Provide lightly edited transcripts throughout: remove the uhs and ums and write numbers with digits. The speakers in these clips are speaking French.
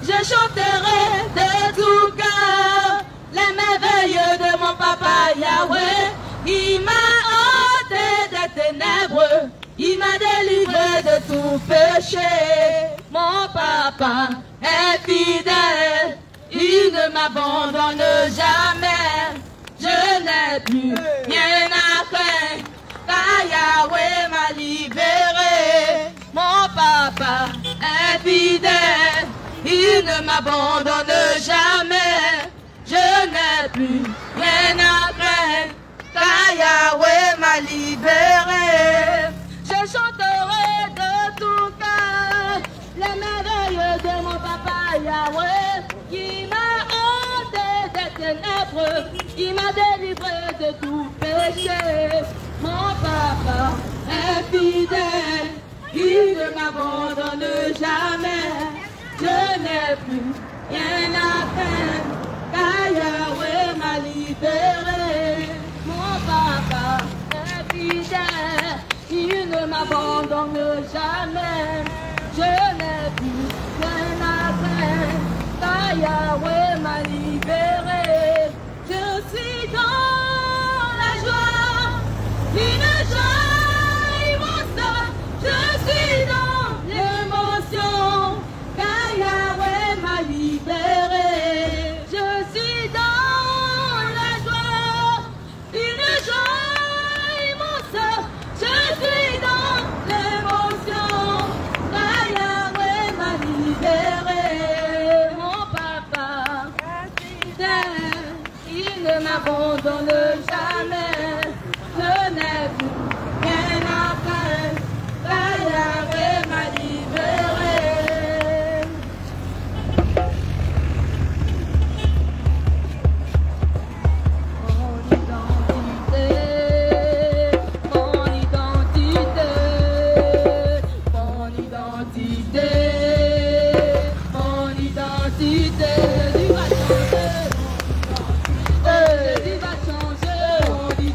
Je chanterai de tout cœur les merveilles de mon papa Yahweh. Il m'a ôté des ténèbres, il m'a délivré de tout péché. Mon papa est fidèle, il ne m'abandonne jamais. Je n'ai plus rien à craindre, car Yahweh m'a libéré. Mon papa est fidèle, il ne m'abandonne jamais. Je n'ai plus rien à craindre, car Yahweh m'a libéré. Je chanterai de tout cœur les merveilles de mon papa Yahweh, qui m'a ôté des ténèbres, qui m'a délivré de tout péché. Mon papa est fidèle, il ne m'abandonne jamais. Je n'ai plus rien à craindre, car Yahweh m'a libéré. Mon papa est fidèle, il ne m'abandonne jamais. Je n'ai plus rien à craindre, car Yahweh m'a libéré. Je suis dans la joie, une joie immense. Je suis dans l'émotion, car Yahweh m'a libéré. Je suis dans la joie, une joie immense. Je suis dans l'émotion, car Yahweh m'a libéré. Mon papa est fidèle, il ne m'abandonne jamais. Je n'ai plus rien à craindre, car Yahweh m'a libéré. Mon identité, mon identité, mon identité, mon identité.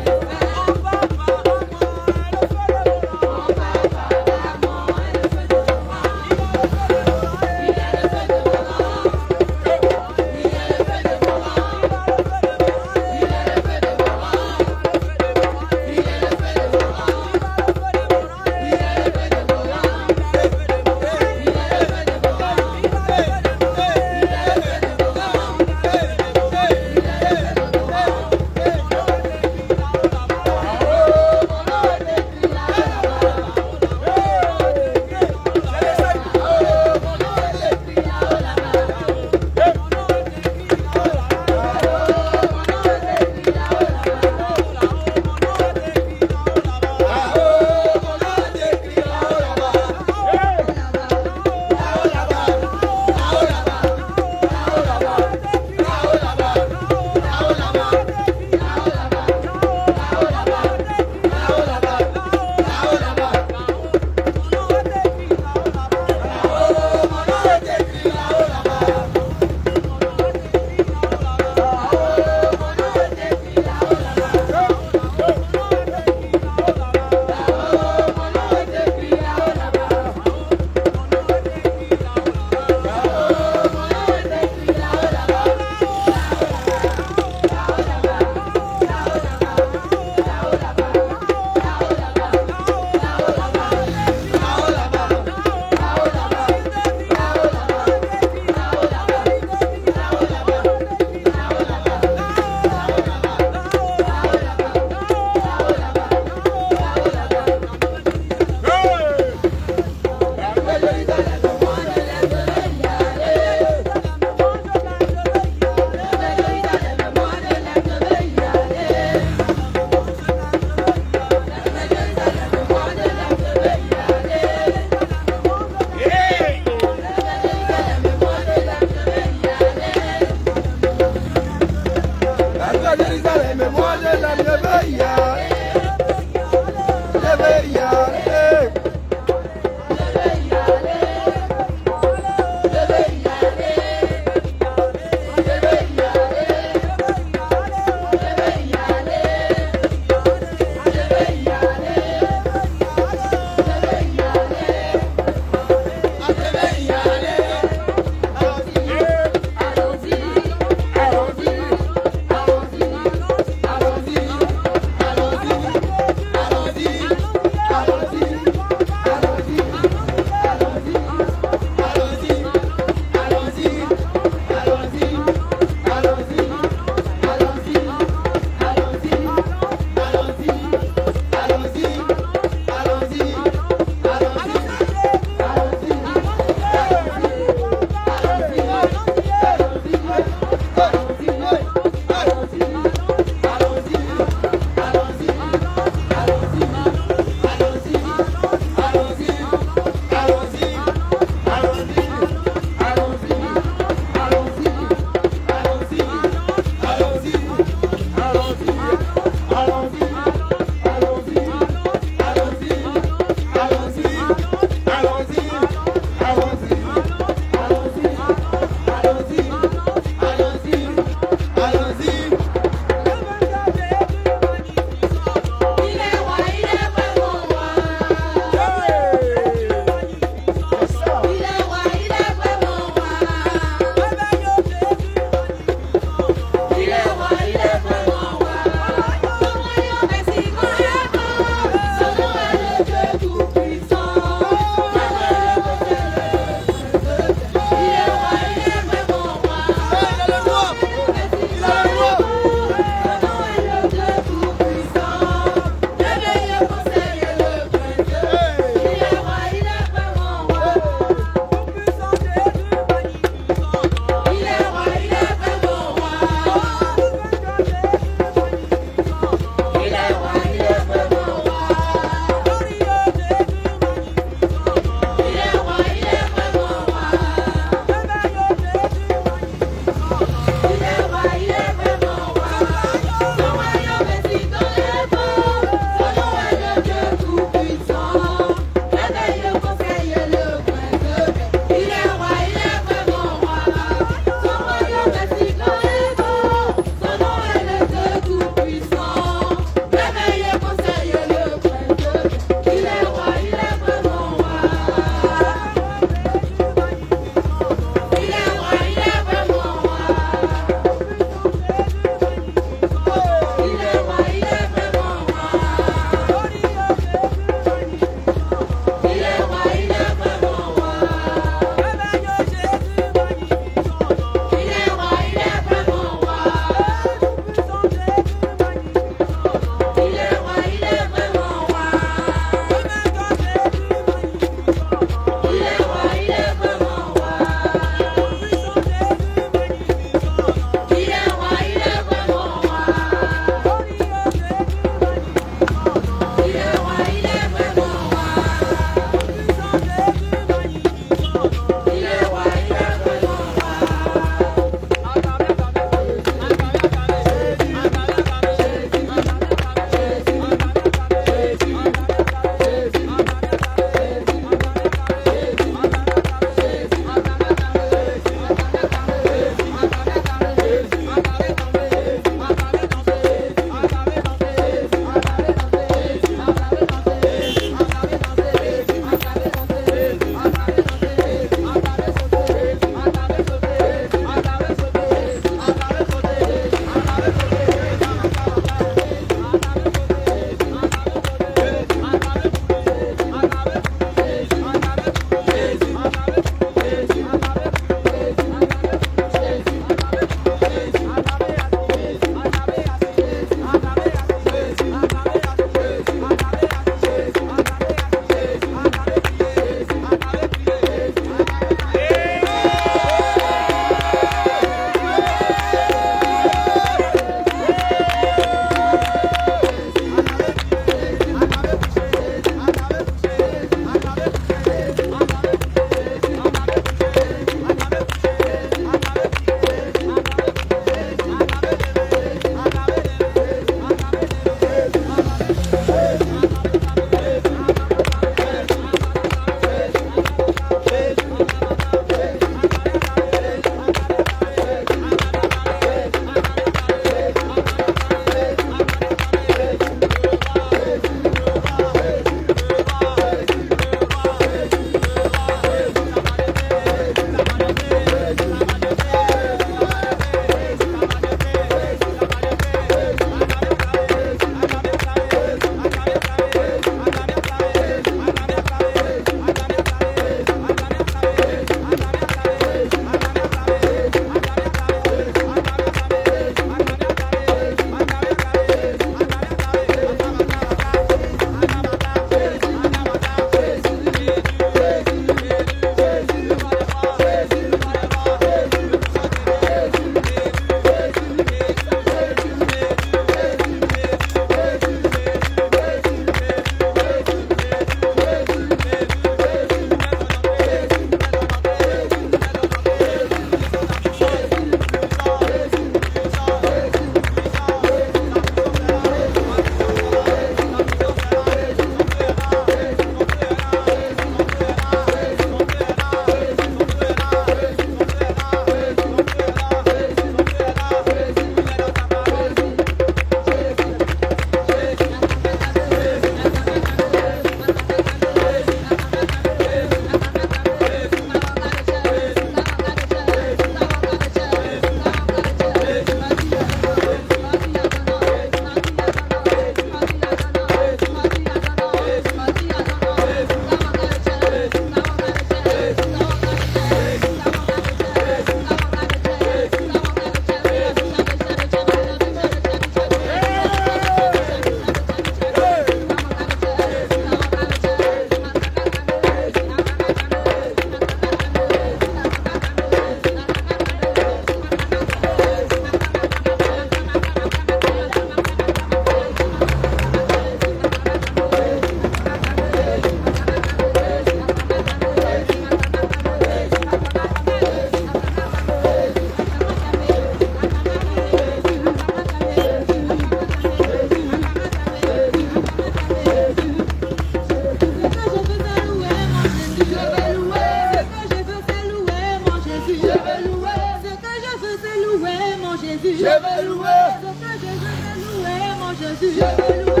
Jésus. Je veux louer. Ce que je veux louer, mon Jésus. Je veux louer.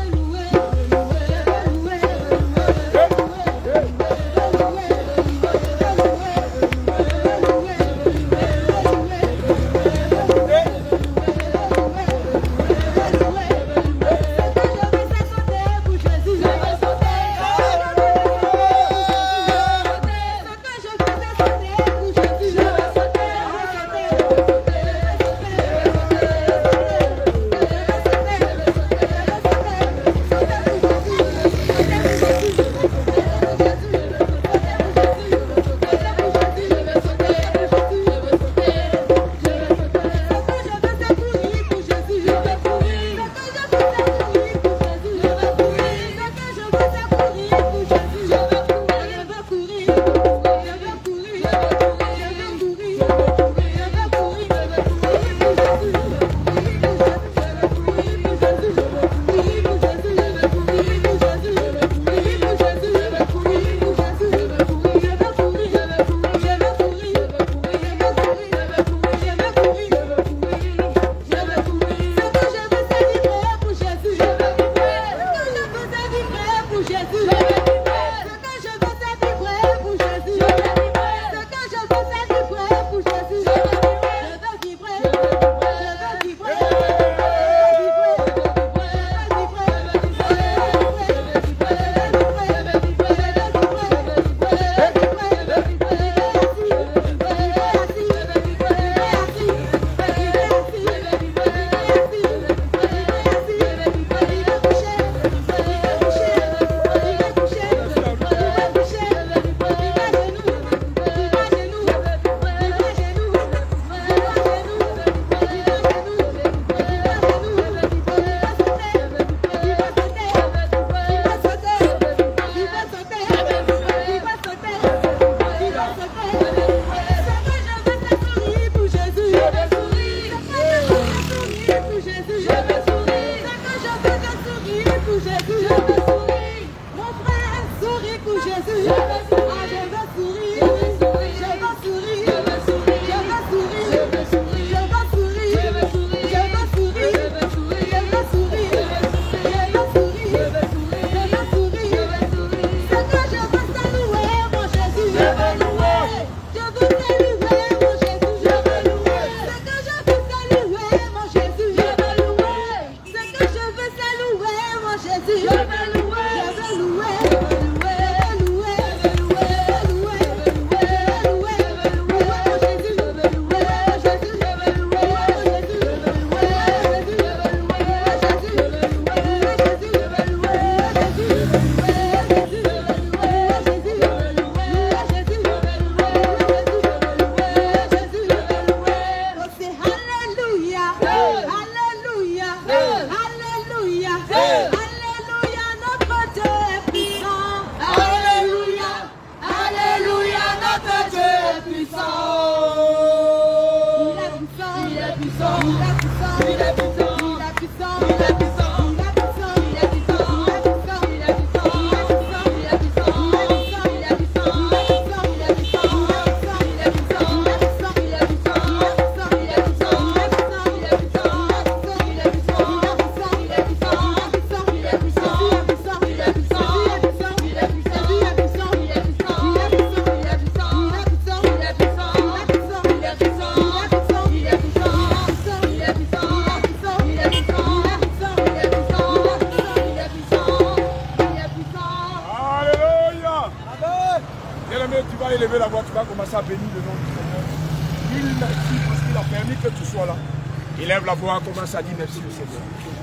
Élever la voix, tu vas commencer à bénir le nom du Seigneur. Dis merci parce qu'il a permis que tu sois là. Élève la voix, commence à dire merci au Seigneur.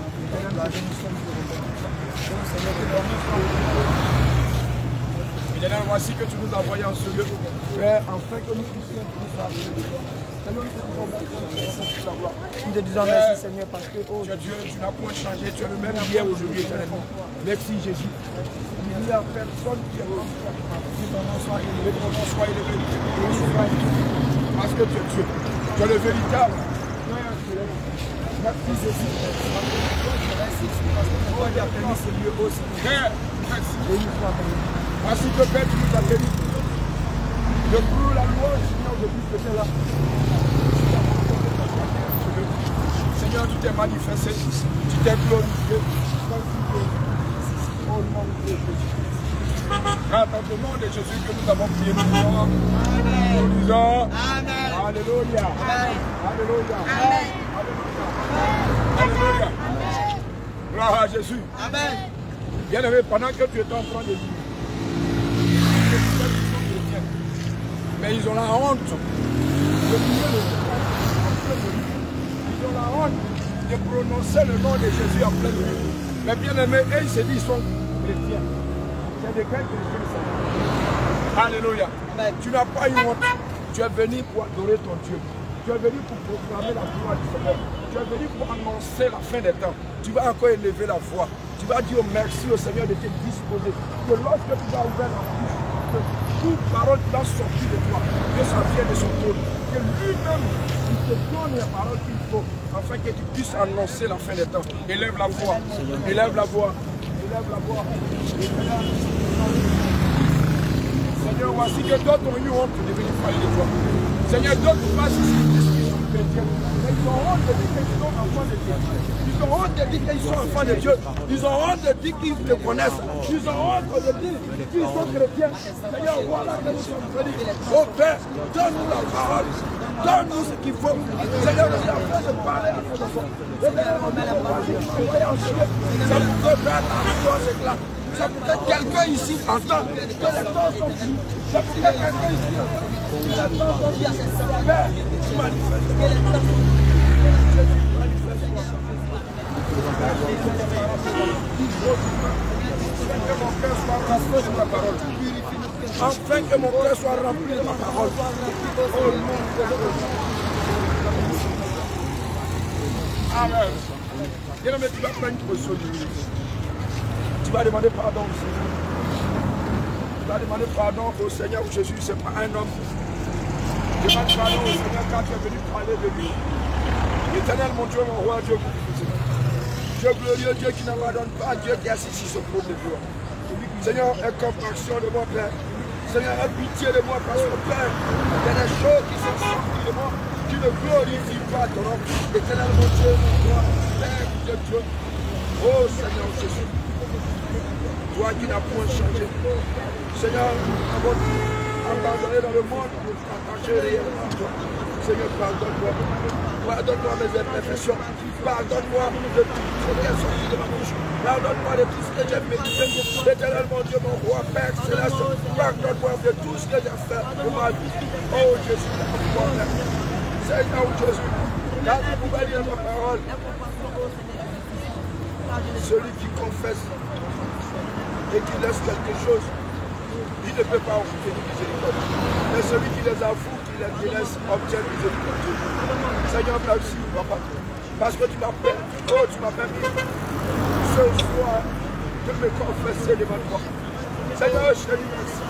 Éternel, voici que tu nous as envoyé en ce lieu, Père, afin que nous puissions tout ça. Nous te disons merci Seigneur parce que oh, tu es Dieu, tu n'as point changé, tu es le même hier, aujourd'hui, éternellement. Merci Jésus. Il n'y a personne qui est comme toi. Ton nom soit élevé, ton nom soit élevé. Parce que tu es Dieu. Tu es le véritable. Merci Jésus. Merci parce que toi tu as permis ce lieu aussi. Père, merci. Merci que Père, tu nous as béni. Je prie la louange, Seigneur, je prie que tu es là. t'es manifesté, tu t'es glorifié. Au nom de Jésus. Car dans le nom de Jésus que nous avons prié pour toi, nous disons Alléluia. Alléluia. Alléluia. Gloire à Jésus. Amen. Bien-aimé, pendant que tu étais en train de vivre, mais ils ont la honte de ils ont la honte de prononcer le nom de Jésus en pleine nuit. Mais bien-aimé, ils se disent qu'ils sont chrétiens. C'est des chrétiens. Alléluia. Tu n'as pas eu honte. Tu es venu pour adorer ton Dieu. Tu es venu pour proclamer la gloire du Seigneur. Tu es venu pour annoncer la fin des temps. Tu vas encore élever la voix. Tu vas dire merci au Seigneur de te disposer. Que lorsque tu vas ouvrir la bouche, que toute parole qui va sortir de toi, que ça vienne de son trône. Que lui-même, il te donne les paroles qu'il faut, afin que tu puisses annoncer la fin des temps. Élève la voix. Élève la voix. Élève la voix. Seigneur, voici que d'autres ont eu honte de venir parler de toi. Seigneur, d'autres passent ici, ils sont chrétiens. Mais ils ont honte de dire qu'ils sont enfants de Dieu. Ils ont honte de dire qu'ils sont enfants de Dieu. Ils ont honte de dire qu'ils te connaissent. Ils ont honte de dire qu'ils sont chrétiens. Seigneur, voilà que nous sommes venus. Oh Père, donne-nous la parole. Donne-nous ce qu'il faut. Seigneur, nous sommes en train de parler à nos enfants. Seigneur, on met la parole. Ça nous peut faire la chose éclate. Ça peut être quelqu'un ici entend que les temps sont finis. Ça peut être quelqu'un ici entend que les temps sont finis. Père, tu manifestes. Que mon cœur soit rempli de ta parole. Enfin que mon cœur soit rempli de ta parole. Au nom de Jésus. Amen. Bien-aimé, tu vas prendre une position d'humilité. Tu vas demander pardon au Seigneur. Tu vas demander pardon au Seigneur Jésus, ce n'est pas un homme. Demande pardon au Seigneur quand tu es venu parler de lui. Éternel, mon Dieu, mon roi, Dieu glorieux, Dieu qui n'abandonne pas, Dieu qui assis sur ce trône de gloire. Seigneur, aie compassion de moi, Père. Seigneur, aie pitié de moi, parce que Père, il y a des choses qui sont sorties de moi qui ne glorifient pas ton nom. Éternel, mon Dieu, mon roi, Père de Dieu. Oh Seigneur Jésus. Toi qui n'as point changé. Seigneur, nous avons abandonné dans le monde pour t'attacher réellement à toi. Seigneur, pardonne-moi. Pardonne-moi mes imperfections. Pardonne-moi de tout ce qui est sorti de ma bouche. Pardonne-moi de tout ce que j'ai médité. Éternel, mon Dieu, mon roi, Père céleste. Pardonne-moi de tout ce que j'ai fait de ma vie. Oh Jésus, Seigneur Jésus, quand tu pouvais lire ma parole, celui qui confesse et qui laisse quelque chose, il ne peut pas obtenir miséricorde. Mais celui qui les avoue, qui les laisse, obtient miséricorde. Seigneur, merci, papa. Parce que tu m'as permis ce soir de me confesser devant toi. Seigneur, je te dis merci.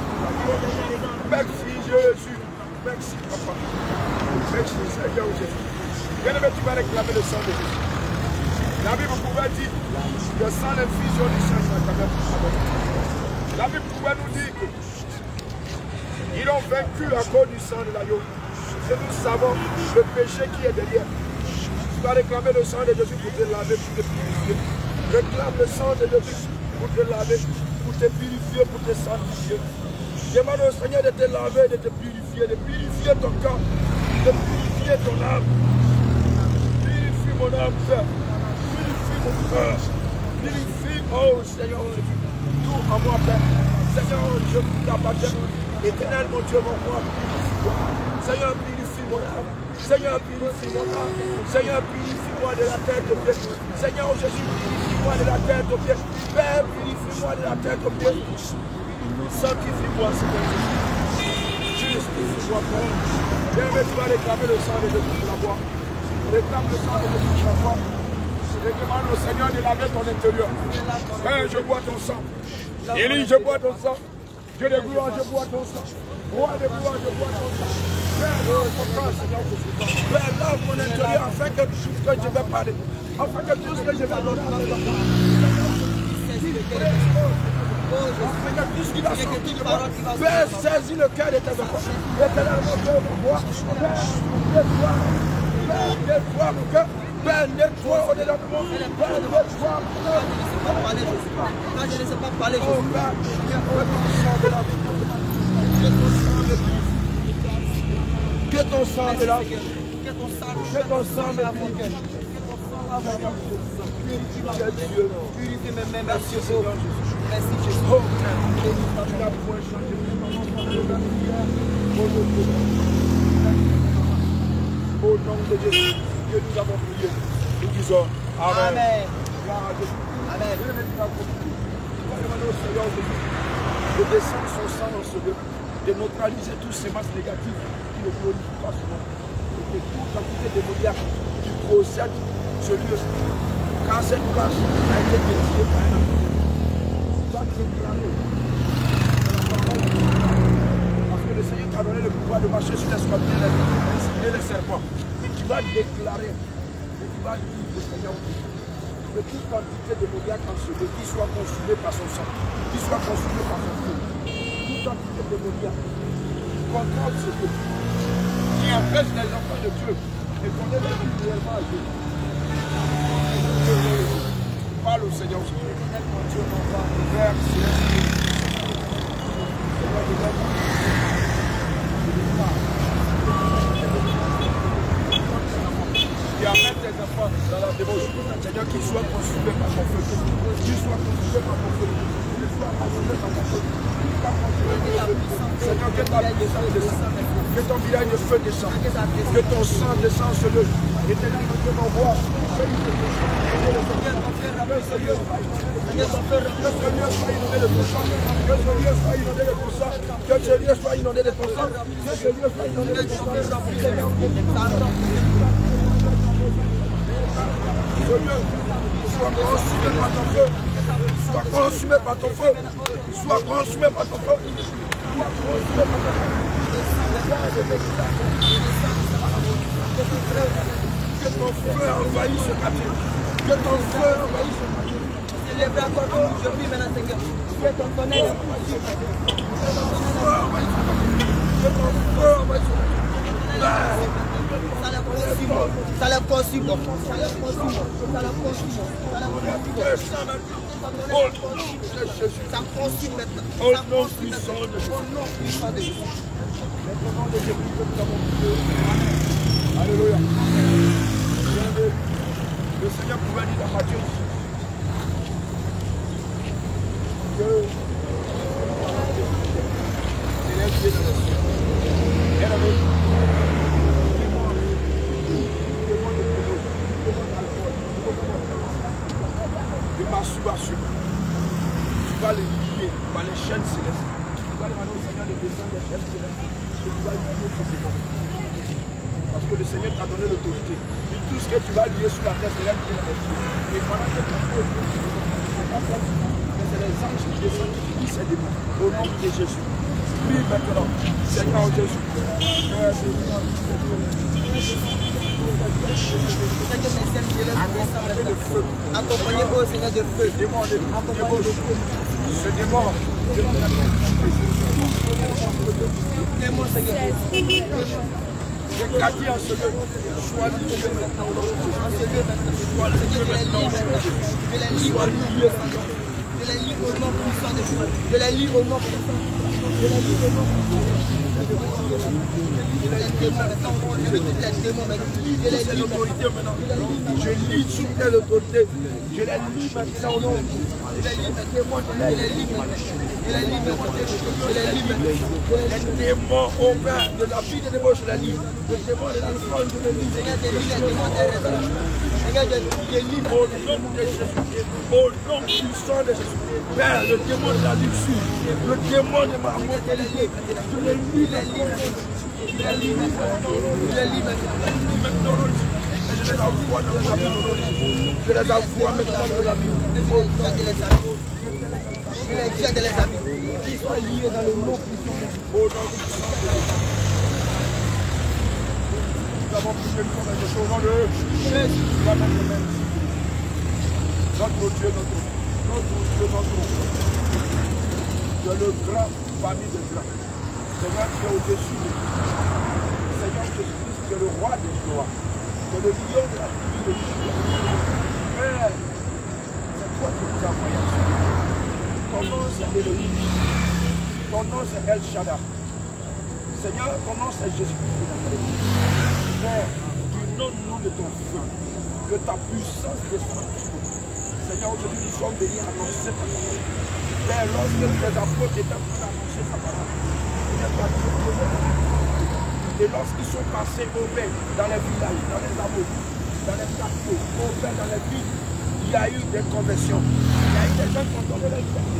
Merci Jésus. Merci, papa. Merci, Seigneur Jésus. Bien-aimé, tu vas réclamer le sang de Jésus. La Bible pouvait dire que sans l'infusion du sang, il n'a jamais abandonné. La Bible pouvait nous dire qu'ils ont vaincu à cause du sang de l'agneau. Et nous savons le péché qui est derrière. Tu vas réclamer le sang de Jésus pour te laver, pour te purifier. Réclame le sang de Jésus pour te laver, pour te purifier, pour te sanctifier. Demande au Seigneur de te laver, de te purifier, de purifier ton corps, de purifier ton âme. Purifie mon âme, Père. Purifie mon cœur. Purifie, oh Seigneur, tout en moi, Père. Seigneur, je t'appartiens. Éternel, mon Dieu, mon roi. Seigneur, purifie mon âme. Seigneur, purifie mon âme. Seigneur, purifie-moi de la tête aux pieds. Seigneur Jésus, purifie-moi de la tête aux pieds. Père, purifie-moi de la tête aux pieds. Sanctifie-moi, Seigneur Jésus. Justifie-moi, Père. Bien-aimé, tu vas réclamer le sang de Jésus pour la voix. Réclame le sang de Jésus pour la voix. Réclame au Seigneur de laver ton intérieur. Père, je bois ton sang. Élie, je bois ton sang. Dieu de gloire, je bois ton sang. Roi de gloire, je bois ton sang. Père, Seigneur Jésus. Père, lave mon intérieur afin que tout ce que je vais parler, afin que tout ce que je vais donner à mes enfants, afin que tout ce qui va sortir de moi, Père, saisis le cœur de tes enfants. Éternel, mon Dieu, mon roi, Père, dévoile mon cœur, Père, nettoie au-delà de moi. Père, nettoie. Quand je ne sais pas parler, Oh Père, viens pour ton sang de la vie. Que ton sang de la vie. Que ton sang de la vie. Purifie mes mains, merci Jésus. Merci Jésus. Oh, tu n'as point changé. Au nom de Jésus, que nous avons prié. Nous disons Amen. Amen. Gloire à Jésus. Amen. Seigneur Jésus, de descendre son sang dans ce lieu, de neutraliser tous ces masses négatives qui ne glorifient pas ce nom. Et que toute quantité démoniaque qui procède ce lieu, quand cette place a été dédiée par un homme, va déclarer. Parce que le Seigneur t'a donné le pouvoir de marcher sur les scorpions et les serpents. Tu vas déclarer et tu vas dire au Seigneur que toute quantité démoniaque en ce lieu qui soit consumée par son sang, qui soit consumée par son feu, toute quantité démoniaque qui contrôle ce lieu, qui empêche les enfants de Dieu et qu'on ait vécu réellement à Dieu. Parle au Seigneur Jésus. Père, qui amène tes enfants dans la débauche. Seigneur, qu'ils soient consumés par ton feu. Qu'ils soient consumés par ton feu. Qu'ils soient consumés par ton feu. Seigneur, que ta puissance descende. Que ton village de feu descende. Que ton sang descende sur eux. Et que ton roi. Que le Seigneur soit inondé de ton sang. Que ce lieu soit inondé de ton sang. Que ce lieu soit inondé de ton sang. Que ce lieu soit inondé de ton sang. Sois consumé par ton feu. Sois consumé par ton feu. Sois consumé par ton feu. Sois consumé par ton feu. Que ton feu envahisse ce quartier. Que ton feu envahisse ce quartier. Célèbre encore aujourd'hui maintenant, Seigneur. Que ton tonnerre envahisse ce quartier. Que ton feu envahisse ce quartier. Ça les consume, ça les consume, ça les consume, ça les consume, ça consume maintenant. Au nom puissant de Jésus. Alléluia. Le Seigneur pouvait dire dans Matthieu que il est pied dans les cieux. De masturbation. Tu vas les lier par les chaînes célestes. Tu vas demander au Seigneur de descendre les chaînes célestes. Et tu vas lier forcément. Parce que le Seigneur t'a donné l'autorité. Tout ce que tu vas lier sur la terre, c'est là qui est dans les cieux. Et pendant que tu c'est les anges qui descendent qui disent ces démons. Au nom de Jésus. Prie maintenant. Seigneur Jésus. Accompagné au Seigneur de feu. Ce démon. Démon, Seigneur. J'ai gardé en ce lieu. Sois lié maintenant. Sois lié maintenant. Sois lié. Je les lis au nom puissant de Dieu. Je les lis au nom puissant. Je les lis au nom puissant. Je lis sous telle autorité. Je les lis maintenant au nom. Je les lis maintenant. Les démons au Père de la vie de démons, je les lis. Le démon de l'alcool, je les lis. Au nom de Jésus. Au nom puissant de Jésus. Père, le démon de la luxure, le démon de ma mortalité, je les lis maintenant. Je les envoie dans la vie. Je les envoie maintenant dans la vie. Je les jette de les habits. Qu'ils soient liés dans le nom puissant de Dieu. Au nom puissant de Jésus. Nous avons prié pour quelque chose au nom de Jésus. Notre Dieu, notre Dieu, tu es le grand parmi les grands. Seigneur, tu es au-dessus de tout. Seigneur Jésus-Christ, tu es le roi des gloires. de le lion de la tribu de Juda. Père, c'est toi qui nous as envoyés à ce monde. Ton nom c'est Elohim. Ton nom c'est El Shaddai. Seigneur, ton nom c'est Jésus-Christ de Nazareth. Père, du nom de ton feu, que ta puissance descende sur nous. Seigneur, aujourd'hui nous sommes venus annoncer ta parole. Père, lorsque les apôtres étaient en train d'annoncer sa parole, et lorsqu'ils sont passés au Père, dans les villages, dans les hameaux, dans les quartiers, au Père, dans les villes, il y a eu des conversions. Il y a eu des gens qui ont donné leur vie.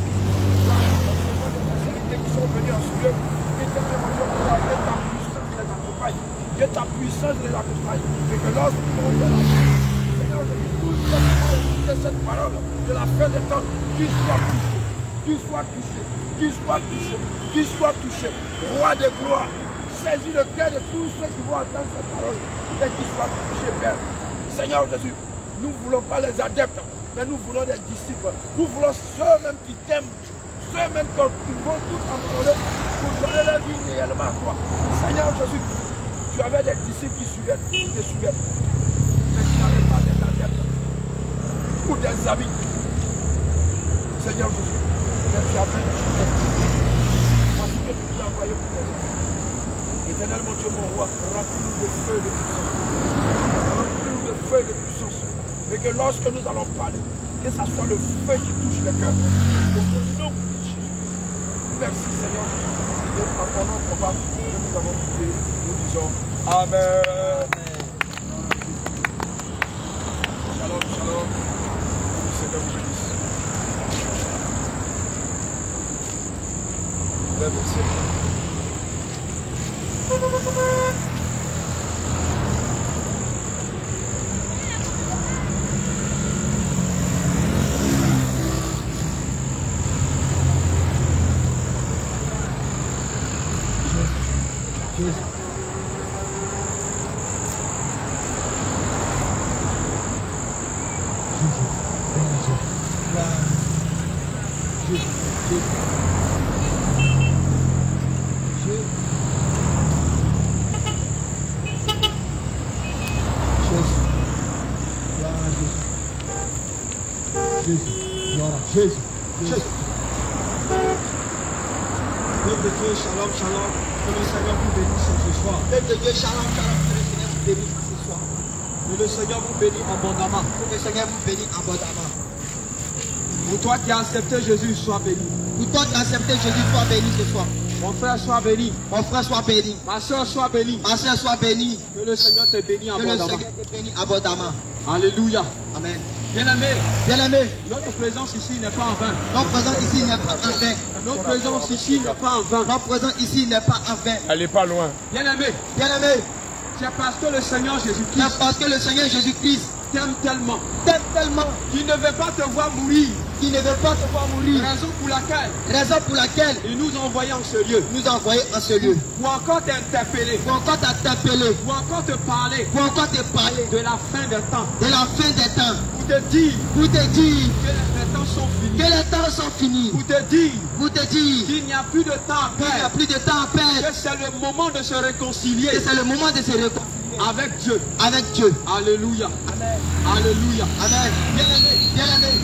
Qui sont venus en ce lieu, et que ta puissance les accompagne. Que ta puissance les accompagne. Et que lorsque nous avons la vie, Seigneur, de cette parole, de la fin des temps, qu'il soit touché, qu'il soit touché, qu'il soit touché, qu'il soit touché. Roi de gloire, saisis le cœur de tous ceux qui vont entendre cette parole et qu'ils soient touchés, Père. Seigneur Jésus, nous ne voulons pas les adeptes, mais nous voulons des disciples. Nous voulons ceux-mêmes qui t'aiment, ceux-mêmes qui vont tout emprunter pour donner leur vie réellement à toi. Seigneur Jésus, tu avais des disciples qui te suivaient, mais tu n'avais pas des adeptes ou des amis. Seigneur Jésus, mais tu as fait des choses. Voici que tu nous as envoyé pour tes enfants. Éternel mon Dieu, mon roi, remplis-nous de feu et de puissance. Remplis-nous de feu et de puissance. Mais que lorsque nous allons parler, que ce soit le feu qui touche le cœur. Au nom de Jésus. Merci Seigneur Jésus. En ton nom combat, nous avons prié, nous disons Amen. Shalom, shalom. Le Seigneur vous bénisse. Lève le Seigneur. Jésus. Peuple de Dieu, shalom, shalom. Que le Seigneur vous bénisse ce soir. Peuple de Dieu, shalom, shalom. Que le Seigneur vous bénisse ce soir. Que le Seigneur vous bénisse abondamment. Que le Seigneur vous bénisse abondamment. Pour toi qui as accepté Jésus, sois béni. Pour toi qui as accepté Jésus, sois béni ce soir. Mon frère, sois béni. Mon frère, sois béni. Ma soeur, sois bénie. Ma soeur, sois bénie. Que le Seigneur te bénisse Que le abondamment. Seigneur te bénisse abondamment. Alléluia. Amen. Bien-aimé, Bien-aimé, notre présence ici n'est pas en vain. notre présence ici n'est pas en vain. Notre présence ici n'est pas en vain. Notre présence ici n'est pas en vain. Elle n'est pas loin. Bien-aimé, Bien-aimé, c'est parce que le Seigneur c'est Jésus-Christ parce que le Seigneur Jésus-Christ t'aime tellement t'aime tellement qu'il ne veut pas te voir mourir. qu'il ne veut pas te voir mourir. Raison pour laquelle Il il nous a envoyés en ce lieu. nous a envoyés en ce lieu. Pour encore t'interpeller. Pour encore t'interpeller, Pour encore te parler pour encore te parler de la fin des temps. de la fin des temps. Pour te dire Pour te dire que les temps sont finis. que les temps sont finis. Pour te dire Pour te dire qu'il n'y a plus de temps à qu'il n'y a perdre. plus de temps à perdre. Que c'est le moment de se réconcilier Et c'est le moment de se réconcilier avec Dieu. avec Dieu. Alléluia. Amen. Alléluia. Amen. Bien-aimé, Bien-aimé,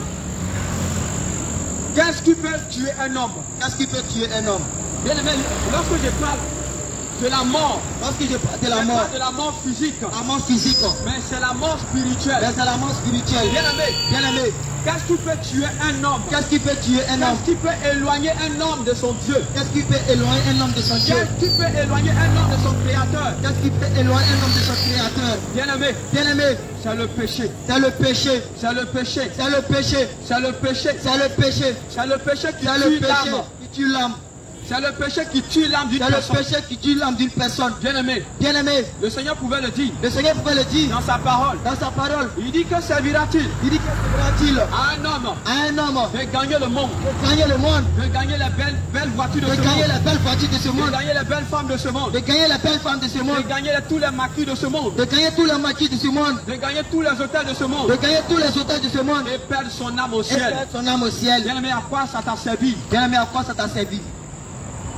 qu'est-ce qui peut tuer un homme? qu'est-ce qui peut tuer un homme? Bien-aimé, lorsque je parle de la mort, Lorsque je parle de c'est la mort, pas de la mort physique, la mort physique, mais c'est la mort spirituelle. mais c'est la mort spirituelle. Bien-aimé, Bien-aimé, qu'est-ce qui peut tuer un homme? qu'est-ce qui peut tuer un homme? Qu'est-ce qui peut éloigner un homme de son Dieu? Qu'est-ce qui peut éloigner un homme de son Dieu? Qu'est-ce qui peut éloigner un homme de son Créateur? Qu'est-ce qui peut éloigner un homme de son Créateur? Bien-aimé, Bien-aimé, c'est le péché. c'est le péché. C'est le péché. C'est le péché. C'est le péché. C'est le péché. C'est le péché qui C'est le tue péché l'âme. qui tue l'âme. C'est le péché qui tue l'âme d'une C'est le personne. péché qui tue l'âme d'une personne. Bien-aimé, Bien-aimé, le Seigneur pouvait le dire le Seigneur pouvait le dire dans sa parole. dans sa parole. Il dit que servira-t-il Il dit que sera-t-il à un homme à un homme de gagner le monde, de gagner le monde, de gagner les belles voitures de de ce gagner monde, la belle voiture de ce de monde, gagner les belles femmes de ce monde, de gagner la belle femme de ce monde, de gagner tous les maquis de ce monde, de gagner tous les maquis de ce monde, de gagner tous les hôtels de ce de monde gagner tous les hôtels de ce monde et perdre son âme au et ciel. perdre son âme au ciel. Bien-aimé, à quoi ça t'a servi? Bien-aimé, à quoi ça t'a servi?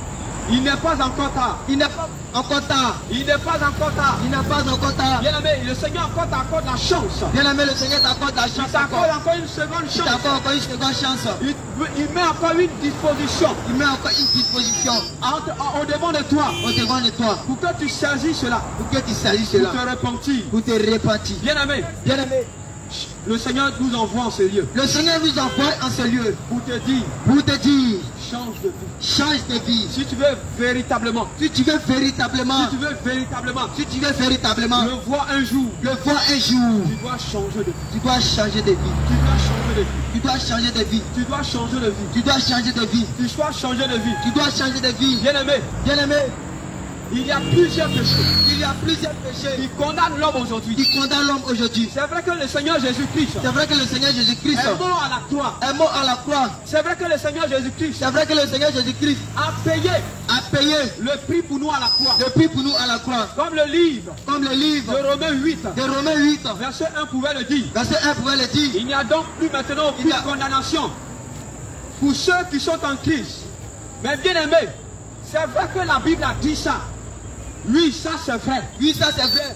Il n'est pas encore tard. Il n'est pas encore tard. Il n'est pas encore tard. Il n'est pas encore tard. Bien-aimé, le Seigneur encore t'accorde la chance. Bien-aimé, le Seigneur t'accorde la Il chance t'accorde encore. encore une seconde Il chance. t'accorde encore une seconde chance. Il met encore une disposition Il met encore une disposition au-devant de toi au devant de toi pour que tu saisis cela, pour que tu salues pour cela, te repentir. pour te repentir. Bien-aimé, Bien-aimé, le Seigneur nous envoie en ce lieu le Seigneur nous envoie en ce lieu pour te dire, pour te dire, change de vie. change de vie. Si tu veux véritablement, Si tu veux véritablement, si tu veux véritablement si tu veux véritablement le voir un jour, le voir un jour, tu dois changer de vie. tu dois changer de vie. Tu dois changer de vie. Tu dois changer de vie. Tu dois changer de vie. Tu dois changer de vie. Tu dois changer de vie. Tu dois changer de vie. Bien-aimé, Bien-aimé, il y a plusieurs péchés il y a plusieurs péchés qui condamnent l'homme aujourd'hui. qui condamnent l'homme aujourd'hui. C'est vrai que le Seigneur Jésus-Christ C'est vrai que le Seigneur Jésus-Christ est mort à la croix. est mort à la croix. C'est vrai que le Seigneur Jésus-Christ C'est vrai que le Seigneur Jésus-Christ a payé a payé le prix pour nous à la croix. le prix pour nous à la croix. Comme le livre Comme le livre de Romains 8, de Romains 8, verset 1 pouvait le dire. verset 1 pouvait le dire. Il n'y a donc plus maintenant aucune Il y a- condamnation pour ceux qui sont en Christ. Mais bien aimé, c'est vrai que la Bible a dit ça. Oui, ça c'est vrai. Oui, ça c'est vrai.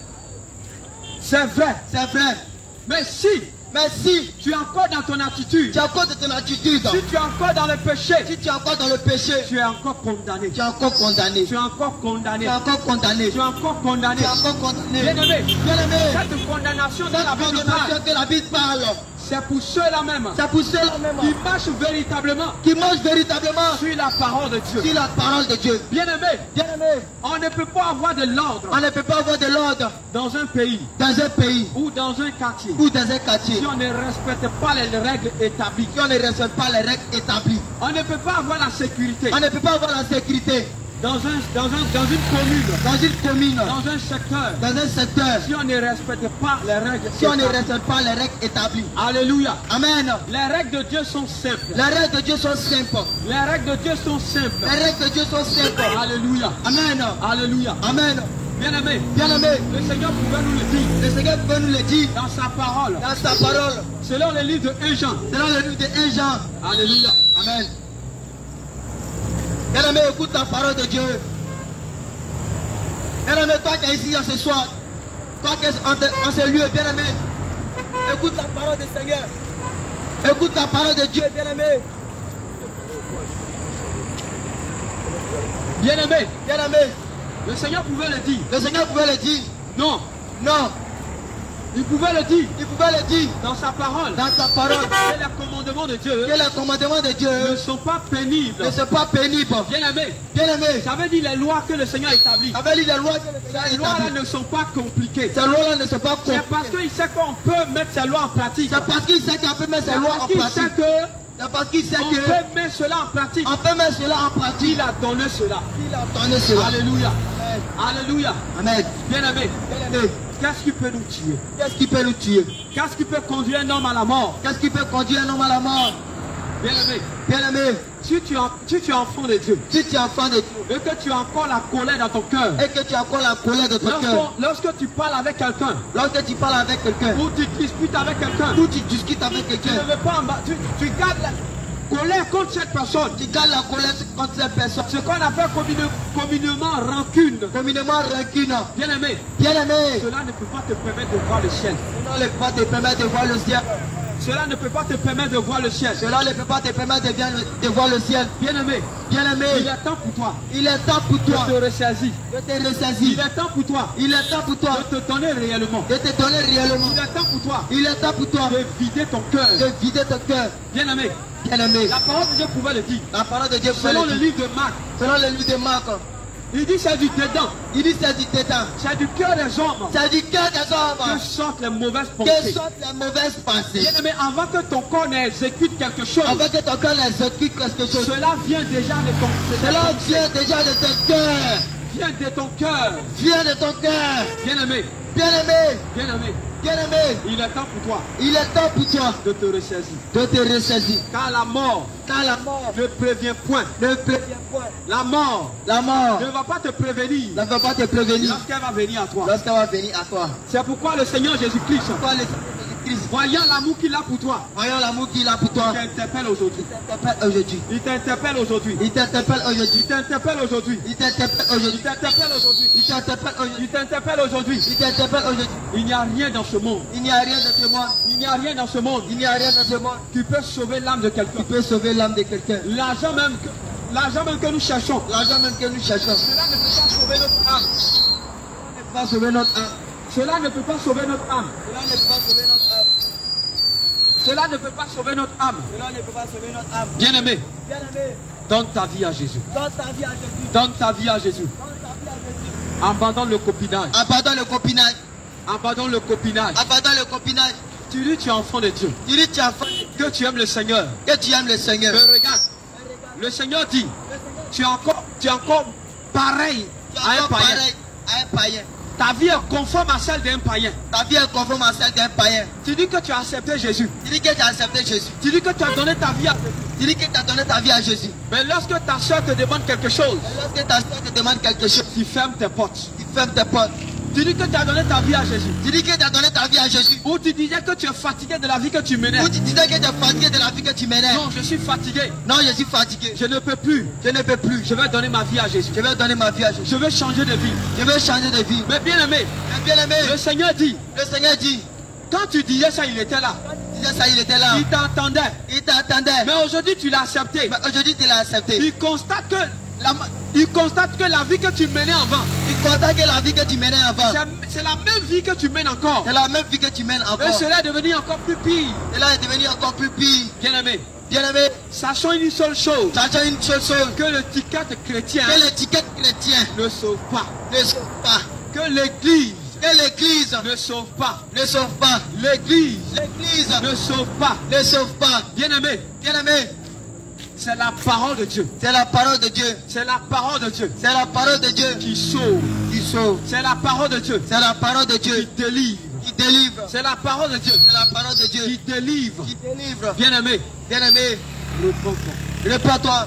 C'est vrai. C'est vrai. Mais si Mais si tu es encore dans ton attitude, tu es encore de ton attitude, si tu es encore dans le péché, si tu es encore dans le péché, tu es encore condamné. tu es encore condamné. Tu es encore condamné. Tu es encore condamné. Tu es encore condamné. Tu es encore condamné. Bien-aimé, Bien-aimé, cette condamnation dans la cette Bible condamnation parle, que la Bible parle, c'est pour ceux-là même c'est pour ceux-là même qui marchent véritablement qui mangent véritablement sur la parole de Dieu. sur la parole de Dieu. Bien-aimé, Bien-aimé, on ne peut pas avoir de l'ordre on ne peut pas avoir de l'ordre dans un pays dans un pays ou dans un quartier ou dans un quartier si on ne respecte pas les règles établies. si on ne respecte pas les règles établies. On ne peut pas avoir la sécurité On ne peut pas avoir la sécurité dans une commune, dans une commune, dans un secteur, dans un secteur, si on ne respecte pas les règles si on ne établies. respecte pas les règles établies. Alléluia. Amen. Les règles de Dieu sont simples. Les règles de Dieu sont simples. Les règles de Dieu sont simples. Les règles de Dieu sont simples. Alléluia. Amen. Alléluia. Amen. Bien-aimé, Bien-aimé, le Seigneur pouvait nous le dire le Seigneur peut nous le dire dans sa parole, dans sa parole, selon le livre de 1 Jean. selon le livre de 1 Jean. Alléluia. Amen. Bien-aimé, écoute la parole de Dieu. Bien-aimé, toi qui es ici ce soir, toi qui es en ce lieu, bien-aimé, écoute la parole du Seigneur. Écoute la parole de Dieu, bien-aimé. Bien-aimé, Bien-aimé, le Seigneur pouvait le dire. le Seigneur pouvait le dire. Non, Non, il pouvait le dire il pouvait le dire dans sa parole. dans sa parole Que les commandements de Dieu que les commandements de ne Dieu sont pas pénibles. ne sont pas pénibles. Bien-aimé, Bien-aimé, ça veut dire les lois que le Seigneur établit. avec les lois que le Seigneur Ces lois-là établit, ne sont pas compliquées. ces lois-là ne sont pas C'est parce compliquées. qu'il sait qu'on peut mettre ces lois en pratique. C'est parce qu'il sait qu'on peut mettre ces C'est lois parce en qu'il pratique. sait que C'est parce qu'il sait on que peut mettre cela en pratique. on peut mettre cela en pratique. Il a donné cela. Il a donné cela. Alléluia. Amen. Alléluia. Amen. Bien-aimé, Bien-aimé, qu'est-ce qui peut nous tuer? qu'est-ce qui peut nous tuer? Qu'est-ce qui peut conduire un homme à la mort? Qu'est-ce qui peut conduire un homme à la mort? Bien-aimé, Bien-aimé, si tu es enfant de Dieu si tu es enfant de Dieu et que tu as encore la colère dans ton cœur, et que tu as encore la colère de ton cœur, lorsque tu parles avec quelqu'un lorsque tu parles avec quelqu'un, ou tu disputes avec quelqu'un, ou tu discutes avec tu quelqu'un, ne veux pas, tu gardes la colère contre cette personne. tu gardes la colère contre cette personne, Ce qu'on appelle communément rancune. communément rancune. Bien-aimé, Bien-aimé, cela ne peut pas te permettre de voir le ciel. cela ne peut pas te permettre de voir le ciel. Cela ne peut pas te permettre de voir le ciel. Cela ne peut pas te permettre de voir le ciel. Bien-aimé, Bien-aimé, il est temps pour toi il est temps pour de toi te ressaisir. de te Il ressaisir. est temps pour toi Il est temps pour toi de te donner réellement. de te donner réellement. Il est temps pour toi Il est temps pour toi de vider ton cœur. de vider ton cœur. Bien-aimé, Bien-aimé, la parole de Dieu pouvait le dire. la parole de Dieu pouvait Selon le le dire. livre de Marc, Selon le livre de Marc, il dit c'est du dedans, il dit c'est du tétan. c'est du cœur des hommes C'est du cœur des que hommes sortent les mauvaises que pensées. sortent les mauvaises pensées. Bien-aimé, avant que ton corps n'exécute quelque chose, Avant que ton cœur exécute quelque chose, cela vient déjà de ton cela vient déjà de ton cœur. vient de ton cœur. Vient de ton cœur. Bien-aimé, Bien-aimé, bien-aimé, bien-aimé, il est temps pour toi il est temps pour toi de te ressaisir. de te ressaisir. Car la mort Car la mort ne prévient point. ne prévient point. La mort La mort ne va pas te prévenir ne va pas te prévenir lorsqu'elle va venir à toi. lorsqu'elle va venir à toi. C'est pourquoi le Seigneur Jésus-Christ Pourquoi le Seigneur Christ. Voyant l'amour qu'il a pour toi. Voyons l'amour qu'il a pour toi. Il t'interpelle aujourd'hui. Il t'interpelle aujourd'hui. Il t'interpelle aujourd'hui. Il t'interpelle aujourd'hui. Il t'interpelle aujourd'hui. Il t'interpelle aujourd'hui. Il t'interpelle aujourd'hui. Il t'interpelle aujourd'hui. Il t'interpelle aujourd'hui. Il t'interpelle aujourd'hui. Il n'y a rien dans ce monde. Il n'y a rien dans ce monde. Il n'y a rien dans ce monde Il n'y a rien dans ce monde qui peut sauver l'âme de quelqu'un. qui peut sauver l'âme de quelqu'un. L'argent même que nous cherchons, L'argent même que nous cherchons. cela ne peut pas sauver notre âme. Ne peut pas sauver notre âme. Cela ne peut pas sauver notre âme. Cela ne peut pas sauver notre âme. Cela ne peut pas sauver notre âme. Cela ne peut pas sauver notre âme. Bien-aimé, Bien-aimé, donne ta vie à Jésus. donne ta vie à Jésus. Donne ta vie à Jésus. Donne ta vie à Jésus. Abandonne le copinage. Abandonne le copinage. Abandonne le copinage. Abandonne le copinage. Tu dis tu es enfant de Dieu. Tu dis tu es enfant, Que tu aimes le Seigneur. que tu aimes le Seigneur. Mais regarde, le Seigneur dit, tu es encore pareil Tu es à un encore païen. pareil à un païen. Ta vie est conforme à celle d'un païen. Ta vie est conforme à celle d'un païen. Tu dis que tu as accepté Jésus. Tu dis que tu as accepté Jésus. Tu dis que tu as donné ta vie à Jésus. Tu dis que tu as donné ta vie à Jésus. Mais lorsque ta soeur te demande quelque chose, Et lorsque ta soeur te demande quelque chose, tu fermes tes portes. tu fermes tes portes. Tu dis que tu as donné ta vie à Jésus. Tu dis que tu as donné ta vie à Jésus. Ou tu disais que tu es fatigué de la vie que tu menais. Ou tu disais que tu es fatigué de la vie que tu menais. Non, je suis fatigué. Non, je suis fatigué. Je ne peux plus. Je ne peux plus. Je vais donner ma vie à Jésus. Je vais donner ma vie à Jésus. Je vais changer de vie. Je vais changer de vie. Mais bien aimé, Mais bien aimé, le Seigneur dit, le Seigneur dit, quand tu disais ça, il était là. tu disais ça, il était là. Il t'entendait. Il t'attendait. Mais aujourd'hui, tu l'as accepté. Mais aujourd'hui, tu l'as accepté. Il constate que la vie que tu menais avant, Il constate que la vie que tu menais avant, c'est la même vie que tu mènes encore. c'est la même vie que tu mènes Et encore. cela est devenu encore plus pire. Et là, est devenu encore plus pire. Bien aimé, Bien aimé, sachons une seule chose, sachant une seule chose, que l'étiquette chrétien que l'étiquette chrétienne ne sauve pas. ne sauve pas. Que l'église Que l'église ne sauve pas. ne sauve pas. L'église L'église ne sauve pas. ne sauve pas. Bien aimé, Bien aimé, c'est la parole de Dieu. c'est la parole de Dieu. C'est la parole de Dieu C'est la parole de Dieu qui sauve. qui sauve. C'est la parole de Dieu C'est la parole de qui Dieu délivre. qui délivre. C'est la parole de Dieu C'est la parole de Dieu qui délivre. qui délivre. Bien aimé, Bien aimé, réponds-toi. réponds-toi.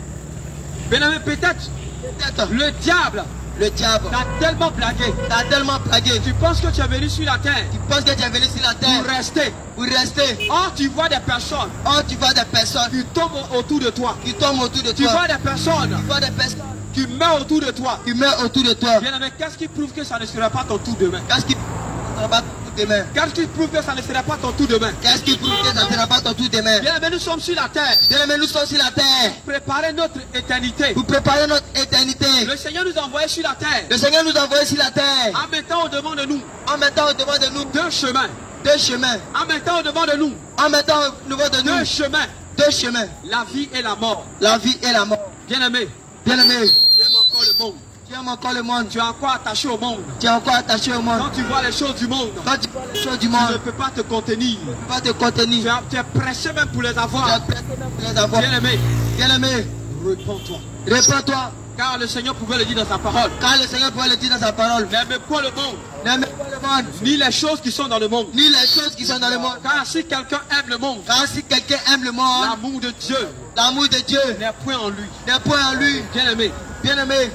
Bien aimé, peut-être Peut-être le diable le diable t'a tellement blagué. t'a tellement plagué. Tu penses que tu es venu sur la terre Tu penses que tu es venu sur la pour terre rester. pour rester. Or, tu vois des personnes Oh, tu vois des personnes qui tombent autour de toi. qui tombent autour de Tu toi. vois des personnes Tu vois des personnes qui meurent autour de toi. qui meurent autour de toi. Bien aimé, qu'est-ce qui prouve que ça ne sera pas ton tour demain? Qu'est-ce qui ne sera pas ton tour demain? Qu'est-ce qui prouve que ça ne sera pas ton tour demain? Qu'est-ce qui prouve que ça ne sera pas ton tour demain? Bien aimé, nous sommes sur la terre. Bien aimé, nous sommes sur la terre. Préparer notre éternité. Pour préparer notre éternité. Le Seigneur nous a envoyés sur la terre. Le Seigneur nous a envoyés sur la terre. En mettant au-devant de nous En mettant au-devant de nous deux chemins. deux chemins. En mettant au-devant de nous En mettant au-devant de deux nous chemins. deux chemins. La vie et la mort. La vie et la mort. Bien aimé, Bien aimé, tu aimes encore le monde. tu aimes encore le monde. Tu es encore attaché au monde. Tu es encore attaché au monde. Quand tu vois les choses du monde, Quand tu vois les choses du tu ne monde, peux pas te contenir. tu ne peux pas te contenir. Tu es pressé même pour les Tu es avoir. pressé même pour les avoir. Bien aimé, Bien aimé, réponds-toi. réponds-toi. Car le Seigneur pouvait le dire dans sa parole. Car le Seigneur pouvait le dire dans sa parole. N'aimez point le monde, N'aimez pas le monde, ni les choses qui sont dans le monde. ni les choses qui sont dans le monde. Car si quelqu'un aime le monde, Car si quelqu'un aime le monde, l'amour de Dieu l'amour de Dieu n'est point en lui. n'est point en lui. Bien aimé, Bien aimé,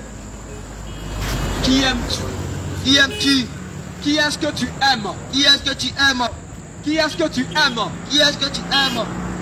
qui aimes-tu? qui aimes-tu? Qui est-ce que tu aimes? Qui est-ce que tu aimes? Qui est-ce que tu aimes? Qui est-ce que tu aimes?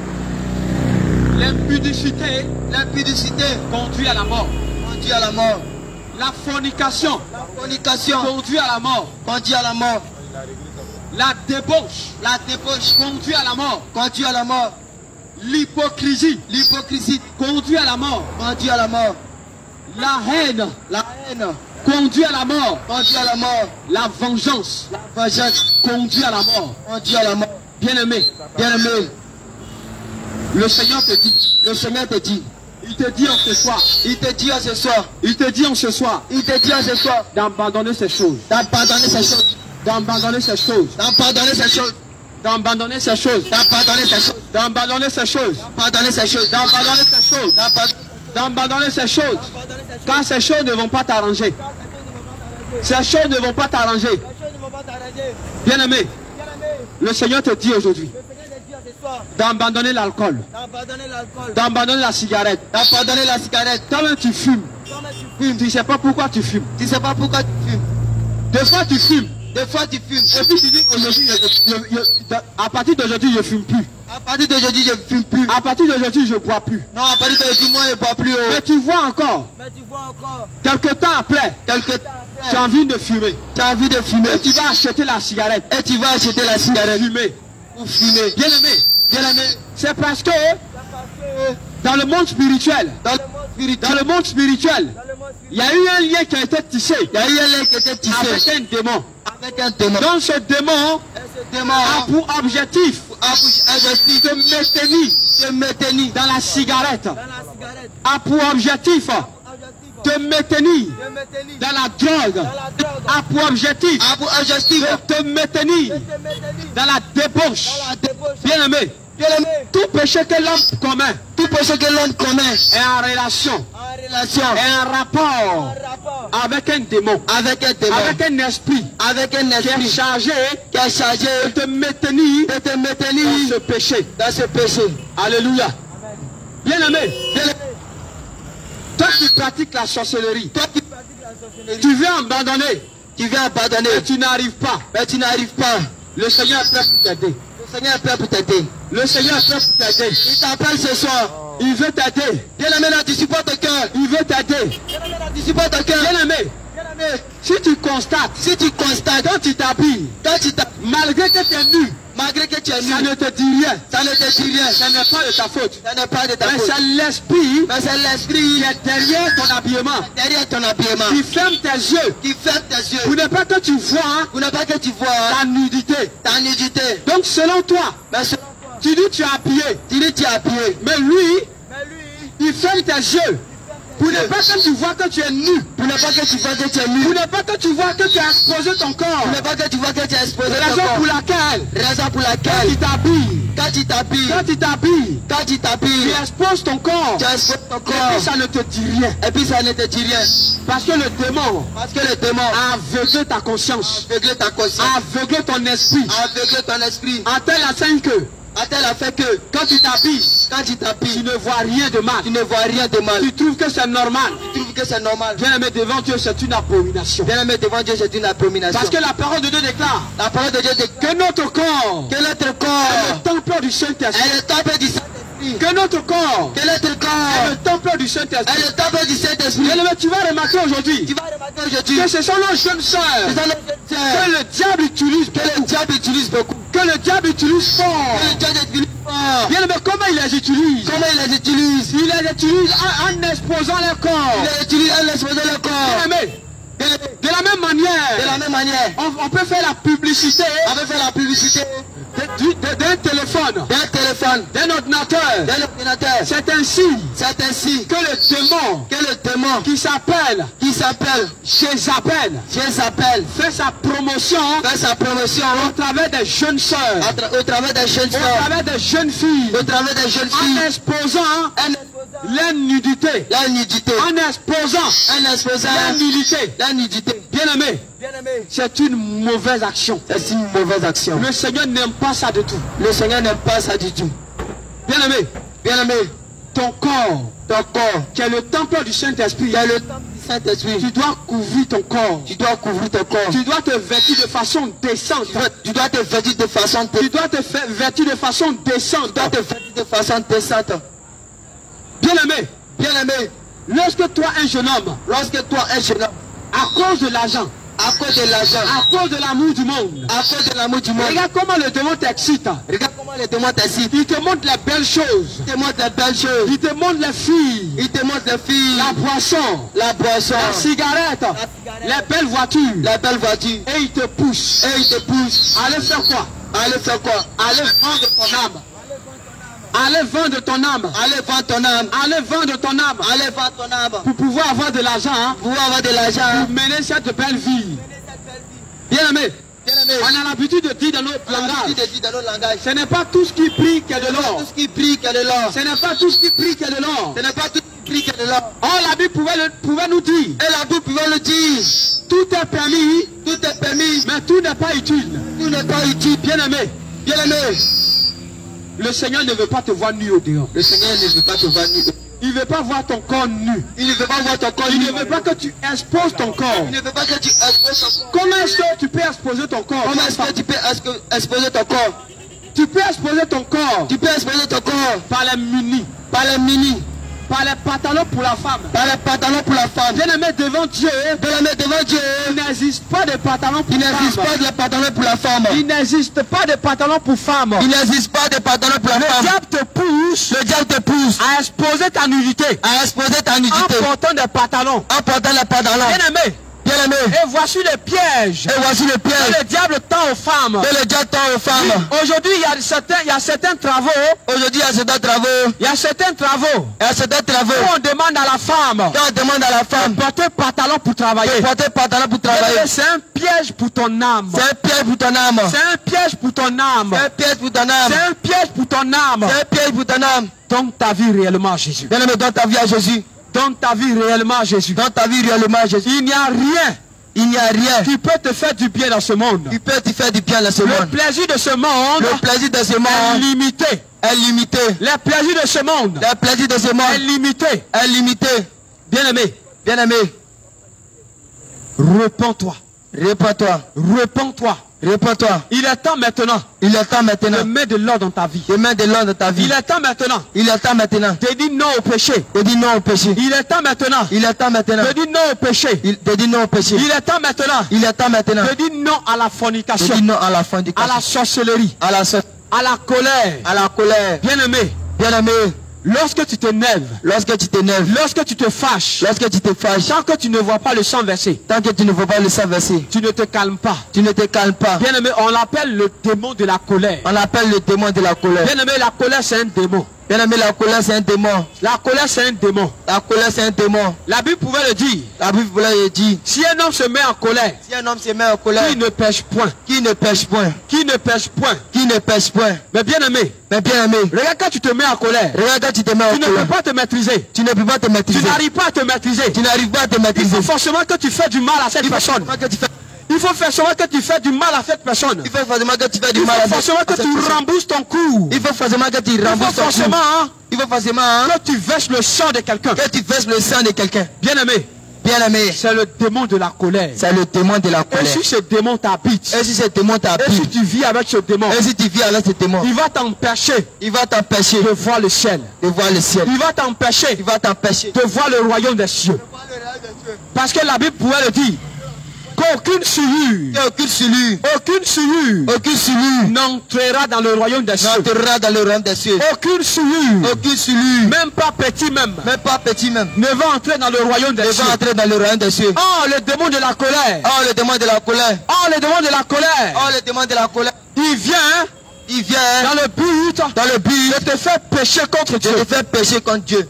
L'impudicité L'impudicité conduit à la mort. conduit à la mort. La fornication La fornication conduit à la mort. conduit à la mort. La débauche La débauche conduit à la mort. conduit à la mort. L'hypocrisie L'hypocrisie conduit à la mort. conduit à la mort. La haine La haine conduit à la mort. conduit à la mort. La vengeance La vengeance conduit à la mort. conduit à la mort. Bien aimé, Bien aimé, le Seigneur te dit, le Seigneur te dit, il te dit en ce soir, il te dit en ce soir, il te dit en ce soir il te dit en ce soir d'abandonner ces choses, d'abandonner ces choses, d'abandonner ces choses, d'abandonner ces choses, d'abandonner ces choses, d'abandonner ces choses, d'abandonner ces choses, d'abandonner ces choses, d'abandonner ces choses, d'abandonner ces choses, car ces choses ne vont pas t'arranger. Ces choses ne vont pas t'arranger. Bien aimé, le Seigneur te dit aujourd'hui d'abandonner l'alcool, d'abandonner la cigarette. d'abandonner la cigarette. Toi-même tu fumes. Tu ne sais pas pourquoi tu fumes. Tu ne sais pas pourquoi tu fumes. Des fois tu fumes. Des fois tu fumes. Et puis tu dis aujourd'hui, à partir d'aujourd'hui, je ne fume plus. À partir d'aujourd'hui, je ne fume plus. À partir d'aujourd'hui, je ne bois plus. Non, à partir d'aujourd'hui, moi, je ne bois plus. Oh. Mais tu vois encore, quelque temps après, tu as envie de fumer. Tu as envie de fumer. Et tu vas acheter la cigarette. Et tu vas acheter la cigarette. Fumer. Pour fumer. Bien aimé. Bien aimé. C'est parce que dans le monde spirituel, dans le monde spirituel, il y a eu un lien qui a été tissé. Il y a eu un lien qui a été tissé. Avec un démon. Avec un démon. Donc ce démon a pour objectif de maintenir dans la cigarette. A pour objectif de maintenir dans la drogue. A pour objectif de te maintenir dans la débauche. Bien aimé. Tout péché que l'homme commet, est en relation, est en rapport avec un démon, avec un esprit, qui est chargé de te maintenir dans ce péché. Alléluia. Bien aimé, toi qui pratiques la sorcellerie, tu veux abandonner, et tu n'arrives pas, le Seigneur est prêt pour t'aider. Le Seigneur est prêt pour t'aider. Il t'appelle ce soir. Il veut t'aider. Bien aimé, anticipe ton cœur. Il veut t'aider. Anticipe ton cœur. Bien aimé, si tu constates, quand tu t'habilles, malgré que tu es nu, ça ne te dit rien. Ça ne te dit rien. Ça n'est pas de ta faute. Ça n'est pas de ta Mais faute. c'est l'esprit qui qui est derrière ton habillement. Qui ferme tes yeux. Pour ne pas que tu vois ta nudité. Donc selon toi, tu dis tu es habillé. Mais lui, il ferme tes yeux. Pour ne pas que tu vois que tu es nu. Pour ne pas que tu vois que tu as exposé ton corps. Raison pour laquelle quand tu t'habilles, tu exposes ton corps. Et puis ça ne te dit rien. Parce que le démon a aveuglé ta conscience. A aveuglé ton esprit. À tel afin que quand tu t'habilles, tu ne vois rien de mal. Tu trouves que c'est normal. Bien aimé devant Dieu, c'est une abomination. Parce que la parole de Dieu déclare que notre corps est le temple du Saint-Esprit. Que notre corps est le temple du Saint-Esprit. Bien aimé, tu vas remarquer aujourd'hui que ce sont nos jeunes sœurs que le diable utilise beaucoup. Que le diable utilise fort. Bien aimé, comment il les utilise? Il les utilise en exposant leur corps. Bien aimé, de la même manière, on peut faire la publicité d'un téléphone, d'un ordinateur. C'est ainsi que le démon qui s'appelle Jézabel fait sa promotion au travers des jeunes sœurs, au travers des jeunes filles, en exposant la nudité, en exposant la nudité. Bien aimé, c'est une mauvaise action. Le Seigneur n'aime pas ça du tout. Bien aimé, ton corps, qui est le temple du Saint-Esprit, tu dois couvrir ton corps. Tu dois te vêtir de façon décente. Tu dois te vêtir de façon décente. Bien aimé, lorsque toi un jeune homme, à cause de l'argent, à cause de l'amour du monde, regarde comment le démon t'excite. Il te montre les belles choses. Il te montre les filles. La boisson. La cigarette. Les belles voitures. Et il te pousse. Allez faire quoi? Allez vendre ton âme. Allez vendre ton âme. Pour pouvoir avoir de l'argent. Pour mener cette belle vie. Bien aimé. On a l'habitude de dire dans notre langage, ce n'est pas tout ce qui brille qui est de l'or. Ce n'est pas tout ce qui brille qui est de l'or. Oh, la Bible pouvait nous dire. Tout est permis, mais tout n'est pas utile. Bien aimé. Le Seigneur ne veut pas te voir nu au dehors. Il ne veut pas voir ton corps nu. Il ne veut pas voir ton corps Il nu. ne veut pas que tu exposes ton corps. Il ne veut pas que tu exposes ton corps. Comment est-ce que tu peux exposer ton corps? Comment est-ce que tu peux exposer ton corps? Tu peux exposer ton corps Tu peux exposer ton corps par les munis, par les mini, par les pantalons pour la femme. par les pantalons pour la femme. Bien aimé devant Dieu, Devant Dieu, il n'existe pas de pantalons pour il n'existe femme. pas de pantalons pour la femme. Il n'existe pas de pantalons pour femme. Il n'existe pas de pantalons pour la Le femme. diable te pousse Le diable te pousse à exposer ta nudité à exposer ta en nudité portant des pantalons. en portant les pantalons. Bien aimé, Bien aimé. et voici le piège Et voici le que piège le diable tend aux femmes. que le diable tend aux femmes. Aujourd'hui, il y a certains travaux. Aujourd'hui, il y a certains travaux. Il y a certains travaux Il y a certains travaux. où on demande à la femme Quand on demande à la femme de porter pantalon pour travailler. de porter pantalon pour travailler, C'est un piège pour ton âme. c'est un piège pour ton âme. C'est un piège pour ton âme. C'est un piège pour ton âme. C'est un piège pour ton âme. C'est un piège pour ton âme. Donne ta vie réellement à Jésus. Bien aimé, donne ta vie à Jésus. Donne ta vie réellement à Jésus. Donne ta vie réellement à Jésus. Il n'y a rien Il n'y a rien qui peut te faire du bien dans ce monde. qui peut te faire du bien dans ce Le monde. plaisir de ce monde Le plaisir de ce est monde limité. est limité. Le plaisir de ce monde Le plaisir de ce est monde limité. est limité. Bien aimé, Bien aimé, repens-toi. répands-toi. Repens-toi. Répands-toi. Il est temps maintenant Il est temps de maintenant mettre de l'ordre dans ta vie. de mettre de l'ordre dans ta vie. Il est temps maintenant Il est temps maintenant de dire non au péché. de dire non au péché. Il est temps maintenant Il est temps maintenant de dire non au péché. de dire non au péché. Il est temps maintenant Il est temps maintenant de dire non à la de fornication, dire non à la à fornication, la sorcellerie, à la sorte, à la colère. à la colère. Bien aimé, Bien aimé, lorsque tu t'énerves, lorsque tu t'énerves, lorsque tu te fâches, lorsque tu te fâches, tant que tu ne vois pas le sang versé, tant que tu ne vois pas le sang verser, tu ne te calmes pas. tu ne te calmes pas. Bien aimé, on l'appelle le démon de la colère. On appelle le démon de la colère. Bien aimé, la colère c'est un démon. Bien aimé, la colère c'est un démon. La colère c'est un démon. La colère c'est un démon. La Bible pouvait le dire. La Bible voulait dire, Si un homme se met en colère, si un homme se met en colère, qui ne pêche point, qui ne pêche point, qui ne pêche point. qui ne pêche point. Mais bien aimé, Mais bien aimé, regarde quand tu te mets en colère, regarde quand tu te mets en tu ne peux colère, pas te maîtriser. tu ne peux pas te Tu maîtriser. n'arrives pas à te maîtriser. Tu n'arrives pas à te Il maîtriser. faut forcément que tu fais du mal à cette Il faut personne. forcément que tu fais, Il faut forcément que tu fais du mal à cette personne. il faut forcément que tu fais du Il mal à faut forcément que cette tu personne. rembourses ton coût. Il faut forcément que tu Il faut rembourses ton forcément coût. Il faut forcément que tu verses le sang de quelqu'un. que tu verses le sang de quelqu'un. Bien aimé, Bien aimé, c'est le démon de la colère. c'est le démon de la Et colère. si ce démon t'habite, Et si ce démon et si t'habite, tu vis avec ce démon, et si tu vis avec ce démon, il va t'empêcher il va t'empêcher de voir le ciel. de voir le ciel. Il va t'empêcher Il va t'empêcher de voir le royaume des cieux. Parce que la Bible pouvait le dire. Qu'aucune souillure, aucune souillure, aucune souillure n'entrera dans le royaume des cieux. n'entrera dans le royaume des cieux. Aucune souillure, Aucune souillure, même pas petit même, pas petit même, ne va entrer dans le royaume des ne cieux. va entrer dans le royaume des cieux. Oh, le démon de la colère. Oh, le démon de la colère. Oh, le démon de la colère. Oh, le démon de la colère. Il vient Il vient dans le but de te faire pécher contre de Dieu. te faire pécher contre Dieu.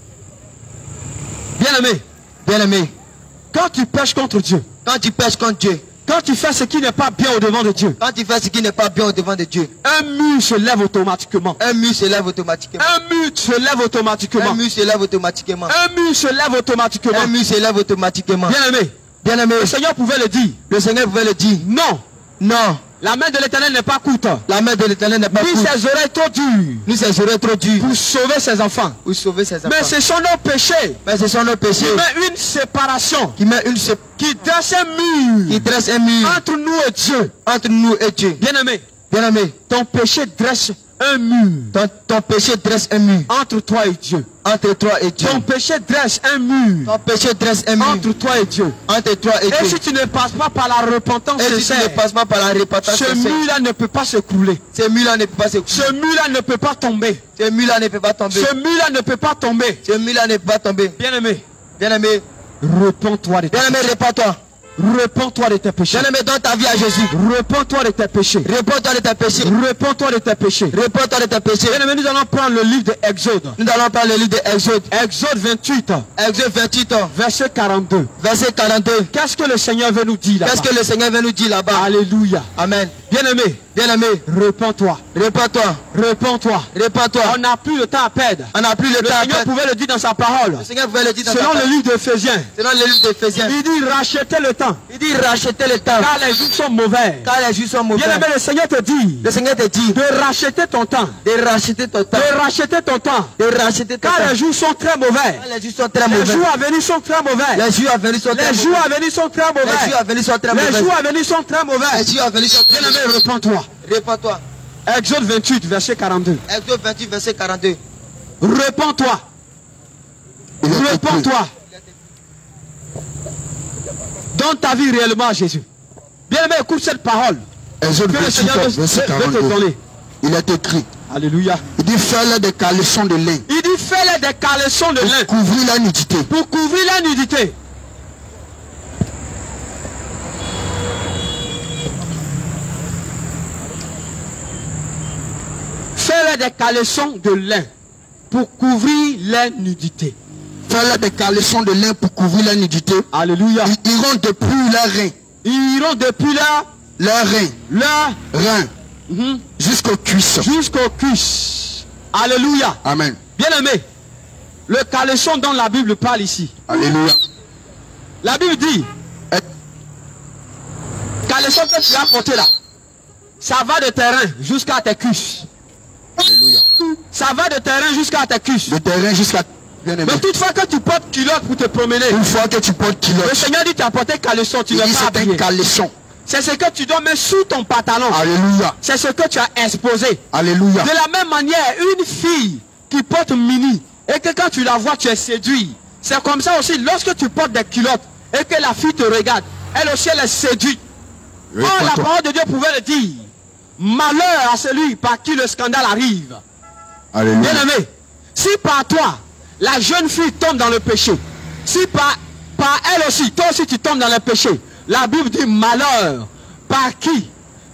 Bien aimé, Bien aimé, quand tu pêches contre Dieu, quand tu pêches contre Dieu, quand tu fais ce qui n'est pas bien au devant de Dieu, quand tu fais ce qui n'est pas bien au devant de Dieu, un mur se lève automatiquement. un mur se lève automatiquement. Un mur se lève automatiquement. Un mur se lève automatiquement. Un mur se lève automatiquement. Un mur se lève automatiquement. Bien aimé, Bien aimé, le Seigneur pouvait le dire. le Seigneur pouvait le dire. Non, Non, la main de l'Éternel n'est pas courte. la main de l'Éternel n'est pas Ni courte. ses oreilles trop dures Nous, ses oreilles trop dures pour sauver ses enfants. pour sauver ses enfants. Mais ce sont nos péchés Mais ce sont nos péchés qui met une séparation, qui met qui dresse un mur qui dresse un mur entre nous et Dieu. entre nous et Dieu. Bien aimé, Bien aimé, ton péché dresse un mur ton péché dresse un mur entre toi et Dieu. entre toi et Dieu. Ton péché dresse un mur Ton péché dresse un mur entre toi et Dieu. entre toi et Et Dieu. si tu ne passes pas par la repentance Et si tu ne sincère, passes pas par la repentance ce sincère, mur-là ne peut pas s'écrouler. ce mur-là ne peut pas se Ce mur-là ne peut pas tomber. Ce mur-là ne peut pas tomber. Ce mur-là ne peut pas tomber. Ce mur-là ne peut pas tomber. Bien aimé, Bien aimé, repens-toi de tes bien aimé, péchés. répands-toi. Repens-toi de tes péchés. Bien aimé, donne ta vie à Jésus. Repens-toi de tes péchés. Répands-toi de tes péchés. Repens-toi de tes péchés. Répands-toi de tes péchés. Bien aimé, nous allons prendre le livre d'Exode. Nous allons parler le livre d'Exode. Exode 28, Exode 28, verset 42. verset 42. Qu'est-ce que le Seigneur veut nous dire là-bas? Qu'est-ce que le Seigneur veut nous dire là-bas? Alléluia. Amen. Bien aimé, Bien-aimé, répands-toi. Répands-toi. Répands-toi. Répands-toi. On n'a plus le temps à perdre. On n'a plus le temps à Seigneur perdre. pouvait le dire dans sa parole. Le Seigneur pouvait le dire dans Selon le livre d'Éphésiens. Selon le livre d'Éphésiens. Il dit rachetez le temps. Il dit racheter le temps. Car les jours sont mauvais. Car les jours sont mauvais. Bien-aimé, le Seigneur te dit. Le Seigneur te dit De racheter ton temps. de racheter ton temps. De racheter ton temps. De racheter ton Car temps. les jours sont très mauvais. Car les jours sont très Les mauvais. jours à venir sont très mauvais. Les jours à venir sont très Les jours mauvais. à venir sont très Les jours mauvais. à venir sont très Les mauvais. jours à venir sont très mauvais. Les jours à venir sont très Bien-aimé, mauvais. répands-toi. Répands-toi. Exode 28, verset 42. Exode 28, verset 42. Répands-toi. Répands-toi. Donne ta vie réellement à Jésus. Bien-aimé, écoute cette parole. Exode Que le 28, Seigneur verset veut te 42. donner. Il est écrit. Alléluia. Il dit fais-le des caleçons de lin Il dit fais-les des caleçons de lin pour couvrir la nudité. pour couvrir la nudité. Fais-les des caleçons de lin pour couvrir la nudité. Fais-le des caleçons de lin pour couvrir la nudité. Alléluia. Ils iront depuis leurs reins, Ils iront depuis là, leurs reins jusqu'aux cuisses. jusqu'aux cuisses. Alléluia. Amen. Bien-aimé, le caleçon dont la Bible parle ici. Alléluia. La Bible dit, caleçon que tu as porté là, ça va de terrain jusqu'à tes cuisses. Alléluia. Ça va de terrain jusqu'à tes cuisses. Le terrain jusqu'à bien-aimé. Mais toutefois que tu portes culotte pour te promener, Une fois que tu portes le culotte, Seigneur dit tu as porté caleçon, tu il n'es dit pas c'est un habillé. caleçon. C'est ce que tu dois mettre sous ton pantalon. Alléluia. C'est ce que tu as exposé. Alléluia. De la même manière, une fille qui porte mini et que quand tu la vois, tu es séduit. C'est comme ça aussi, lorsque tu portes des culottes et que la fille te regarde, elle aussi elle est séduite. Or, la Répands-toi. parole de Dieu pouvait le dire. Malheur à celui par qui le scandale arrive. Alléluia. Bien-aimé, si par toi, la jeune fille tombe dans le péché, si par elle aussi, toi aussi tu tombes dans le péché, la Bible dit malheur par qui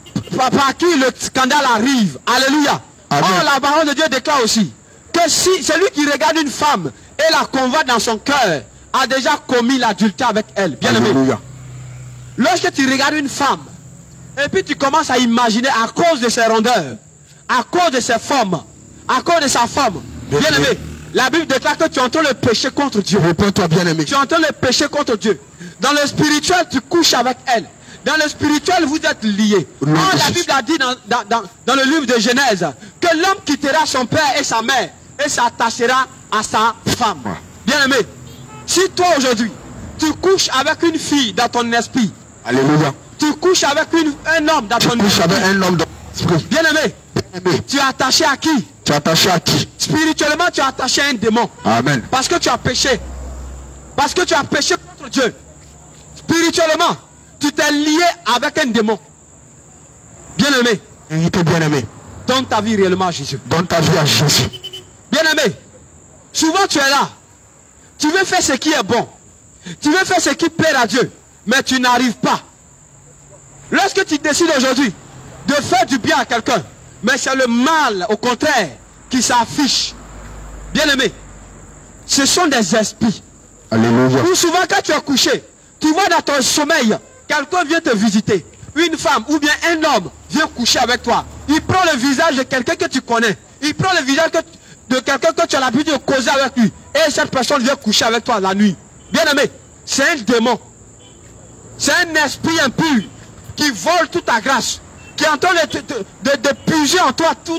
le scandale arrive. Alléluia. Amen. Or, la parole de Dieu déclare aussi que si celui qui regarde une femme et la convoite dans son cœur a déjà commis l'adultère avec elle. Bien-aimé, Alléluia. lorsque tu regardes une femme et puis tu commences à imaginer à cause de ses rondeurs, à cause de ses formes, à cause de sa femme, bien-aimé, la Bible déclare que tu es en train de pécher contre Dieu. Répands-toi, bien-aimé. Tu es en train de pécher contre Dieu. Dans le spirituel, tu couches avec elle. Dans le spirituel, vous êtes liés. Oui, Or, la Jésus. Bible a dit dans le livre de Genèse que l'homme quittera son père et sa mère et s'attachera à sa femme. Bien-aimé, si toi aujourd'hui, tu couches avec une fille dans ton esprit, Alléluia. tu couches avec un homme dans Tu ton couches avec esprit, un homme dans l'esprit. bien-aimé, Bien-aimé. tu es attaché à qui? Tu es attaché à qui? Spirituellement, tu es attaché à un démon. Amen. Parce que tu as péché. Parce que tu as péché contre Dieu. Spirituellement, tu t'es lié avec un démon. Bien-aimé, Vérité, bien-aimé. donne ta vie réellement à Jésus. Donne ta vie à Jésus. Bien-aimé, souvent tu es là. Tu veux faire ce qui est bon. Tu veux faire ce qui plaît à Dieu. Mais tu n'arrives pas. Lorsque tu décides aujourd'hui de faire du bien à quelqu'un, mais c'est le mal, au contraire, qui s'affiche. Bien-aimé, ce sont des esprits. Alléluia. Ou souvent quand tu es couché, tu vois dans ton sommeil, quelqu'un vient te visiter. Une femme ou bien un homme vient coucher avec toi. Il prend le visage de quelqu'un que tu connais. Il prend le visage de quelqu'un que tu as l'habitude de causer avec lui. Et cette personne vient coucher avec toi la nuit. Bien-aimé, c'est un démon. C'est un esprit impur qui vole toute ta grâce. Qui est en train de puiser en toi toute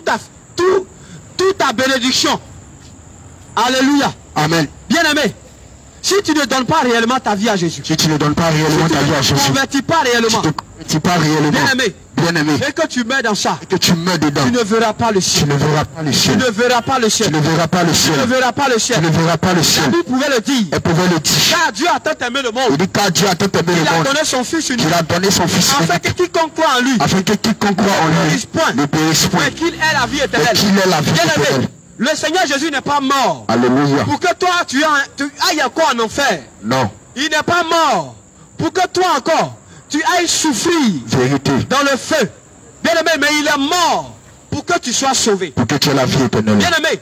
ta bénédiction. Alléluia. Amen. Bien-aimé, si tu ne donnes pas réellement ta vie à Jésus, Si tu ne donnes pas réellement ta vie à tu ne Jésus, convertis pas réellement, tu ne te convertis pas réellement, bien-aimé, bien-aimé, et que tu mets dans ça, et que tu mets dedans, tu ne verras pas le tu ciel. ne verras pas le Tu ciel. ne verras pas le Tu ciel. ne verras pas le Tu ne ciel. verras pas le Tu ciel. ne verras pas le La ciel. Bible pouvait le dire. Elle pouvait le dire. Car Dieu a tant aimé le Il monde. dit car Dieu a tant aimé Il le a monde donné son Fils unique. qu'il a donné son Fils Afin que unique, quiconque croit en lui afin que quiconque croit en ne lui périsse point, ne périsse point, mais qu'il ait la vie mais éternelle. qu'il ait la vie Bien-aimé, éternelle. le Seigneur Jésus n'est pas mort Alléluia. pour que toi tu ailles encore en enfer. Non. Il n'est pas mort pour que toi encore tu ailles souffrir Vérité. dans le feu. Bien-aimé, mais il est mort pour que tu sois sauvé. Pour que tu aies la vie éternelle. Bien-aimé,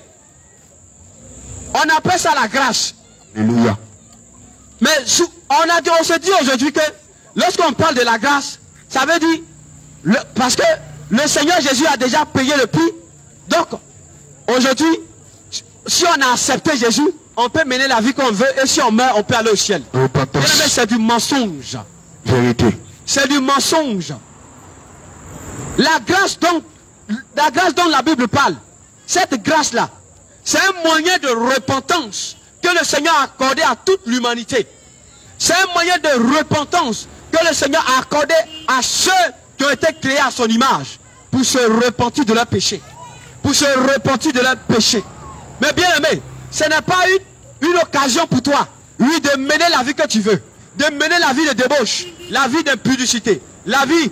on appelle ça la grâce. Alléluia. Mais on se dit aujourd'hui que lorsqu'on parle de la grâce, ça veut dire, parce que Le Seigneur Jésus a déjà payé le prix. Donc, aujourd'hui, si on a accepté Jésus, on peut mener la vie qu'on veut. Et si on meurt, on peut aller au ciel. C'est du mensonge. Vérité. C'est du mensonge. La grâce dont la Bible parle, cette grâce-là, c'est un moyen de repentance que le Seigneur a accordé à toute l'humanité. C'est un moyen de repentance que le Seigneur a accordé à ceux qui ont été créés à son image pour se repentir de leurs péchés. Pour se repentir de leurs péchés. Mais bien aimé, ce n'est pas une occasion pour toi, oui, de mener la vie que tu veux. De mener la vie de débauche, la vie d'impudicité, la vie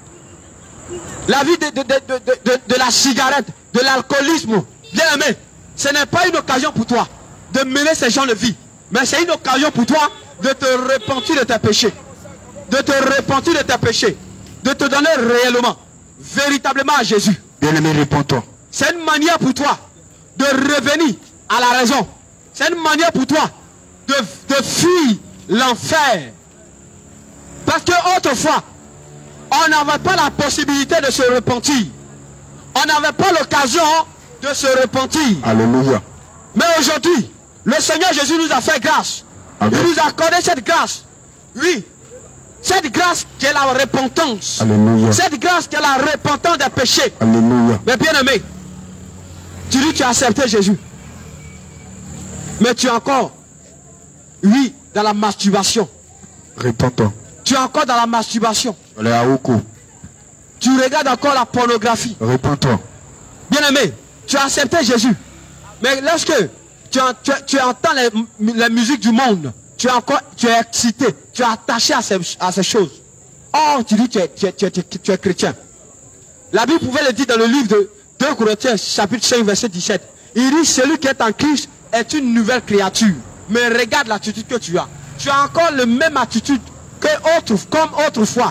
de la cigarette, de l'alcoolisme. Bien aimé, ce n'est pas une occasion pour toi de mener ces gens de vie. Mais c'est une occasion pour toi de te repentir de tes péchés. De te repentir de tes péchés. De te donner réellement, véritablement à Jésus. Bien aimé, réponds-toi. C'est une manière pour toi de revenir à la raison. C'est une manière pour toi de fuir l'enfer. Parce que autrefois, on n'avait pas la possibilité de se repentir. On n'avait pas l'occasion de se repentir. Alléluia. Mais aujourd'hui, le Seigneur Jésus nous a fait grâce. Amen. Il nous a accordé cette grâce. Oui. Cette grâce qui est la repentance. Alléluia. Cette grâce qui est la repentance des péchés. Alléluia. Mais bien aimé, tu dis que tu as accepté Jésus. Mais tu es encore, oui, dans la masturbation. Réponds-toi. Tu es encore dans la masturbation. Les Aoukou. Tu regardes encore la pornographie. Réponds-toi. Bien aimé, tu as accepté Jésus. Mais lorsque tu entends les musiques du monde, tu es excité, tu es attaché à ces choses. Or, tu dis que tu es chrétien. La Bible pouvait le dire dans le livre de 2 Corinthiens, chapitre 5, verset 17. Il dit, celui qui est en Christ est une nouvelle créature. Mais regarde l'attitude que tu as. Tu as encore la même attitude comme autrefois.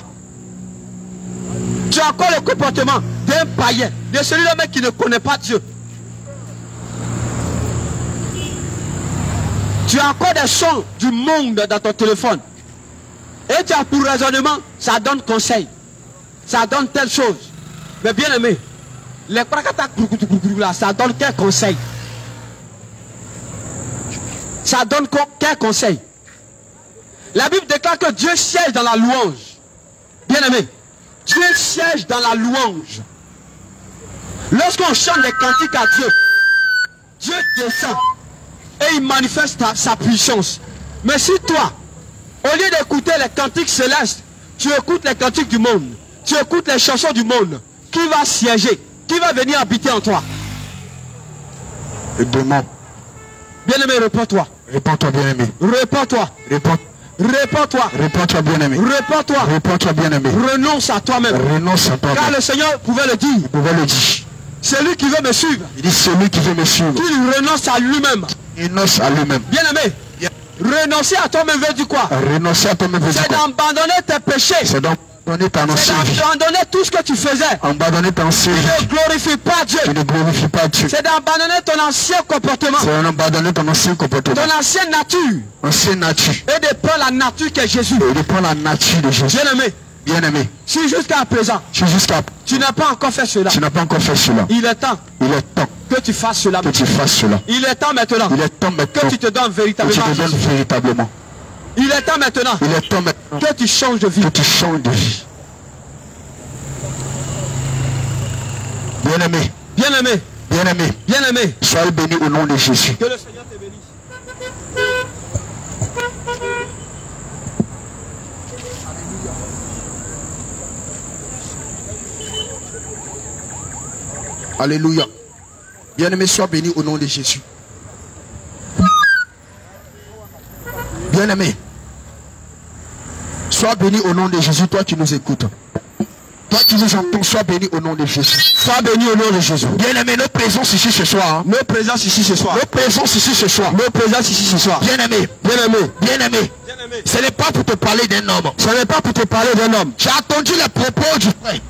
Tu as encore le comportement d'un païen, de celui-là même qui ne connaît pas Dieu. Tu as encore des sons du monde dans ton téléphone. Et tu as pour raisonnement, ça donne conseil. Ça donne telle chose. Mais bien aimé, les prakata là, ça donne quel conseil? Ça donne quel conseil? La Bible déclare que Dieu siège dans la louange. Bien aimé, Dieu siège dans la louange. Lorsqu'on chante des cantiques à Dieu, Dieu descend et il manifeste sa puissance. Mais si toi, au lieu d'écouter les cantiques célestes, tu écoutes les cantiques du monde, tu écoutes les chansons du monde, qui va siéger? Qui va venir habiter en toi? Le démon. Bien-aimé, réponds-toi. Réponds-toi, bien-aimé. Réponds-toi. Réponds-toi. Réponds-toi, bien-aimé. Réponds-toi. Réponds-toi, bien-aimé. Renonce à toi-même. Renonce à toi-même. Car le Seigneur pouvait le dire. Il pouvait le dire. Celui qui veut me suivre. Il dit celui qui veut me suivre. Qu'il renonce à lui-même. Renonce à lui-même. Bien-aimé. Renoncer à toi-même veut dire quoi? Renoncer à toi-même veut dire c'est quoi? d'abandonner tes péchés. C'est d'abandonner ta C'est ancienne vie. d'abandonner tout ce que tu faisais. Abandonner ta ancienne vie. Tu ne glorifies pas Dieu. Tu ne glorifies pas Dieu. C'est d'abandonner ton ancien comportement. C'est d'abandonner ton ancien comportement. Ton ancienne nature. Ancienne nature. Et de prendre la nature qu'est Jésus. Et de prendre la nature de Jésus. Bien-aimé. Bien-aimé. Si jusqu'à présent, tu n'as pas encore fait cela. Tu n'as pas encore fait cela. Il est temps. Il est temps que tu fasses cela. Que tu fasses cela. Il est temps maintenant. Il est temps maintenant. Que tu te donnes véritablement. Que tu te donnes véritablement. Il est temps maintenant. Il est temps maintenant. Que tu changes de vie. Que tu changes de vie. Bien-aimé. Bien-aimé. Bien-aimé. Bien-aimé. Sois béni au nom de Jésus. Que le Seigneur te bénisse. Alléluia. Bien-aimé, sois béni au nom de Jésus. Bien-aimé, sois béni au nom de Jésus, toi qui nous écoutes. Toi qui nous entends, sois béni au nom de Jésus. Sois béni au nom de Jésus. Bien-aimé, nos présences ici ce soir. Nos présences ici ce soir. Nos présences ici ce soir. Nos présences ici ce soir. Bien-aimé. Bien-aimé. Bien-aimé. Ce n'est pas pour te parler d'un homme. Ce n'est pas pour te parler d'un homme. Tu as entendu les propos du frère.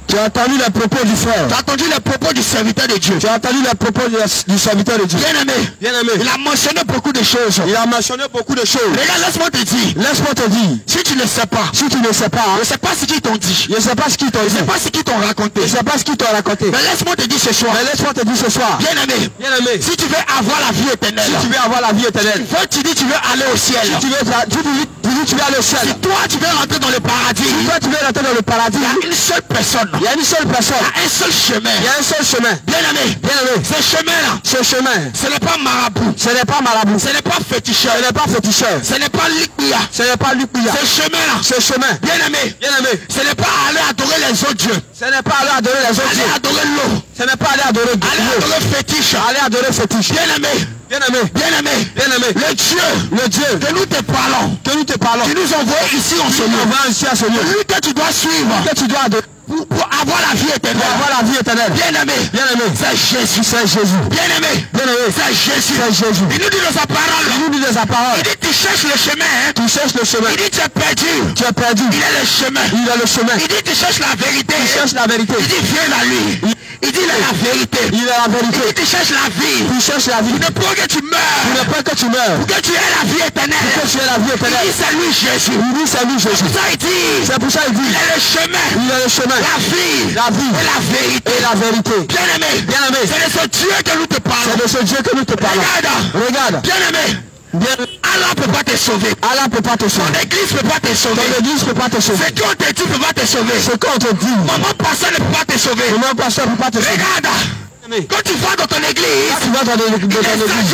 Tu as entendu les propos du frère. Tu as entendu les propos du serviteur de Dieu. Tu as entendu les propos du serviteur de Dieu. Bien-aimé. Bien-aimé. Il a mentionné beaucoup de choses. Il a mentionné beaucoup de choses. Regarde, laisse-moi te dire. Laisse-moi te dire. Si tu ne sais pas. Si tu ne sais pas. Je ne sais pas ce qu'ils t'ont dit. Je ne sais pas ce qu'ils t'ont dit. Je ne sais pas ce qu'ils t'ont raconté. Je ne sais pas ce qu'ils t'ont raconté. Mais laisse-moi te dire ce soir. Mais laisse-moi te dire ce soir. Bien-aimé. Bien-aimé. Si tu veux avoir la vie éternelle. Si tu veux avoir la vie éternelle. Tu dis tu veux aller au ciel. Si tu veux aller au ciel. Si toi tu veux rentrer dans le paradis. Si toi tu veux rentrer dans le paradis. Il y a une seule personne. Il y a une seule personne. Il y a un seul chemin. Il y a un seul chemin. Bien-aimé. Bien-aimé. Ce chemin-là. Ce chemin. Ce n'est pas marabout. Ce n'est pas marabout. Ce n'est pas féticheur. Ce n'est pas féticheur. Ce n'est pas Lukbia. Ce n'est pas Lukbia. Ce chemin-là. Ce chemin. Bien-aimé. Bien-aimé. Ce n'est pas aller adorer les autres dieux. Ce n'est pas aller adorer les autres dieux. Aller adorer l'eau. Ce n'est pas aller adorer Dieu. Aller adorer fétiche. Aller adorer fétiche. Bien-aimé. Bien-aimé. Bien-aimé. Bien-aimé. Le Dieu que nous te parlons. Que nous te parlons. Tu nous envoies ici en ce lieu. Ici à ce lieu. Lui que tu dois suivre. Que tu dois adorer. Pour avoir la vie éternelle. Pour avoir la vie éternelle. Bien-aimé. Bien-aimé. C'est Jésus. C'est Jésus. Bien-aimé. Bien-aimé. C'est Jésus. C'est Jésus. Il nous dit dans sa parole. Il nous dit dans sa parole. Il dit tu cherches le chemin. Hein? Tu cherches le chemin. Il dit tu es perdu. Tu es perdu. Il est le chemin. Il est le chemin. Il dit tu cherches la vérité. Tu cherches la vérité. Il dit viens à lui. Il dit il est la vérité. Il est la vérité. Il dit tu cherches la vie. Tu cherches la vie. Il ne peut que tu meurs. Il ne peut que tu meurs. Pour que tu aies la vie éternelle. Pour que tu aies la vie éternelle. Il dit c'est lui Jésus. Il dit c'est lui Jésus. C'est pour ça il dit. C'est pour ça il dit. Il est le chemin. Il est le chemin. La vie. La vie. Et la vérité. Et la vérité. Bien-aimé. Bien-aimé. C'est de ce Dieu que nous te parlons. C'est de ce Dieu que nous te parlons. Regarde. Bien-aimé. Allah ne peut pas te sauver. Allah ne peut pas te sauver. Ton église ne peut pas te sauver. Ton église ne peut pas te sauver. Ce qu'on te dit ne peut pas te sauver. Ce qu'on te dit. Maman pasteur ne peut pas te sauver. Maman pasteur ne peut pas te sauver. Regarde. Quand tu vas dans ton église, tu vas dans ton église.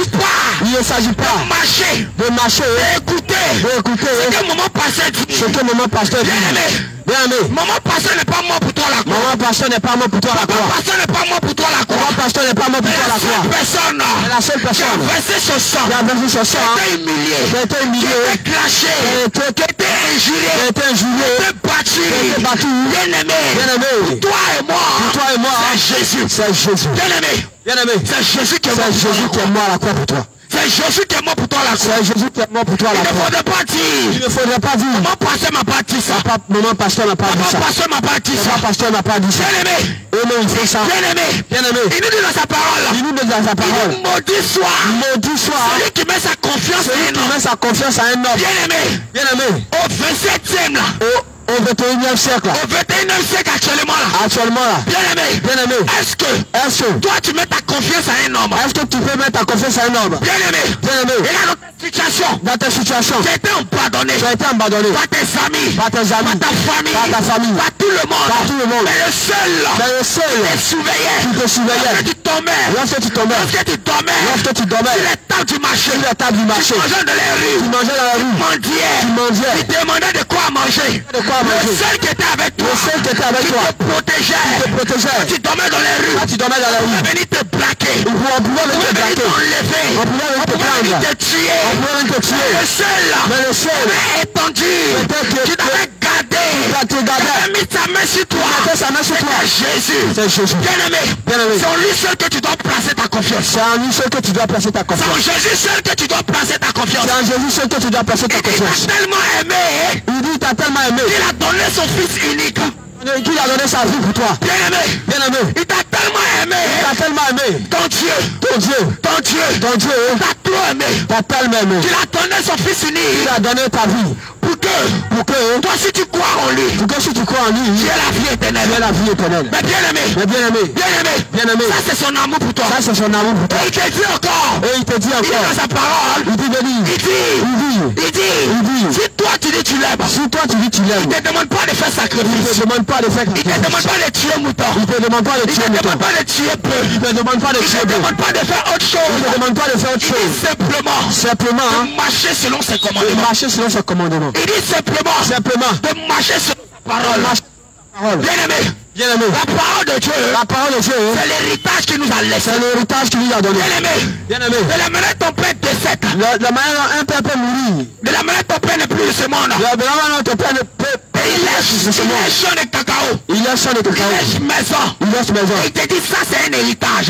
Il ne s'agit pas de marcher, d'écouter ce que maman pasteur dit. Ce que maman pasteur dit. Bien-aimé. Maman pasteur n'est pas mort pour toi la croix. Maman pasteur n'est pas mort pour toi la croix. Maman pasteur n'est pas mort pour toi la croix. Maman pasteur n'est pas mort pour toi la croix. La seule personne qui a versé son sang, qui a été humilié, qui a été clashé, qui a été injurié, qui a été battu, bien-aimé. Pour toi et moi, c'est Jésus. C'est Jésus. Bien-aimé, c'est Jésus qui est mort à la croix pour toi. C'est Jésus qui est mort pour toi la croix. C'est Jésus qui est mort pour toi la croix. Il ne faudrait pas dire. Il ne faudrait pas dire. Maman pasteur m'a pas dit ça. Maman pasteur n'a pas dit ça. Maman pasteur m'a pas dit ça. Maman pasteur n'a pas dit ça. Bien-aimé. Aimé, il fait ça. Bien-aimé. Bien-aimé. Il nous dit dans sa parole. Il nous dit dans sa parole. Maudit soit. Maudit soit. Celui qui met sa confiance à un homme. Celui qui met sa confiance à un homme. Bien-aimé. Bien-aimé. Au 27e là. Au 21e siècle. Au 21e siècle actuellement là. Actuellement là. Bien-aimé. Bien-aimé. Est-ce que toi tu mets ta confiance à un homme? Est-ce que tu peux mettre ta confiance à un homme? Bien-aimé. Bien-aimé. Et là dans ta situation. Dans ta situation. Tu as été abandonné. Tu as été abandonné. Par tes amis. Par tes amis. Par ta famille. Par ta famille. Par tout le monde. Par tout le monde. Mais le seul. Mais le seul. Qui te surveillait. Qui te surveillait. Lorsque tu tombais. Lorsque tu tombais. Lorsque tu dormais. Lorsque tu dormais. Sur les tables du marché. Sur les tables du marché. Tu mangeais dans les rues. Tu mangeais dans la rue. Tu mendiais. Tu mendiais. Tu demandais de quoi manger. De quoi manger. Le seul qui était avec toi. Le seul qui était avec toi. Qui te protégeait. Qui te protégeait. Quand tu dormais dans les rues. Quand tu dormais dans la rue. On venir te braquer. On pouvait venir te braquer. On pouvait venir te prendre. te tuer. On pouvait venir te tuer. Le seul. Mais le seul. Étendu. Qui t'avait gardé. Qui t'avait mis sa main sur toi. Sa main sur toi. Jésus. C'est Jésus. Bien-aimé. Bien-aimé. C'est en lui seul que tu dois placer ta confiance. C'est en lui seul que tu dois placer ta confiance. C'est en Jésus seul que tu dois placer ta confiance. C'est en Jésus seul que tu dois placer ta confiance. Il t'a tellement aimé. Il dit il t'a tellement aimé. Il a donné son fils unique. Qu'il a donné sa vie pour toi. Bien-aimé. Bien-aimé. Il t'a tellement aimé. Il t'a tellement aimé. Ton Dieu. Ton Dieu. Ton Dieu. Ton Dieu. T'as trop aimé. T'as tellement aimé. Il a donné son fils unique. Il a donné ta vie. Pour que toi si tu crois en lui. Pour que si tu crois en lui. Tu as la vie éternelle. Tu as la vie éternelle. Mais bien-aimé. Mais bien-aimé. Bien-aimé. Bien-aimé. Ça c'est son amour pour toi. Ça c'est son amour pour toi. Et il te dit encore. Et il te dit encore. Il est dans sa parole. Il dit Il dit. Si toi tu dis tu l'aimes. Si toi tu dis tu l'aimes. Il te demande pas de faire sacrifice. Il te demande pas de faire sacrifice. Il te demande pas de tuer mouton. Il te demande pas de tuer mouton. Il te demande pas de tuer peu. Il te demande pas de tuer peu. Il te demande pas de faire autre chose. Il te demande pas de faire autre chose. Simplement. De marcher selon ses commandements. De marcher selon ses commandements. Il dit simplement. De marcher selon sa parole. Bien-aimé. Bien-aimé. La parole de Dieu. La parole de Dieu. C'est l'héritage qu'il nous a laissé. C'est l'héritage qu'il nous a donné. Bien-aimé. Bien-aimé. De la manière ton père décède. La manière dont un père peut mourir. De la manière ton père n'est plus de ce monde. De la manière dont ton père ne peut. Il laisse champ de cacao. Il laisse champ de cacao. Il laisse maison. Il laisse maison. Il te dit ça c'est un héritage. Il dit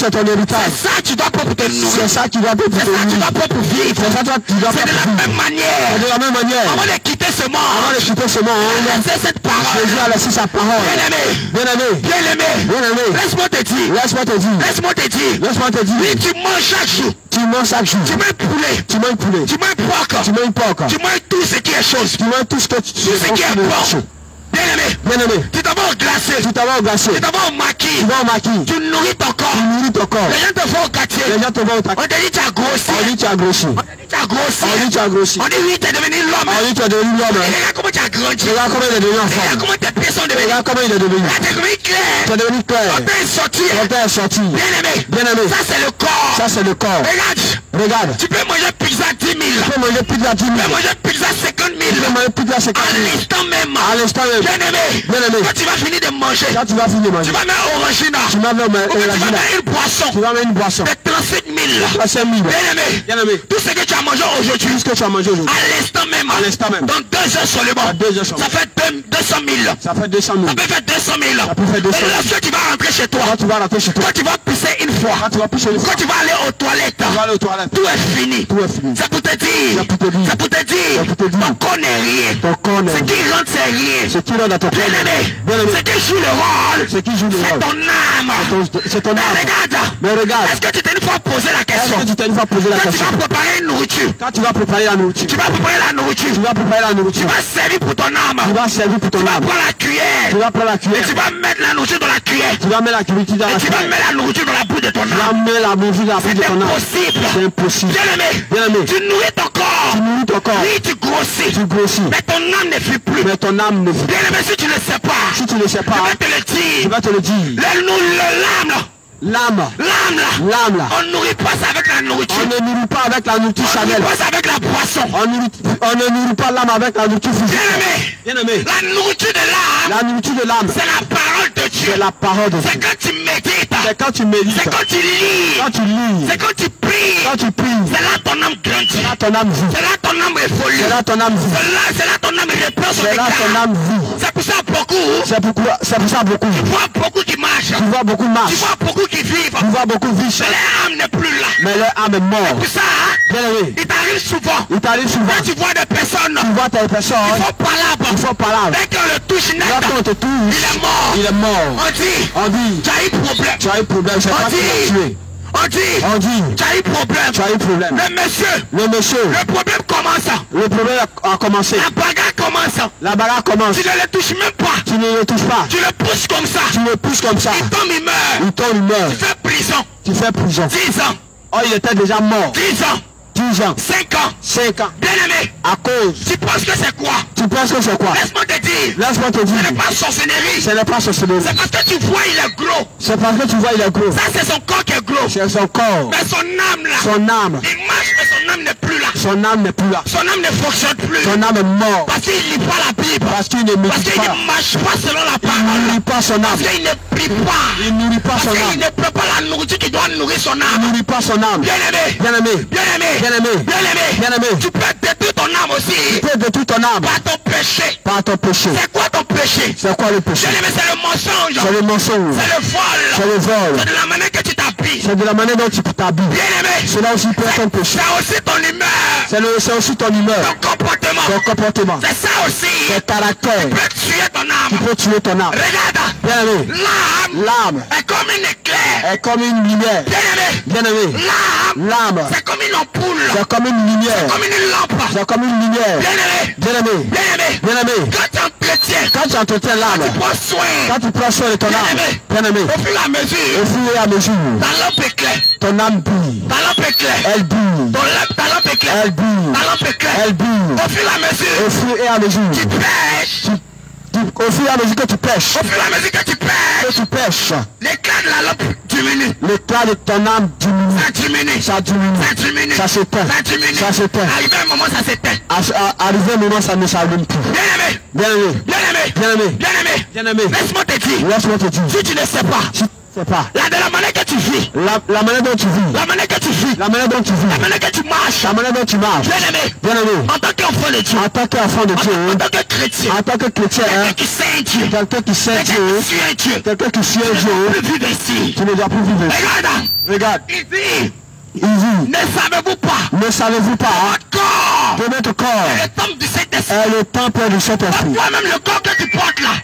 c'est ton héritage. C'est ça que tu dois pour te nourrir. C'est ça qui doit pour te C'est ça que tu nourrir. dois pour vivre. C'est ça que tu dois C'est de la même manière. de la même manière. Avant de quitter ce monde. Avant de quitter ce monde, Laissez cette parole. Jésus a laissé sa parole. Bien-aimé. Bien-aimé. Bien-aimé. Bien-aimé. Laisse-moi te dire. Laisse-moi te dire. Laisse-moi te dire. Laisse-moi te dire. Oui, tu manges chaque jour. Tu manges chaque jour. Tu manges poulet. Tu manges poulet. Tu manges porc. Tu manges porc. Tu manges tout ce qui est chose. Tu manges tout ce que tu Tout ce qui est bon. Bien-aimé. Bien-aimé. Tu t'en vas au glacé. Tu t'en vas au glacé. Tu t'en vas au maquis. Tu vas au maquis. Tu nourris ton corps. Tu nourris ton corps. Les gens te font au quartier. Les gens te vont au taquet. On te dit tu as grossi. On dit tu as grossi. On te dit tu as grossi. On dit tu as grossi. On dit oui, tu es devenu l'homme. On dit tu es devenu l'homme. Regarde comment tu as grandi. Regarde comment il est devenu enfant. Regarde comment tes pieds sont devenus. Regarde comment il est devenu. Là, tu es devenu clair. Tu es devenu clair. Ton père est sorti. Ton père est sorti. Bien-aimé. Bien-aimé. Ça, c'est le corps. Ça c'est le corps. Regarde. Regarde. Tu peux manger pizza 10 000. Tu peux manger plus de 10 000. Tu peux manger pizza 50 000. Tu peux manger plus de 50 À 000. l'instant même. À l'instant même. Bien-aimé. Bien-aimé. Quand tu vas finir de manger. Quand tu vas finir de manger. Tu vas mettre orangina. Tu vas mettre Ou bien tu vas orangina. mettre une boisson. Tu vas mettre une boisson. De 37 000. 35 000. Bien-aimé. Bien-aimé. Tout ce que tu as mangé aujourd'hui. Tout ce que tu as mangé aujourd'hui. À l'instant même. À l'instant même. Dans 2 heures seulement. À 2 heures seulement. Ça fait 200 000. Ça fait 200 000. Ça peut faire 200 000. Ça peut faire 200 000. Et lorsque tu vas rentrer chez toi. Quand tu vas rentrer chez toi. Quand tu vas pisser une fois. Quand tu vas pisser une fois. Quand tu vas aller aux toilettes. Tu vas aller aux toilettes. Tout est fini. Tout est fini. C'est pour te dire. C'est pour te dire. C'est pour te dire. C'est pour te dire. Ton corps n'est rien. Ton corps n'est Ce rien. qui rentre, c'est rien. Ce qui rentre dans ton corps. Bien-aimé. Bien-aimé. Ce qui joue le rôle. Ce qui joue le C'est rôle. ton âme. C'est ton âme. Mais regarde. Mais regarde. Est-ce que tu t'es une fois posé la Est-ce question? que tu t'es une fois posé la Quand tu question? vas préparer une nourriture. Quand tu vas préparer la nourriture. Tu vas préparer la nourriture. Tu vas préparer la Tu nourriture. vas servir pour ton âme. Tu vas servir pour ton Tu vas âme. prendre la cuillère. Tu vas prendre la Et cuillère. tu vas mettre la nourriture dans la cuillère. Tu vas mettre la nourriture dans Et la tu vas cuillère. mettre la nourriture dans la bouche de ton Tu vas âme. mettre la nourriture dans la bouche de C'est ton âme. impossible. C'est impossible. Bien-aimé. Bien-aimé. Tu nourris ton corps. Tu nourris ton corps. Oui, tu grossis. Tu grossis. Mais ton âme ne fuit plus. Mais ton âme ne vit. Bien-aimé, si tu ne sais pas. Si tu ne sais Je pas, vais te le je dire. vais te le dire. L'âme là. L'âme. L'âme là. L'âme là. On ne nourrit pas ça avec la nourriture. On ne nourrit pas avec la nourriture On ne Chanel. nourrit pas ça avec la boisson. On ne nourrit pas l'âme avec la nourriture physique. Bien-aimé. Bien-aimé. La nourriture de l'âme. La nourriture de l'âme, C'est la parole de Dieu. c'est la parole de C'est Dieu. quand tu médites. C'est quand tu médites, C'est quand tu lis. quand tu lis, C'est quand tu pries. quand tu pries, C'est là ton âme grandit. là ton âme vit. C'est là ton âme évolue. C'est là ton âme vit. C'est là ton âme reprend son C'est là ton état. âme vit. C'est pour ça beaucoup. C'est pour ça beaucoup. Tu vois beaucoup qui marchent. Tu vois beaucoup Tu marcher. vois beaucoup qui vivent. Tu vois beaucoup vivre. Mais leur âme n'est plus là. Mais leur âme est morte. Pour ça, Bien aimé. il t'arrive souvent. Il t'arrive souvent. Quand tu vois des personnes, Tu vois tes personnes. il faut parler. Il faut parler. Dès qu'on le touche net, Lorsqu'on te touche, il est mort. il est mort. On dit, On dit, tu as eu problème. tu as eu problème. C'est On pas qui l'a dit, tué. on dit, On dit, tu as eu problème. tu as eu problème. Le monsieur, Le monsieur, le problème commence. le problème a commencé. La bagarre commence. La bagarre commence. Tu ne le touches même pas. Tu ne le touches pas. Tu le pousses comme ça. Tu le pousses comme ça. Il tombe, il meurt. Il tombe, il meurt. Tu fais prison. Tu fais prison. 10 ans. Oh, il était déjà mort. 10 ans. 10 ans. 5 ans. 5 ans. Bien aimé. À cause. Tu penses que c'est quoi? Tu penses que c'est quoi? Laisse-moi te dire. Laisse-moi te dire. Ce n'est pas sorcellerie. Ce n'est pas sorcellerie. C'est parce que tu vois, il est gros. C'est parce que tu vois, il est gros. Ça, c'est son corps qui est gros. C'est son corps. Mais son âme là. Son âme. Il marche, mais son âme n'est plus là. Son âme n'est plus là. Son âme ne fonctionne plus. Son âme est morte. Parce qu'il ne lit pas la Bible. Parce qu'il ne Parce médite qu'il pas. ne marche pas selon la Il ne parole. nourrit pas son âme. Parce qu'il ne prie pas. Il ne nourrit pas Parce son qu'il âme. ne peut pas la nourriture qui doit nourrir son Il ne âme. nourrit pas son âme. Bien aimé. Bien aimé. Bien aimé. Bien aimé. Bien aimé. Bien aimé. Tu peux détruire ton âme aussi. Tu peux détruire ton âme Par ton péché. par ton péché. C'est quoi ton péché? C'est quoi le péché? Bien aimé, c'est le mensonge. C'est le mensonge. C'est le vol. C'est le vol. C'est de la manière que tu t'habilles. C'est de la manière dont tu t'habilles. Bien aimé. Cela aussi peut être ton péché. C'est aussi ton humeur. C'est aussi ton humeur, Ton comportement. ton comportement, C'est ça aussi. ton caractère Tu peux tuer ton qui âme. peut tuer ton âme. Regarde. Bien aimé. L'âme L'âme est comme une éclair. est comme une lumière. Bien aimé. Bien aimé. L'âme, C'est comme une ampoule. c'est comme une lumière. Comme une lampe. C'est comme une lumière. Bien aimé. Bien aimé. Bien aimé. Bien aimé. Quand tu entretiens, Quand tu entretiens l'âme, tu prends soin. quand tu prends soin de ton âme, bien aimé, Au fur et à mesure, au fur et à mesure, ta lampe éclaire. ton âme brille. Ta lampe éclaire. Elle brille. Ta lampe éclaire. Elle brille. Ta lampe éclaire. Elle brille. Au fur et à mesure, Au fur et à mesure, tu pêches. au fur et à mesure que tu pêches, Au fur et à mesure que tu pêches, l'éclat de la lampe diminue. l'éclat de ton âme diminue. Ça diminue. Ça diminue. Ça diminue. Ça s'éteint. Ça diminue. Ça s'éteint. Arrivé un moment, ça s'éteint. Arrivé un moment, ça ne s'allume plus. Bien aimé. Bien aimé. Bien aimé. Bien aimé. Bien aimé. Bien aimé. Laisse-moi te dire. Laisse-moi te dire. Si tu ne sais pas, sais pas. De la manière que tu vis. La manière dont tu vis. La manière que tu vis. La manière dont tu vis. La manière que tu marches. La manière dont tu marches. Bien-aimé. Bien-aimé. En tant qu'enfant de Dieu. En tant qu'enfant de Dieu. En tant que chrétien. En tant que chrétien. Quelqu'un qui sait un Dieu. Quelqu'un qui sait Dieu. Quelqu'un qui suit un Dieu. Quelqu'un qui suit un Dieu. Tu ne dois plus vivre ici. Tu ne dois plus vivre ici. Regarde. Regarde. Il dit. Il dit. Ne savez-vous pas. Ne savez-vous pas. Votre corps. Que notre corps Le temple du Saint-Esprit. est le temple du Saint-Esprit. Toi-même le corps que tu portes là.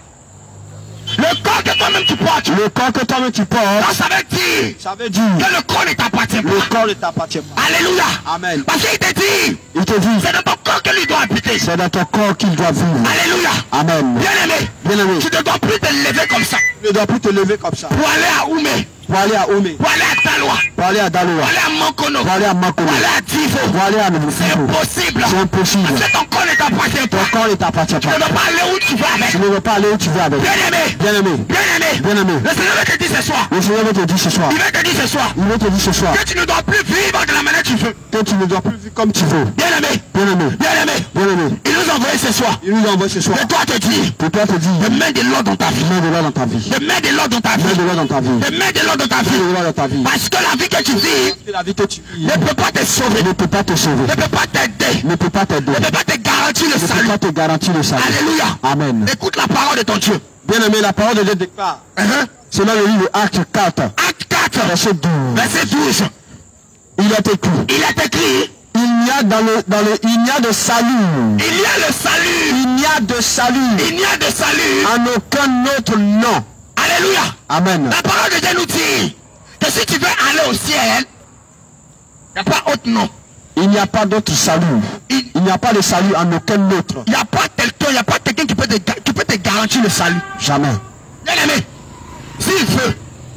Le corps que toi-même tu portes. Le corps que toi-même tu portes. Donc ça veut dire. Ça veut dire. Que le corps ne t'appartient pas. Le corps ne t'appartient pas. Alléluia. Amen. Parce qu'il te dit. Il te dit. C'est dans ton corps que lui doit habiter. C'est dans ton corps qu'il doit vivre. Alléluia. Amen. Bien-aimé. Bien-aimé. Tu ne dois plus te lever comme ça. Tu ne dois plus te lever comme ça. Pour aller à Oumé. Pour aller à Oumé. Pour aller à Taloa. Pour aller à Daloa. Pour aller à Mankono. Pour aller à Makono. Pour aller à Divo. Pour aller à Nouveau. C'est impossible. C'est impossible. Parce que ton corps ne t'appartient Ton pas. corps ne t'appartient Tu ne pas. dois pas aller où tu vas avec. Tu ne veux pas aller où tu veux avec. Bien-aimé. Bien-aimé. Bien-aimé. Bien-aimé. Le Seigneur va te dire ce soir. Le Seigneur va te dire ce soir. Il va te dire ce soir. Il va te dire ce soir. Que tu ne dois plus vivre de la manière que tu veux. Que tu ne dois plus vivre comme tu veux. Bien-aimé. Bien-aimé. Bien-aimé. Bien-aimé. Il nous a envoyé ce soir. Il nous envoie ce soir. De toi te dire. Pour toi te dire. De mettre de l'ordre dans ta vie. Mets de l'ordre dans ta vie. De mettre de l'ordre dans ta vie. Mets de l'ordre dans ta vie. De mettre de l'ordre dans ta Mets de vie. l'ordre dans ta vie. Parce que la vie que tu vis Que la vie que tu vis ne peut pas te sauver. ne peut pas te sauver. Ne peut pas t'aider. Ne peut pas t'aider. Ne peut pas te garantir le Ne peut salut. pas te garantir le salut. Alléluia. Amen. Écoute la parole de ton Dieu. Bien-aimé, la parole de Dieu déclare. C'est dans le livre Acte 4. Acte 4. Verset 12. Verset 12. Il est écrit. Il est écrit. Il y a il y a de salut. Il y a le salut. Il y a de salut. Il n'y a de salut. En aucun autre nom. Alléluia. Amen. La parole de Dieu nous dit que si tu veux aller au ciel, il n'y a pas autre nom. Il n'y a pas d'autre salut. Il n'y a pas de salut en aucun autre. Il n'y a pas quelqu'un qui peut te garantir le salut. Jamais. Bien aimé, s'il veut,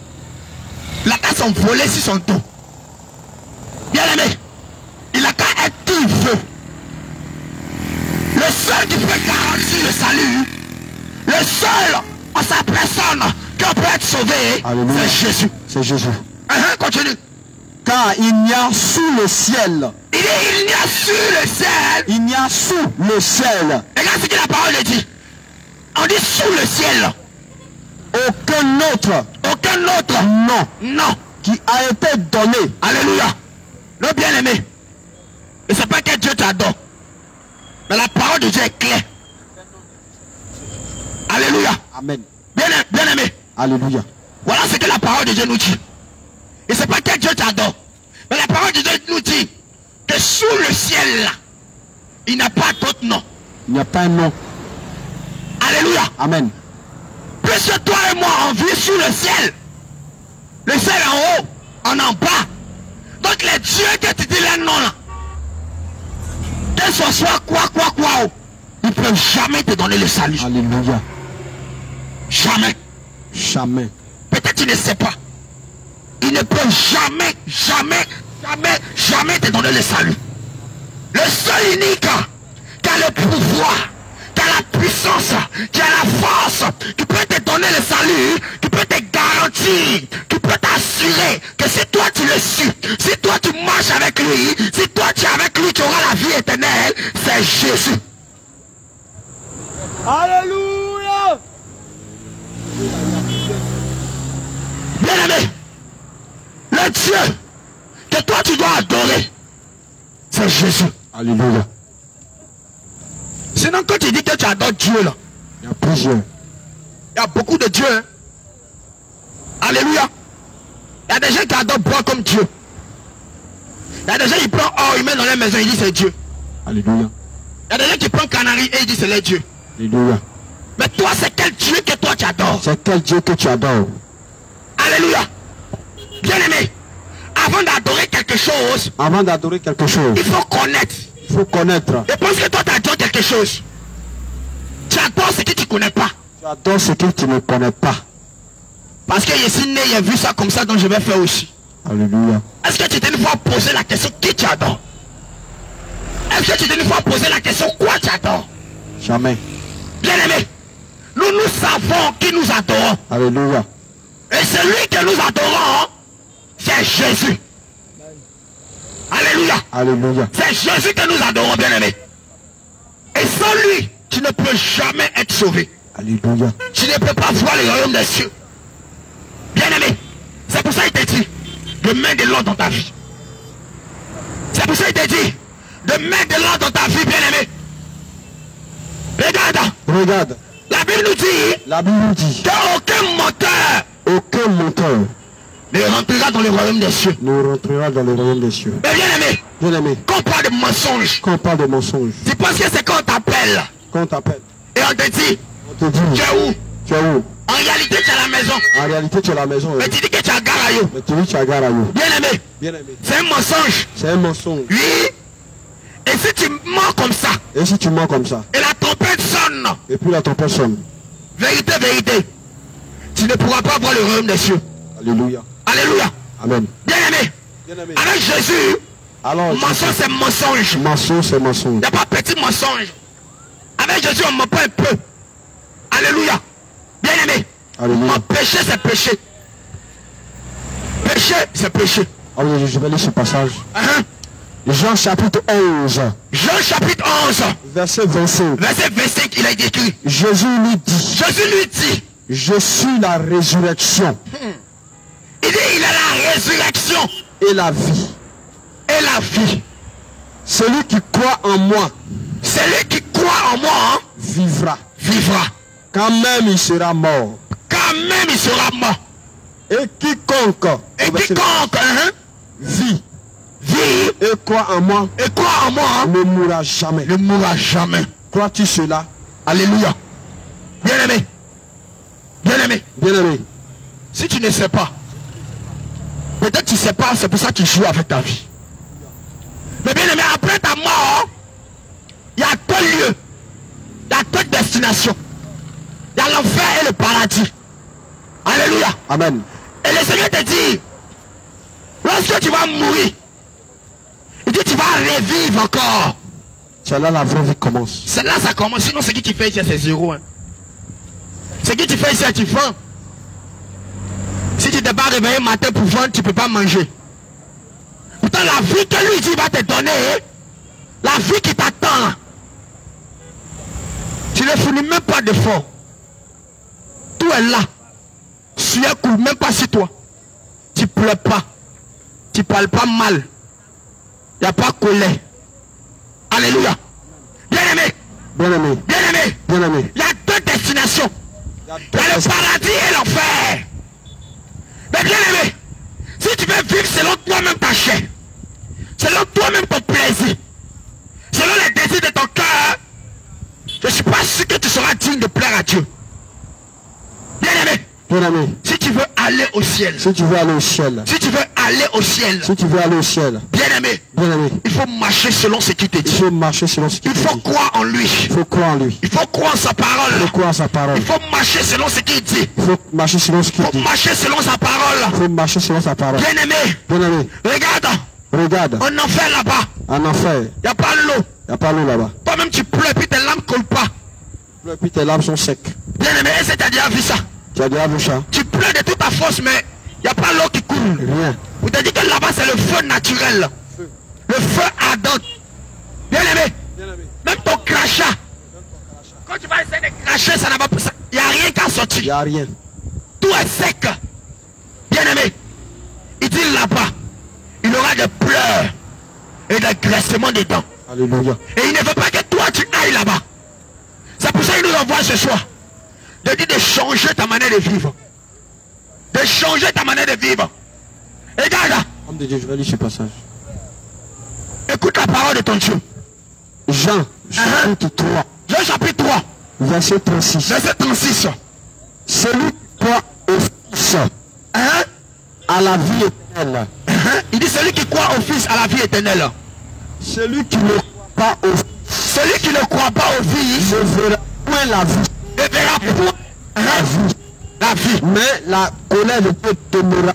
la casse sont volées sur son dos. Bien aimé, il a qu'à être qui il veut. Le seul qui peut garantir le salut, le seul en sa personne qui peut être sauvé, c'est Jésus. C'est Jésus. Continue. Car il n'y a sous le ciel. Il n'y a sur le ciel. Il n'y a sous le ciel. Regarde ce que la parole dit. On dit sous le ciel. Aucun autre. Aucun autre. Non. Non. Qui a été donné. Alléluia. Le bien-aimé. Et c'est pas que Dieu t'adore. Mais la parole de Dieu est claire. Alléluia. Amen. Bien-aimé. Alléluia. Voilà ce que la parole de Dieu nous dit. Et c'est pas que Dieu t'adore. Mais la parole de Dieu nous dit que sous le ciel là, il n'y a pas d'autre nom. Il n'y a pas un nom. Alléluia. Amen. Puisque toi et moi on vit sous le ciel. Le ciel en haut, en bas. Donc les dieux que tu dis les noms là, que ce soit quoi, ils ne peuvent jamais te donner le salut. Alléluia. Jamais. Jamais. Peut-être tu ne sais pas. Ils ne peuvent jamais te donner le salut. Le seul unique qui a le pouvoir, qui a la puissance, qui a la force, qui peut te donner le salut, qui peut te garantir, qui peut t'assurer que si toi tu le suis, si toi tu marches avec lui, si toi tu es avec lui, tu auras la vie éternelle, c'est Jésus. Alléluia. Bien-aimé, le Dieu que toi tu dois adorer, c'est Jésus. Alléluia. Sinon quand tu dis que tu adores Dieu là, Il y a plusieurs. il y a beaucoup de dieux. Hein? Alléluia. Il y a des gens qui adorent boire comme Dieu. Il y a des gens qui prennent or, ils mettent dans les maisons, ils disent c'est Dieu. Alléluia. Il y a des gens qui prennent canari et ils disent c'est les dieux. Alléluia. Mais toi, c'est quel Dieu que toi tu adores? C'est quel Dieu que tu adores? Alléluia. Bien-aimé, avant d'adorer quelque chose, Avant d'adorer quelque chose, il faut connaître. il faut connaître. Et parce que toi tu adores quelque chose, tu adores ce que tu ne connais pas. Tu adores ce que tu ne connais pas. Parce que je suis né, j'ai vu ça comme ça, donc je vais faire aussi. Alléluia. Est-ce que tu t'es une fois posé la question qui tu adores? Est-ce que tu t'es une fois posé la question quoi tu adores? Jamais. Bien-aimé, nous savons qui nous adorons. Alléluia. Et celui que nous adorons, c'est Jésus. Alléluia. Alléluia. C'est Jésus que nous adorons, bien-aimé. Et sans lui, tu ne peux jamais être sauvé. Alléluia. Tu ne peux pas voir le royaume des cieux. Bien-aimé, C'est pour ça qu'il te dit de mettre de l'ordre dans ta vie. C'est pour ça qu'il te dit de mettre de l'ordre dans ta vie, bien-aimé. Regarde. Regarde. La Bible nous dit Aucun menteur ne rentrera dans le royaume des cieux. Mais bien aimé, quand on parle de mensonge, tu penses que c'est quand on t'appelle et on te dit tu es où? En réalité tu es à la maison. Mais tu dis que tu es à Garayo. Bien aimé, c'est un mensonge. Oui. Et si tu mens comme ça, et la trompette sonne, vérité, tu ne pourras pas voir le royaume des cieux. Alléluia. Amen. Bien aimé, avec Jésus, mensonge c'est mensonge. Il n'y a pas petit mensonge. Avec Jésus on ne ment pas un peu. Alléluia. Bien aimé, mon péché c'est péché. Péché c'est péché. Je vais lire ce passage. Jean chapitre 11. Verset 25. Il a été écrit. Jésus lui dit. Je suis la résurrection. Il dit il a la résurrection. Et la vie. Celui qui croit en moi. Vivra. Quand même il sera mort. Et quiconque. Vit. Et croit en moi. Ne mourra jamais. Crois-tu cela? Alléluia. Bien aimé. Si tu ne sais pas, peut-être tu ne sais pas, c'est pour ça que tu joues avec ta vie. Mais bien aimé, après ta mort, il y a deux lieux, il y a deux destinations. Il y a l'enfer et le paradis. Alléluia. Amen. Et le Seigneur te dit, lorsque tu vas mourir, il dit tu vas revivre encore. C'est là la vraie vie commence. C'est là ça commence. Sinon ce qui tu fais ici c'est zéro. Hein. Ce qui tu fais ici tu vends. Si tu t'es pas réveillé matin pour vendre, tu ne peux pas manger. Pourtant la vie que lui dit va te donner, la vie qui t'attend, tu ne finis même pas d'effort. Tout est là. Sueur coule même pas sur toi. Tu pleures pas. Tu parles pas mal. Il n'y a pas de colère. Alléluia. Bien aimé. Il y a deux destinations. Il y a le paradis et l'enfer. Mais bien aimé, si tu veux vivre selon toi-même ta chair, selon toi-même ton plaisir, selon les désirs de ton cœur, je ne suis pas sûr que tu seras digne de plaire à Dieu. Bien aimé, si tu veux aller au ciel, bien aimé, il faut marcher selon ce qu'il te dit. Il faut croire en lui. Il faut croire en sa parole. Il faut marcher selon ce qu'il dit. Il faut marcher selon sa parole. Bien aimé, regarde. En enfer là-bas. Il n'y a pas l'eau. Là-bas. Toi-même tu pleures puis tes larmes ne coulent pas. Puis tes larmes sont secs. Bien aimé, est-ce que tu as déjà vu ça? Tu pleures de toute ta force, mais il n'y a pas l'eau qui coule. Rien. Vous te dites que là-bas c'est le feu naturel. Le feu ardent. Bien aimé. Même ton crachat. Quand tu vas essayer de cracher, ça n'a pas. Il n'y a rien qu'à sortir. Il n'y a rien. Tout est sec. Bien aimé. Il dit là-bas, il aura des pleurs et des graissements des dents. Alléluia. Et il ne veut pas que toi tu ailles là-bas. C'est pour ça qu'il nous envoie ce soir. De dire de changer ta manière de vivre. Regarde. Homme de Dieu, je vais lire ce passage. Écoute la parole de ton Dieu. Jean chapitre 3. Jean chapitre 3. Verset 36. Celui qui croit au Fils à la vie éternelle. Il dit celui qui croit au Fils à la vie éternelle. Celui qui ne croit pas au Fils ne verra point la vie. La vie. Mais la colère de Dieu demeurera.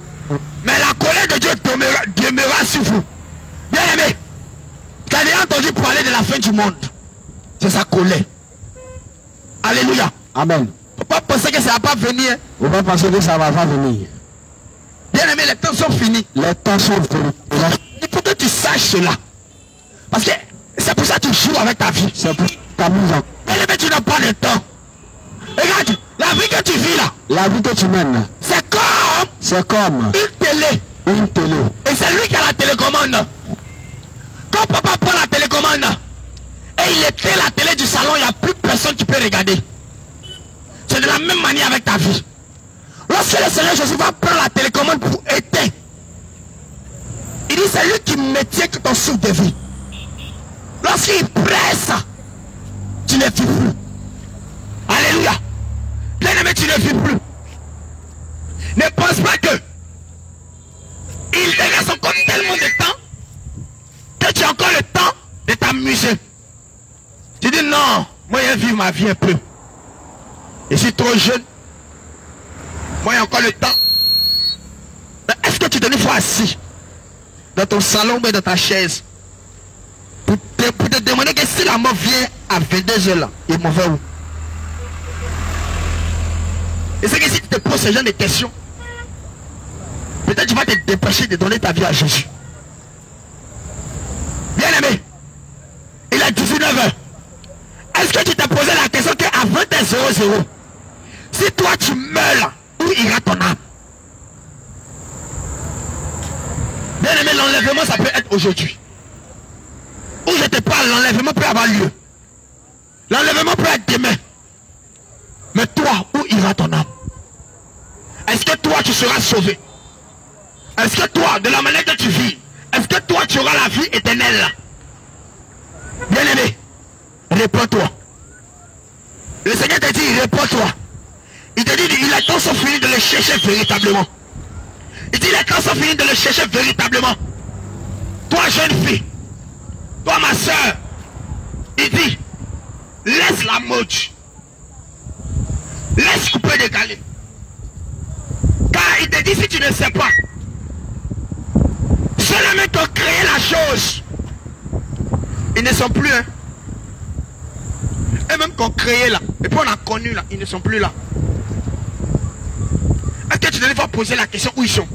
Demeurera sur vous. Bien aimé, tu as déjà entendu parler de la fin du monde. C'est sa colère. Alléluia. Amen. Faut pas penser que ça va pas venir. Faut pas penser que ça va pas venir. Bien aimé, les temps sont finis. Il faut que tu saches cela. Parce que c'est pour ça que tu joues avec ta vie. C'est pour t'amuser. Bien aimé, tu n'as pas de temps. Regarde, la vie que tu vis là. La vie que tu mènes. C'est C'est comme une télé. une télé. Et c'est lui qui a la télécommande. Quand papa prend la télécommande et il éteint la télé du salon, il n'y a plus personne qui peut regarder. C'est de la même manière avec ta vie. Lorsque le Seigneur Jésus va prendre la télécommande pour éteindre, il dit c'est lui qui maintient ton souffle de vie. Lorsqu'il presse, tu ne vis plus. Alléluia. Bien-aimé, tu ne vis plus. Ne pense pas que il te reste encore tellement de temps que tu as encore le temps de t'amuser. Tu dis non, moi je vais vivre ma vie un peu. Je suis trop jeune. Moi j'ai encore le temps. Est-ce que tu te fois assis dans ton salon ou dans ta chaise pour te demander que si la mort vient à 22h là, il m'en va où? Et c'est que si tu te poses ce genre de questions, peut-être tu vas te dépêcher de donner ta vie à Jésus. Bien aimé, il est 19h. Est-ce que tu t'es posé la question qu'à 20h00, si toi tu meurs là, où ira ton âme? Bien aimé, l'enlèvement ça peut être aujourd'hui. Où je te parle, l'enlèvement peut avoir lieu. L'enlèvement peut être demain. Mais toi, où ira ton âme? Est-ce que toi tu seras sauvé? Est-ce que toi, de la manière que tu vis, est-ce que toi tu auras la vie éternelle? Bien aimé, réponds-toi. Le Seigneur te dit, réponds-toi. Il te dit, il est temps sont finis de le chercher véritablement. Il dit, il est temps sont finis de le chercher véritablement. Toi, jeune fille, toi, ma soeur, il dit, laisse la mode. Laisse couper décaler. Car il te dit, si tu ne sais pas, ceux-là qui ont créé la chose, ils ne sont plus. Hein. Et même qu'on créé là, et puis on a connu là, ils ne sont plus là. Est-ce que tu devais poser la question où ils sont?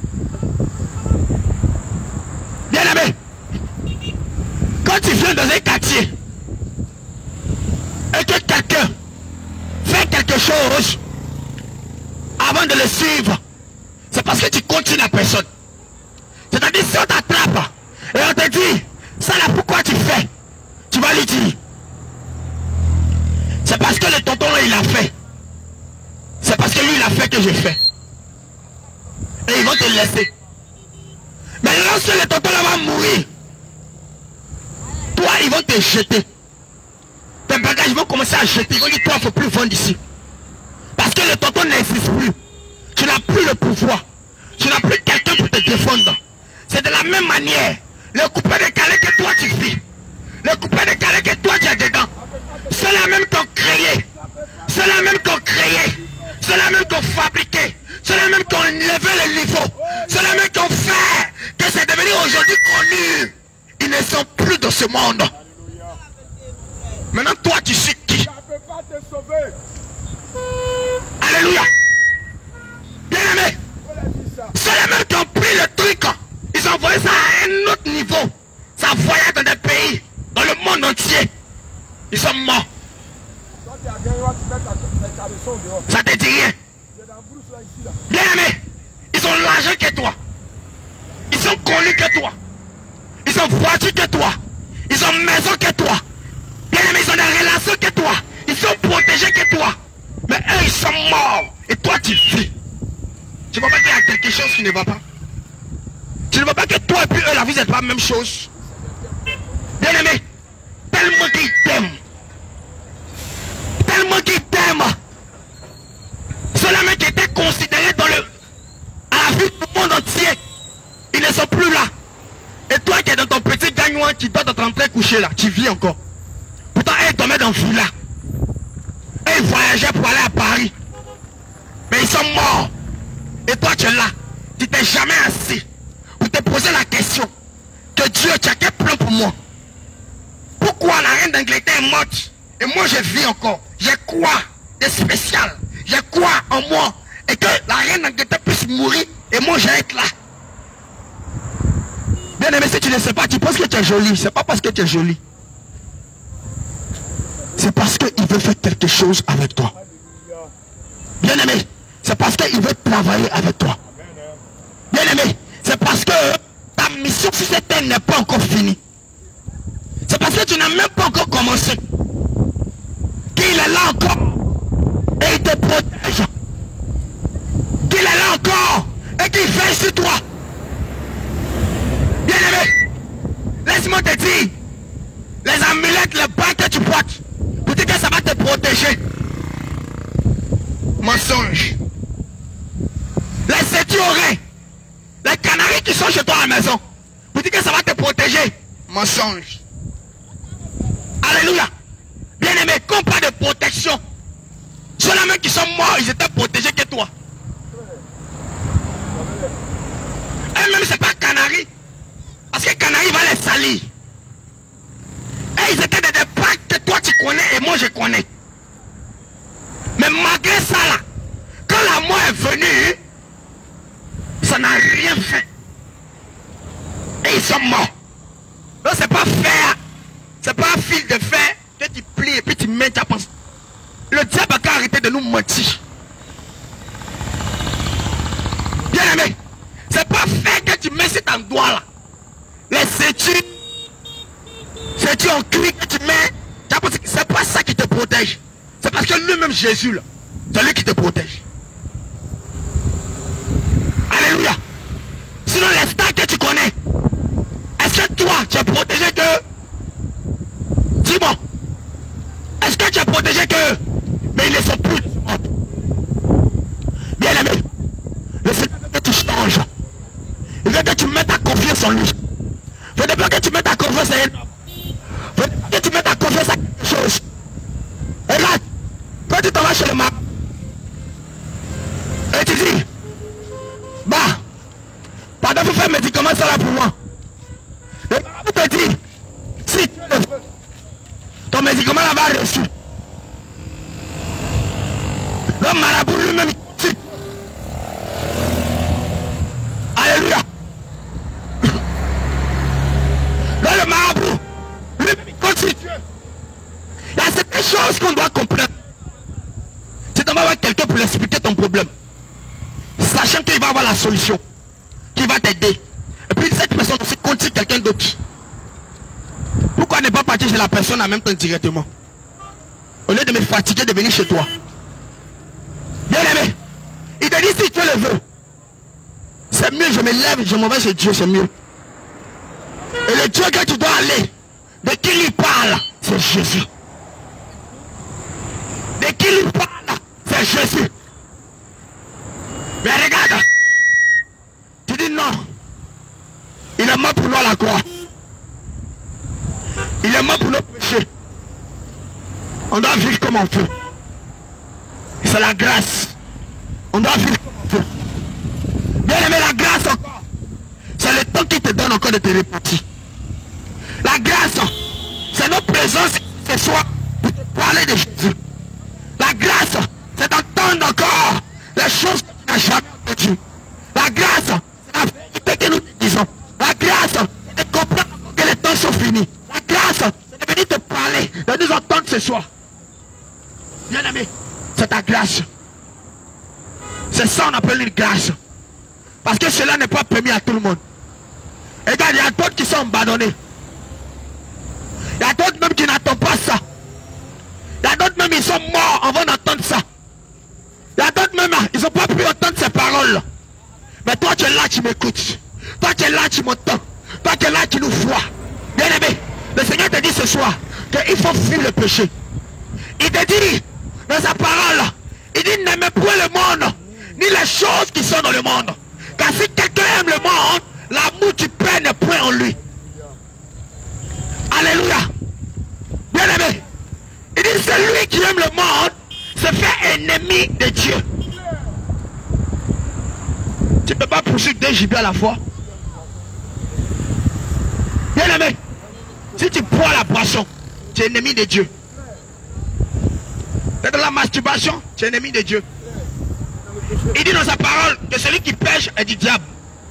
Bien aimé, quand tu viens dans un quartier et que quelqu'un fait quelque chose avant de le suivre, c'est parce que tu continues la personne. C'est-à-dire si on t'attrape et on te dit, ça là pourquoi tu fais? Tu vas lui dire, c'est parce que le tonton là il a fait. C'est parce que lui il a fait que j'ai fait. Et ils vont te laisser. Mais lorsque le tonton là va mourir, toi ils vont te jeter. Tes bagages vont commencer à jeter. Ils vont dire, toi il ne faut plus vendre ici. Parce que le tonton n'existe plus. Tu n'as plus le pouvoir. Tu n'as plus quelqu'un pour te défendre. C'est de la même manière. Le coupé décalé que toi tu vis. Le coupé décalé que toi tu as dedans. Ceux-là même qui ont créé. Ceux-là même qui ont créé. Ceux-là même qui ont fabriqué. Ceux-là même qui ont levé le niveau. Ceux-là même qui ont fait que c'est devenu aujourd'hui connu. Ils ne sont plus dans ce monde. Maintenant toi tu sais qui? Ça ne peut pas te sauver. Alléluia. Bien aimé. Ceux-là même qui ont pris le truc. Ils ont envoyé ça à un autre niveau. Ça voyage dans des pays. Dans le monde entier. Ils sont morts. Ça te dit rien. Bien aimé, ils ont l'argent que toi. Ils sont connus que toi. Ils ont voiture que toi. Ils ont maison que toi. Bien aimé, ils ont des relations que toi. Ils sont protégés que toi. Mais eux, ils sont morts. Et toi, tu vis. Tu ne vois pas qu'il y a quelque chose qui ne va pas. Tu ne vois pas que toi et puis eux, la vie, c'est pas la même chose. Bien aimé, tellement qu'ils t'aiment. Tellement qu'ils t'aiment. Ceux-là qui étaient considérés dans à la vie du monde entier, ils ne sont plus là. Et toi qui es dans ton petit gagnoin, qui dois te rentrer coucher là, tu vis encore. Pourtant, ils dormaient dans le villa. Et ils voyageaient pour aller à Paris. Mais ils sont morts. Et toi tu es là. Tu t'es jamais assis pour te poser la question que Dieu, tu as quel plan pour moi? Pourquoi la reine d'Angleterre est morte et moi je vis encore? J'ai quoi de spécial? J'ai quoi en moi? Et que la reine d'Angleterre puisse mourir et moi je vais être là. Bien aimé, si tu ne sais pas, tu penses que tu es jolie. C'est pas parce que tu es jolie. C'est parce qu'il veut faire quelque chose avec toi. Bien aimé, c'est parce qu'il veut travailler avec toi. Bien-aimé, c'est parce que ta mission sur cette terre n'est pas encore finie. C'est parce que tu n'as même pas encore commencé. Qu'il est là encore et il te protège. Qu'il est là encore et qu'il veille sur toi. Bien-aimé, laisse-moi te dire, les amulettes, les bagues que tu portes, pour dire que ça va te protéger. Mensonge. Les étiorés, les canaris qui sont chez toi à la maison, pour dire que ça va te protéger. Mensonge. Alléluia. Bien-aimé, qu'on parle de protection. Ceux-là qui sont morts, ils étaient protégés que toi. Et même c'est pas canari. Parce que canari va les salir. Et ils étaient des pactes que toi tu connais et moi je connais. Mais malgré ça là, quand la mort est venue, ça n'a rien fait. Et ils sont morts. Donc c'est pas fer. C'est pas un fil de fer que tu plies et puis tu mets ta pensée. Le diable a arrêté de nous mentir. Bien aimé, c'est pas fer que tu mets sur ton doigt là. Les ceintures, ceintures en cuir que tu mets, c'est pas ça qui te protège. C'est parce que lui-même Jésus là, c'est lui qui te protège. Alléluia. Sinon les stars que tu connais, est-ce que toi tu es protégé que... Dis-moi, est-ce que tu es protégé que... Mais ils ne sont plus. Bien aimé, le Seigneur veut que tu changes. Il veut que tu mettes ta confiance en lui. Il veut que tu mettes ta confiance en lui. Il veut que tu mettes ta confiance à quelque chose. Et là, quand tu t'en vas chez le marabout, et tu dis, bah, pardon, vous faites un médicament, ça là pour moi. Le marabout te dit, si tu le veux, ton médicament là va reçu. Le marabout lui-même, alléluia. Là, le marabout, lui-même, continue. Il y a certaines choses qu'on doit comprendre. Tu dois avoir quelqu'un pour expliquer ton problème. Sachant qu'il va avoir la solution. Qui va t'aider. Et puis cette personne aussi continue quelqu'un d'autre. Pourquoi ne pas partir chez la personne en même temps directement? Au lieu de me fatiguer de venir chez toi. Bien aimé, il te dit si tu le veux, c'est mieux, je me lève, je m'en vais chez Dieu, c'est mieux. Et le Dieu que tu dois aller, de qui il parle, c'est Jésus. De qui il parle, c'est Jésus. Mais regarde, tu dis non, il est mort pour nous à la croix. Il est mort pour nos péchés. On doit vivre comme on peut. C'est la grâce. On doit vivre comme on peut. Bien aimé, la grâce encore. C'est le temps qui te donne encore de te repentir. La grâce, c'est notre présence ce soir pour te parler de Jésus. La grâce, c'est d'entendre encore les choses que tu n'as jamais entendues. La grâce, c'est la vérité que nous te disons. La grâce, c'est de comprendre que les temps sont finis. La grâce, c'est de venir te parler, de nous entendre ce soir. Bien aimé, c'est ta grâce. C'est ça qu'on appelle une grâce. Parce que cela n'est pas permis à tout le monde. Et regarde, il y a d'autres qui sont abandonnés. Il y a d'autres même qui n'attendent pas ça. Il y a d'autres même qui sont morts avant d'entendre ça. Il y a d'autres même, ils n'ont pas pu entendre ces paroles. Mais toi tu es là, tu m'écoutes. Toi tu es là, tu m'entends. Toi tu es là, tu nous vois. Bien aimé, le Seigneur te dit ce soir qu'il faut fuir le péché. Il te dit dans sa parole, il dit n'aimez point le monde, ni les choses qui sont dans le monde. Car si quelqu'un aime le monde, l'amour du Père n'est point en lui. Alléluia. Bien aimé, il dit celui qui aime le monde se fait ennemi de Dieu. Tu ne peux pas poursuivre deux gibets à la fois. Bien aimé, si tu bois la boisson, tu es ennemi de Dieu. Tu es dans la masturbation, tu es ennemi de Dieu. Il dit dans sa parole que celui qui pêche est du diable.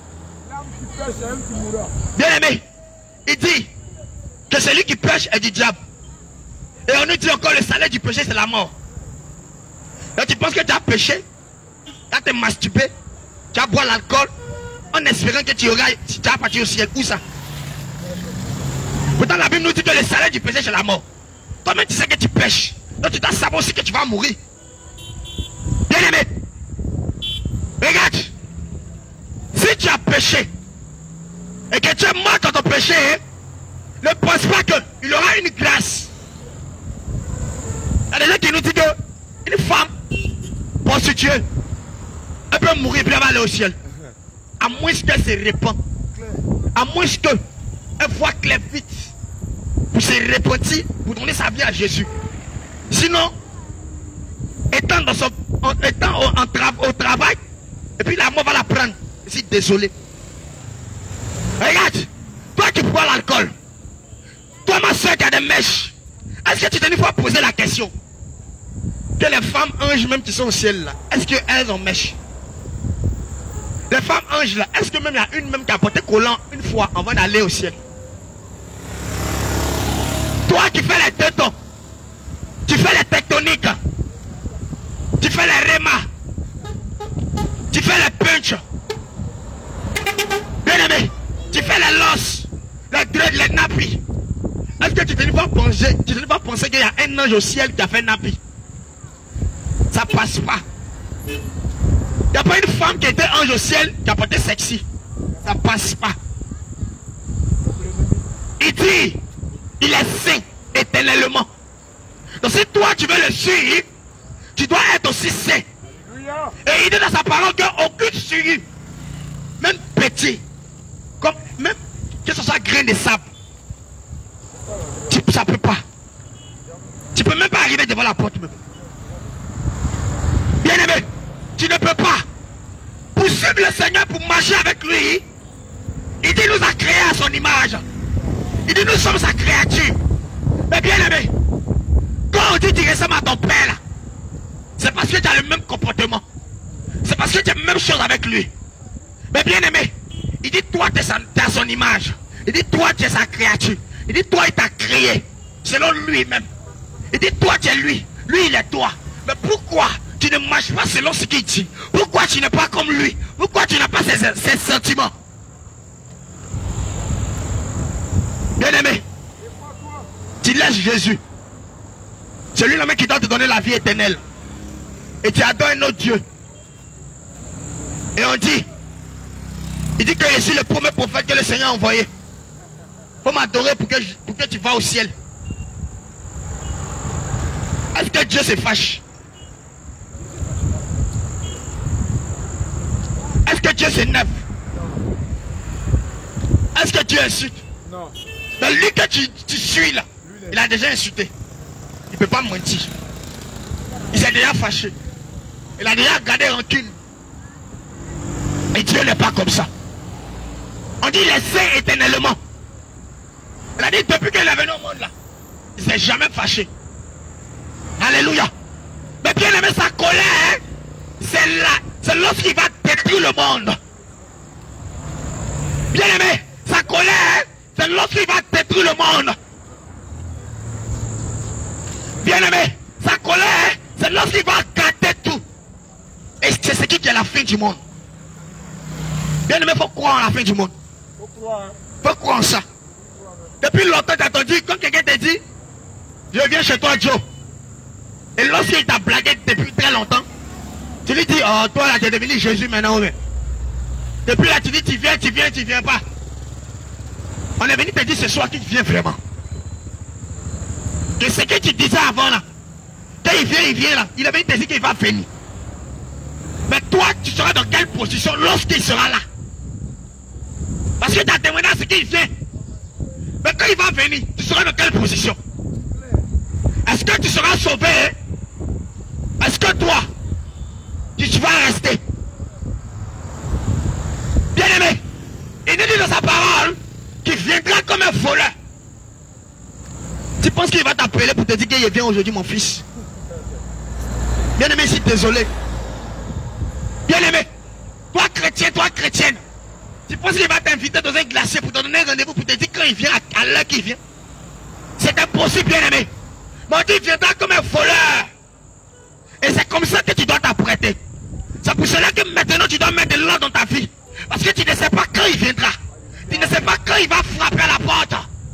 Bien aimé, il dit que celui qui pêche est du diable. Et on nous dit encore le salaire du péché c'est la mort. Donc tu penses que tu as péché, tu as te masturbé, tu as boire l'alcool, en espérant que tu vas partir au ciel. Où ça? Pourtant la Bible nous dit que le salaire du péché c'est la mort. Toi-même tu sais que tu pêches. Donc tu dois savoir aussi que tu vas mourir. Bien aimé, regarde. Si tu as péché et que tu es mort dans ton péché, ne pense pas qu'il y aura une grâce. Il y a des gens qui nous disent qu'une femme prostituée, elle peut mourir et puis elle va aller au ciel. À moins qu'elle se répand. À moins qu'elle voit clair vite. Pour se repentir, pour donner sa vie à Jésus. Sinon, étant au travail, et puis la mort va la prendre. Je suis désolé. Regarde, toi qui bois l'alcool, toi ma soeur qui a des mèches, est-ce que tu t'es une fois posé la question que les femmes anges même qui sont au ciel là, est-ce qu'elles ont mèches? Les femmes anges là, est-ce que même il y a une même qui a porté collant une fois avant d'aller au ciel? Toi qui fais les tétons, tu fais les tectoniques, tu fais les rémas, tu fais les punch, bien aimé, tu fais les losses, les dreads, les nappies. Est-ce que tu t'es pas pensé qu'il y a un ange au ciel qui a fait nappy? Ça passe pas. Il n'y a pas une femme qui était ange au ciel qui a porté sexy. Ça passe pas. Il dit, il est saint éternellement. Donc si toi tu veux le suivre, tu dois être aussi saint. Et il dit dans sa parole qu'aucune suivi, même petit, comme même que ce soit grain de sable, ça peut pas. Tu peux même pas arriver devant la porte même. Bien aimé, tu ne peux pas. Pour suivre le Seigneur, pour marcher avec lui, il dit nous a créé à son image. Il dit nous sommes sa créature. Mais bien aimé, quand on dit tu ressembles à ton père là, c'est parce que tu as le même comportement. C'est parce que tu as la même chose avec lui. Mais bien aimé, il dit toi tu es à son image. Il dit toi tu es sa créature. Il dit toi il t'a créé selon lui-même. Il dit toi tu es lui. Lui il est toi. Mais pourquoi tu ne marches pas selon ce qu'il dit? Pourquoi tu n'es pas comme lui? Pourquoi tu n'as pas ses sentiments? Bien aimé, tu laisses Jésus. C'est lui le mec qui doit te donner la vie éternelle. Et tu adores un autre Dieu. Et on dit, il dit que je suis le premier prophète que le Seigneur a envoyé. Faut m'adorer pour que tu vas au ciel. Est-ce que Dieu se fâche? Est-ce que Dieu s'énerve? Est-ce que Dieu insulte? Non. Mais lui que tu suis là, il a déjà insulté. Il ne peut pas mentir. Il s'est déjà fâché. Il a déjà gardé rancune. Mais Dieu n'est pas comme ça. On dit les saints éternellement. Il a dit depuis qu'il est venu au monde là, il ne s'est jamais fâché. Alléluia. Mais bien aimé, sa colère, c'est lorsqu'il va détruire le monde. Bien aimé, sa colère, c'est lorsqu'il va détruire le monde. Bien aimé, sa colère, c'est lorsqu'il va gâter tout. Et c'est ce qui est la fin du monde. Bien aimé, il faut croire en la fin du monde. Il faut croire en ça. Depuis longtemps, tu as entendu, quand quelqu'un te dit, je viens chez toi, Joe. Et lorsqu'il t'a blagué depuis très longtemps, tu lui dis, oh, toi là, tu es devenu Jésus maintenant. Oui. Depuis là, tu dis, tu viens pas. On est venu te dire ce soir qu'il vient vraiment. Que ce que tu disais avant là, quand il vient là, il est venu te dire qu'il va venir. Mais toi, tu seras dans quelle position lorsqu'il sera là? Parce que tu as témoigné à ce qu'il vient. Mais quand il va venir, tu seras dans quelle position? Est-ce que tu seras sauvé? Est-ce que toi, tu vas rester? Bien aimé, il nous dit dans sa parole qu'il viendra comme un voleur. Tu penses qu'il va t'appeler pour te dire qu'il vient aujourd'hui, mon fils? Bien aimé, je suis désolé. Bien aimé, toi chrétien, toi chrétienne, tu penses qu'il va t'inviter dans un glacier pour te donner un rendez-vous pour te dire quand il vient, à l'heure qu'il vient? C'est impossible, bien aimé. Mais il viendra comme un voleur. Et c'est comme ça que tu dois t'apprêter. C'est pour cela que maintenant tu dois mettre de l'ordre dans ta vie. Parce que tu ne sais pas quand il viendra. Tu ne sais pas quand il va frapper à la porte.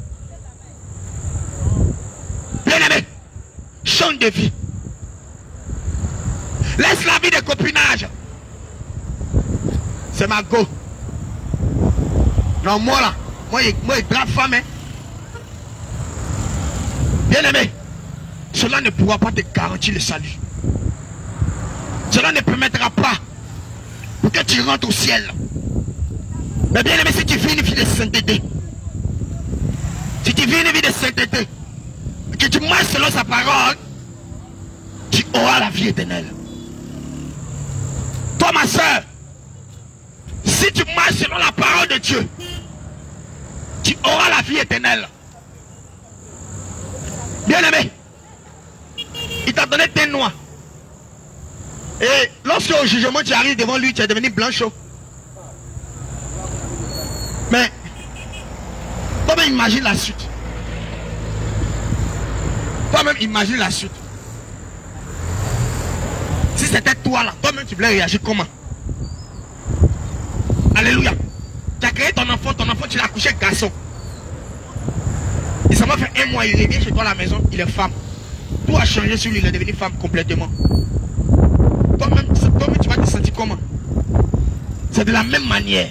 Bien-aimé, change de vie. Laisse la vie de copinage. C'est ma go. Non, moi là, moi grave femme. Hein. Bien-aimé, cela ne pourra pas te garantir le salut. Cela ne permettra pas pour que tu rentres au ciel. Mais bien aimé, si tu vis une vie de sainteté, si tu vis une vie de sainteté, que tu marches selon sa parole, tu auras la vie éternelle. Toi ma soeur, si tu marches selon la parole de Dieu, tu auras la vie éternelle. Bien aimé, il t'a donné tes noix. Et lorsque au jugement tu arrives devant lui, tu es devenu blanchot. Mais, toi-même imagine la suite. Toi-même imagine la suite. Si c'était toi là, toi-même tu voulais réagir comment? Alléluia. Tu as créé ton enfant tu l'as accouché garçon. Et ça m'a fait 1 mois, il revient chez toi à la maison, il est femme. Tout a changé sur lui, il est devenu femme complètement. Toi-même tu vas te sentir comment? C'est de la même manière.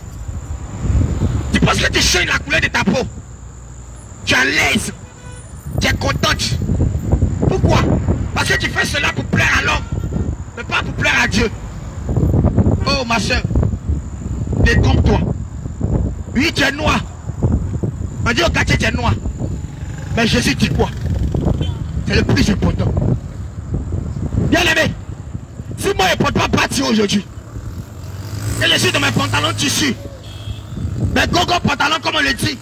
Tu penses que tu changes la couleur de ta peau. Tu es à l'aise. Tu es contente. Pourquoi? Parce que tu fais cela pour plaire à l'homme, mais pas pour plaire à Dieu. Oh ma soeur, détrompe-toi. Oui, tu es noir. On dit au quartier tu es noir. Mais Jésus dit quoi? C'est le plus important. Bien aimé, si moi je ne porte pas partir aujourd'hui, et je suis dans mes pantalons tissus, mes gogo pantalons comme on le dit,